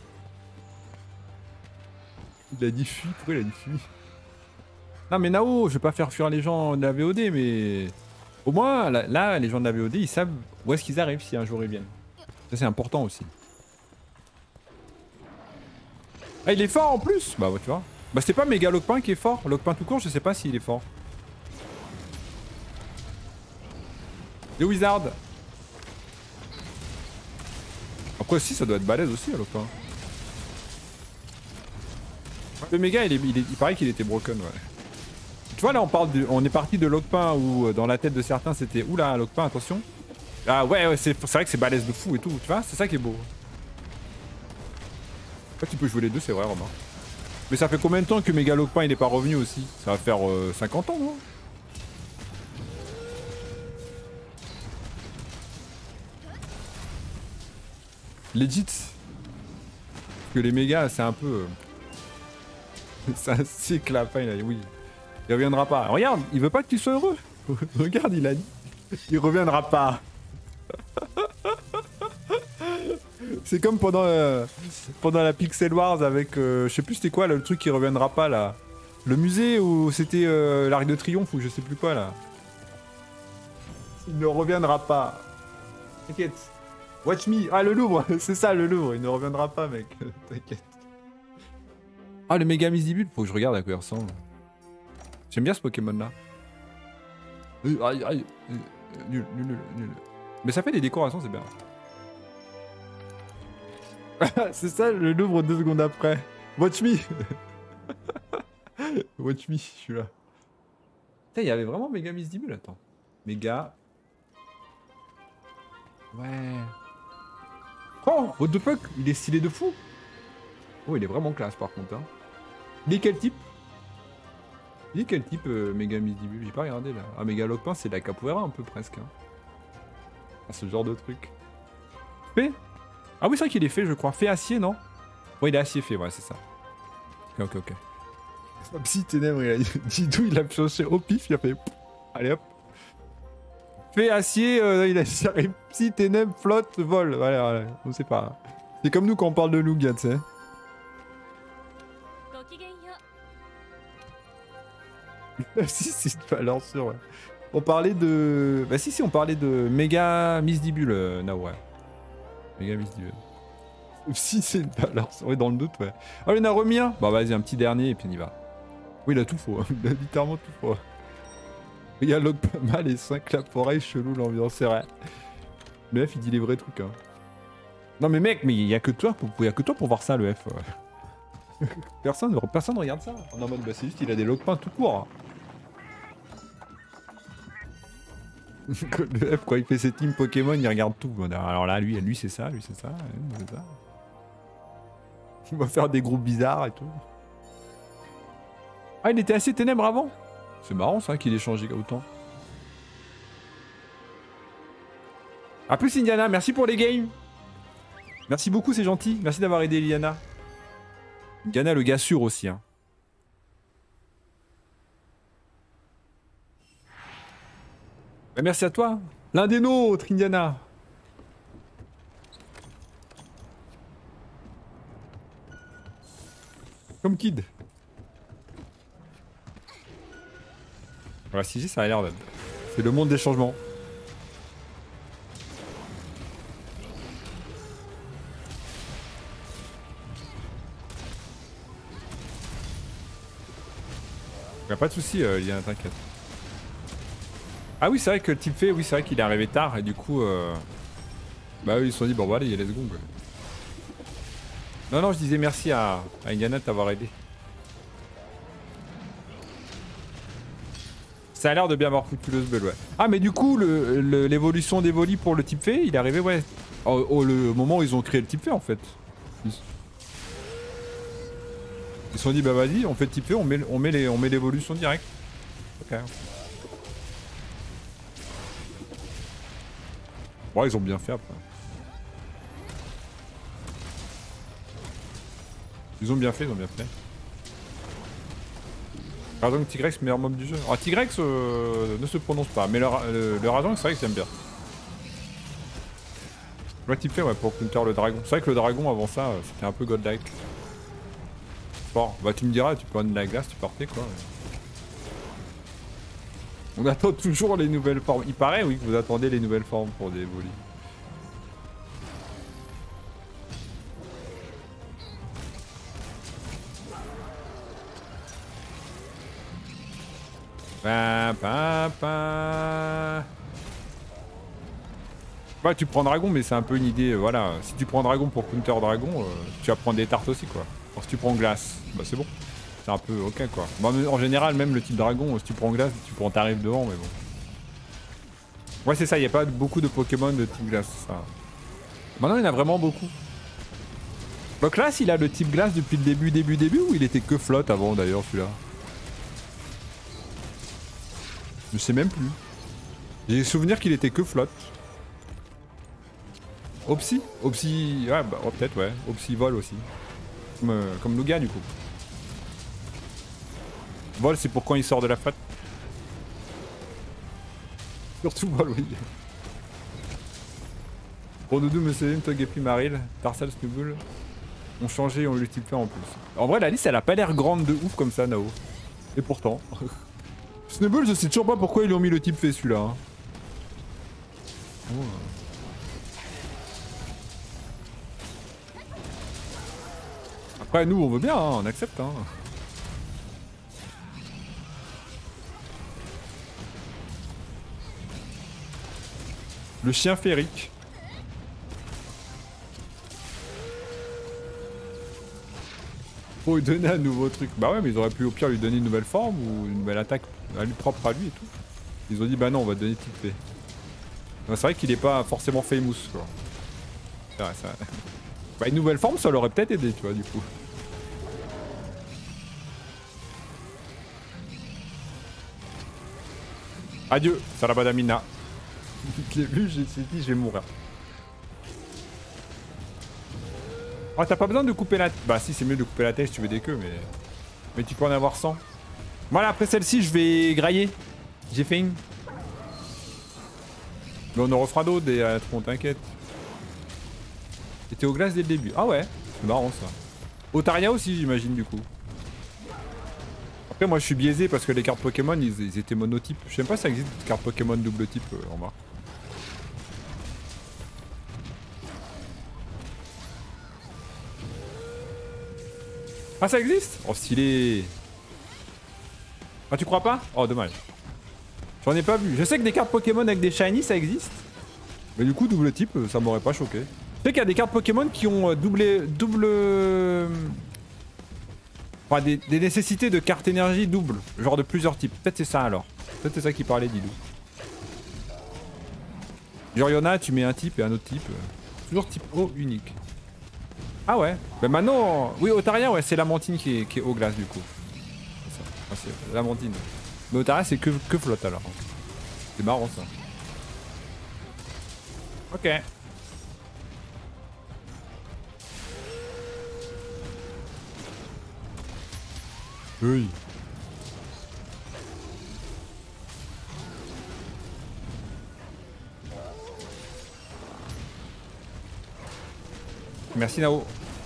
Il a dit fuis, pourquoi il a dit fuis? Non mais Nao, je vais pas faire fuir les gens de la V O D, mais... Au moins, là, là, les gens de la V O D, ils savent où est-ce qu'ils arrivent si un jour ils viennent. Ça, c'est important aussi. Ah, il est fort en plus. Bah ouais, tu vois. Bah c'est pas méga Lopin qui est fort. Lopin tout court, je sais pas s'il est fort. Les Wizards. Après aussi, ça doit être balèze aussi, Lopin. Le méga, il, est, il, est, il paraît qu'il était broken, ouais. Tu vois, là, on parle de, on est parti de Lopin où dans la tête de certains c'était oula, Lopin, attention. Ah ouais, ouais c'est vrai que c'est balèze de fou et tout, tu vois, c'est ça qui est beau. Après, tu peux jouer les deux, c'est vrai, Romain. Mais ça fait combien de temps que Mégalopin il est pas revenu aussi? Ça va faire euh, cinquante ans, non? Legit. Parce que les mégas, c'est un peu... Euh... c'est un cycle à la fin, il a dit oui. Il reviendra pas. Regarde, il veut pas que tu sois heureux. Regarde, il a dit. Il reviendra pas. C'est comme pendant, euh, pendant la Pixel Wars avec... Euh, je sais plus c'était quoi là, le truc qui reviendra pas là. Le musée où c'était euh, l'Arc de Triomphe ou je sais plus quoi là. Il ne reviendra pas. T'inquiète. Watch me. Ah le Louvre, c'est ça le Louvre, il ne reviendra pas mec. T'inquiète. Ah le méga misibule, faut que je regarde à quoi il ressemble. J'aime bien ce Pokémon là. Aïe aïe. Nul, nul, nul, nul. Mais ça fait des décorations, c'est bien. C'est ça le Louvre deux secondes après. Watch me. Watch me, je suis là. Putain, il y avait vraiment méga misibule, attends. Méga. Ouais. Oh, what the fuck, il est stylé de fou. Oh, il est vraiment classe par contre. Hein. Il est quel type? Il est quel type euh, méga misibule? J'ai pas regardé là. Ah, méga Lopin, c'est de la capoeira un peu presque. Hein. Ah, ce genre de truc. Fait? Ah oui, c'est vrai qu'il est fait, je crois. Fait acier, non? Ouais, il est acier fait, ouais, c'est ça. Ok, ok, ok. Psy ténèbres, il a dit. Didou, il a pioché au pif, il a fait. Allez hop. Fait acier, euh, il a dit Psy ténèbres, flotte, vol. Voilà, voilà, on sait pas. C'est comme nous quand on parle de Lugia, tu sais. Si, c'est une valeur sûre, ouais. On parlait de... Bah si, si, on parlait de méga misdibule, euh, Nao, ouais. Méga misdibule. Si, c'est une valeur sûre, ouais, dans le doute, ouais. Oh, il en a remis un. Bah vas-y, un petit dernier et puis on y va. Oui, il a tout faux, hein. Il a littéralement tout faux. Il y a log pas mal et cinq clap oreilles, chelou l'ambiance, c'est vrai. Le F, il dit les vrais trucs, hein. Non mais mec, mais il y a que toi pour, y a que toi pour voir ça, le F. Ouais. Personne, personne regarde ça. On est en mode, bah c'est juste, il a des logpins tout court. Le F, quand il fait ses teams Pokémon, il regarde tout. Alors là, lui, lui c'est ça, lui c'est ça, lui c'est ça. Il va faire des groupes bizarres et tout. Ah, il était assez ténèbres avant. C'est marrant ça qu'il ait changé autant. A plus Indiana, merci pour les games. Merci beaucoup, c'est gentil. Merci d'avoir aidé Liliana. Indiana, le gars sûr aussi. Hein. Bah, merci à toi. L'un des nôtres, Indiana. Comme Kid. Voilà, si j'ai ça a l'air d'être. C'est le monde des changements. Y'a pas de soucis, euh, Liliana, t'inquiète. Ah oui, c'est vrai que le type fait, oui, c'est vrai qu'il est arrivé tard et du coup. Euh... Bah oui, ils se sont dit, bon, bah allez, let's go. Quoi. Non, non, je disais merci à, à Indiana de t'avoir aidé. Ça a l'air de bien avoir foutu le sbul, ouais. Ah, mais du coup, l'évolution des volis pour le type fait, il est arrivé, ouais. Au, au le moment où ils ont créé le type fait, en fait. Ils se sont dit, bah vas-y, on fait le type fait, on met, on met l'évolution directe. Ok. Ouais, ils ont bien fait après. Ils ont bien fait, ils ont bien fait. Razong Tigrex, meilleur mob du jeu. Ah, Tigrex euh, ne se prononce pas, mais le, le, le Razong, c'est vrai que j'aime bien. Ouais, type fait, ouais, pour counter le dragon. C'est vrai que le dragon, avant ça, c'était un peu godlike. Fort. Bah, tu me diras, tu peux prendre de la glace, tu partais quoi. On attend toujours les nouvelles formes. Il paraît, oui, que vous attendez les nouvelles formes pour des volis. Pa, pa, pa. Ouais, tu prends dragon, mais c'est un peu une idée. Euh, voilà, si tu prends dragon pour counter dragon, euh, tu vas prendre des tartes aussi, quoi. Alors, si tu prends glace, bah c'est bon. C'est un peu ok, quoi. Bon, en général, même le type dragon, si tu prends glace, tu prends tarif devant, mais bon. Ouais, c'est ça, il n'y a pas beaucoup de Pokémon de type glace, ça. Maintenant, il y en a vraiment beaucoup. Donc là, s'il a le type glace depuis le début, début, début, ou il était que flotte avant, d'ailleurs, celui-là? Je sais même plus. J'ai souvenir qu'il était que flotte. Opsi Opsi... Ouais, bah, oh, peut-être, ouais. Opsi vol aussi. Comme, euh, comme Lugia, du coup. Vol, c'est pour quand il sort de la flotte. Surtout vol, oui. Rodoudou, Monsieur Tog et Primaril, Tarsal, Snubbull ont changé et ont eu le type fait en plus. En vrai, la liste, elle a pas l'air grande de ouf comme ça, Nao. Et pourtant... Snubbull, je sais toujours pas pourquoi ils lui ont mis le type fait celui-là. Hein. Oh. Après, nous, on veut bien, hein, on accepte. Hein. Le chien féerique. Faut lui donner un nouveau truc. Bah ouais, mais ils auraient pu au pire lui donner une nouvelle forme ou une nouvelle attaque à lui, propre à lui et tout. Ils ont dit bah non, on va te donner type fait. C'est vrai qu'il est pas forcément famous quoi. C'est vrai, c'est vrai. Bah une nouvelle forme ça l'aurait peut-être aidé tu vois du coup. Adieu, Salabadamina. Je l'ai vu, j'ai dit je vais mourir. Oh t'as pas besoin de couper la... Bah si c'est mieux de couper la tête si tu veux des queues mais... Mais tu peux en avoir cent. Voilà après celle-ci je vais grailler. J'ai fait une. Mais on en refera d'autres des euh, troncs, t'inquiète. était au glace dès le début. Ah ouais, c'est marrant ça. Otaria aussi j'imagine du coup. Après moi je suis biaisé parce que les cartes Pokémon ils, ils étaient monotypes. Je sais même pas si ça existe des cartes Pokémon double type euh, en bas. Ah ça existe? Oh stylé. Ah tu crois pas? Oh dommage. J'en ai pas vu. Je sais que des cartes Pokémon avec des shiny ça existe. Mais du coup double type ça m'aurait pas choqué. Je sais qu'il y a des cartes Pokémon qui ont doublé, double... Enfin des, des nécessités de cartes énergie double. Genre de plusieurs types. Peut-être c'est ça alors. Peut-être c'est ça qui parlait Didou. Genre y'en a tu mets un type et un autre type. Toujours type O unique. Ah ouais. Bah maintenant... Oui Otaria ouais c'est Lamantine qui est, qui est eau glace du coup. C'est ça. Ah, c'est Lamantine. Mais Otaria c'est que, que flotte alors. C'est marrant ça. Ok. Oui. Merci Nao.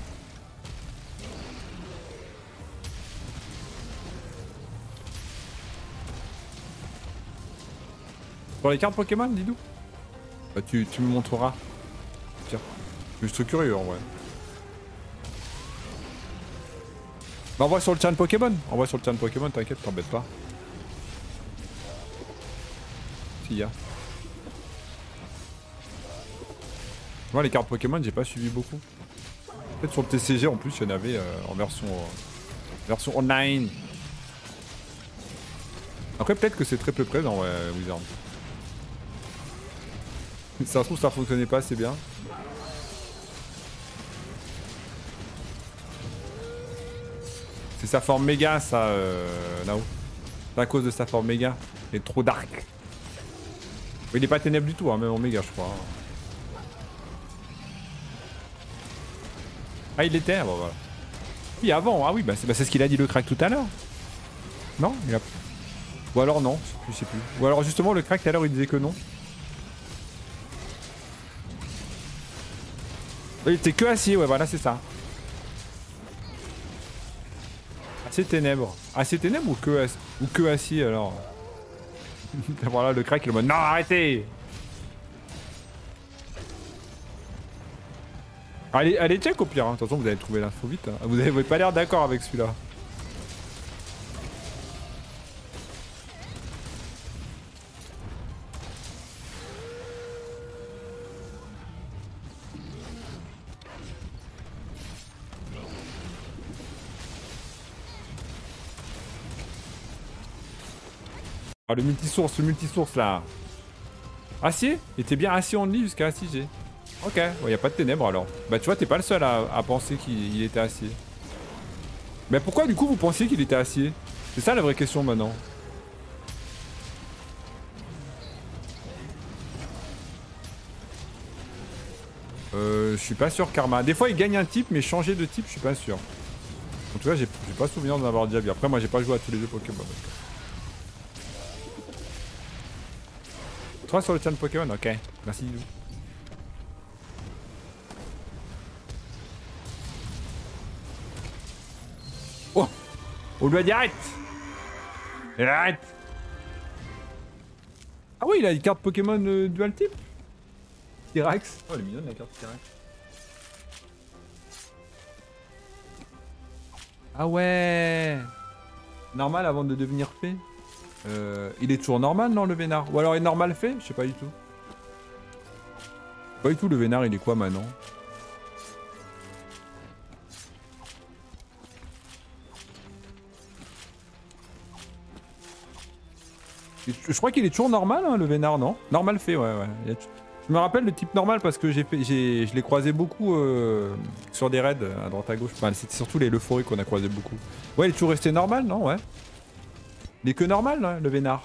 Pour les cartes Pokémon, Didou bah, tu, tu me montreras. Tiens. Je suis curieux en vrai. Bah envoie sur le chat Pokémon. Envoie sur le chat Pokémon, t'inquiète, t'embête pas. Si y a. Moi les cartes Pokémon j'ai pas suivi beaucoup. Peut-être sur le T C G en plus il y en avait euh, en version euh, version online. Après peut-être que c'est très peu présent ouais Wizard. Ça se trouve ça fonctionnait pas assez bien. C'est sa forme méga ça euh, Nao. C'est à cause de sa forme méga. Il est trop dark. Mais il est pas ténèbre du tout hein, même en méga je crois. Ah il était, bon voilà. Oui avant, ah oui bah c'est bah, ce qu'il a dit le crack tout à l'heure. Non il a... Ou alors non, je sais plus. Ou alors justement le crack tout à l'heure il disait que non. Il était que acier, ouais voilà c'est ça. Acier ténèbres. Acier ténèbres ou que, ac... ou que acier alors. Voilà le crack il est en mode non arrêtez. Allez, allez check au pire, hein. De toute façon vous allez trouver l'info vite. Hein. Vous avez pas l'air d'accord avec celui-là. Ah le multisource, le multisource là. Acier? Il était bien acier en lit jusqu'à acier G. Ok, ouais, y a pas de ténèbres alors. Bah tu vois t'es pas le seul à, à penser qu'il était acier. Mais pourquoi du coup vous pensiez qu'il était acier? C'est ça la vraie question maintenant. Euh, je suis pas sûr Karma. Des fois il gagne un type mais changer de type je suis pas sûr. En tout cas j'ai pas souvenir d'en avoir déjà vu. Après moi j'ai pas joué à tous les jeux Pokémon. trois sur le channel Pokémon, ok. Merci Didou. Oh, on lui a dit arrête. Arrête. Ah oui il a une carte Pokémon euh, dual type. Tyrax. Oh elle est mignonne la carte Tyrax. Ah ouais. Normal avant de devenir fée. Euh, il est toujours normal non le Vénard? Ou alors il est normal fait? Je sais pas du tout. Pas du tout le Vénard il est quoi maintenant? Je crois qu'il est toujours normal hein, le Vénard non? Normal fait ouais ouais. Je me rappelle le type normal parce que j'ai fait, j'ai, je l'ai croisé beaucoup euh, sur des raids à droite à gauche. Enfin, c'était surtout les Leforêt qu'on a croisé beaucoup. Ouais, il est toujours resté normal, non? Ouais. Il est que normal, hein, le Vénard.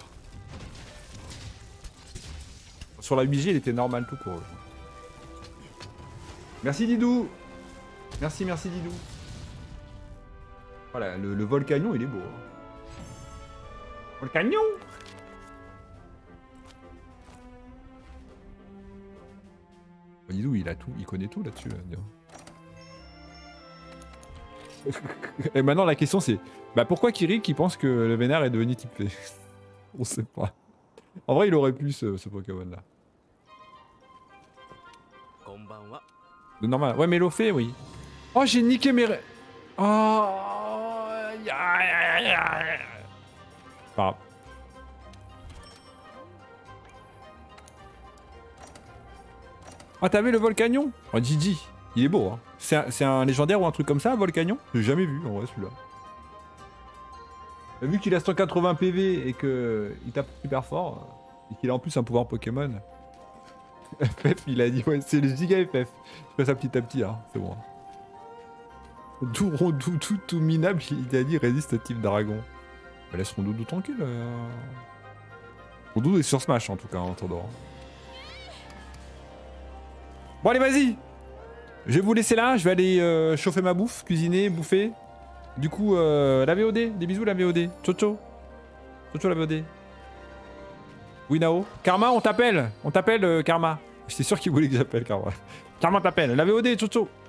Sur la huit G, il était normal tout court. Merci Didou. Merci, merci Didou. Voilà, le, le Volcanion, il est beau. Hein. Volcanion. Bisou, il a tout, il connaît tout là-dessus. Là, et maintenant, la question c'est, bah pourquoi Kirik il pense que le vénère est devenu type V? On sait pas. En vrai, il aurait pu ce, ce Pokémon là. De normal. Ouais, mais Lofé, oui. Oh, j'ai niqué mes... Oh... Pas grave. Ah, t'as vu le Volcanion? Oh, Gigi, il est beau, hein. C'est un, un légendaire ou un truc comme ça, un Volcanion? J'ai jamais vu, en vrai, celui-là. Vu qu'il a cent quatre-vingts P V et qu'il tape super fort, et qu'il a en plus un pouvoir Pokémon... F F, il a dit, ouais, c'est le giga F F. Je fais ça petit à petit, hein, c'est bon. Tout rondou, tout, tout minable, il a dit résiste à type dragon. Bah, laisse Rondoudou tranquille. Euh... Rondoudou est sur Smash en tout cas, en attendant. Bon, allez, vas-y! Je vais vous laisser là, je vais aller euh, chauffer ma bouffe, cuisiner, bouffer. Du coup, euh, la V O D, des bisous la V O D. Ciao, ciao. Ciao, ciao la V O D. Oui, Nao. Karma, on t'appelle. On t'appelle, euh, Karma. J'étais sûr qu'il voulait que j'appelle Karma. Karma t'appelle. La V O D, ciao, ciao.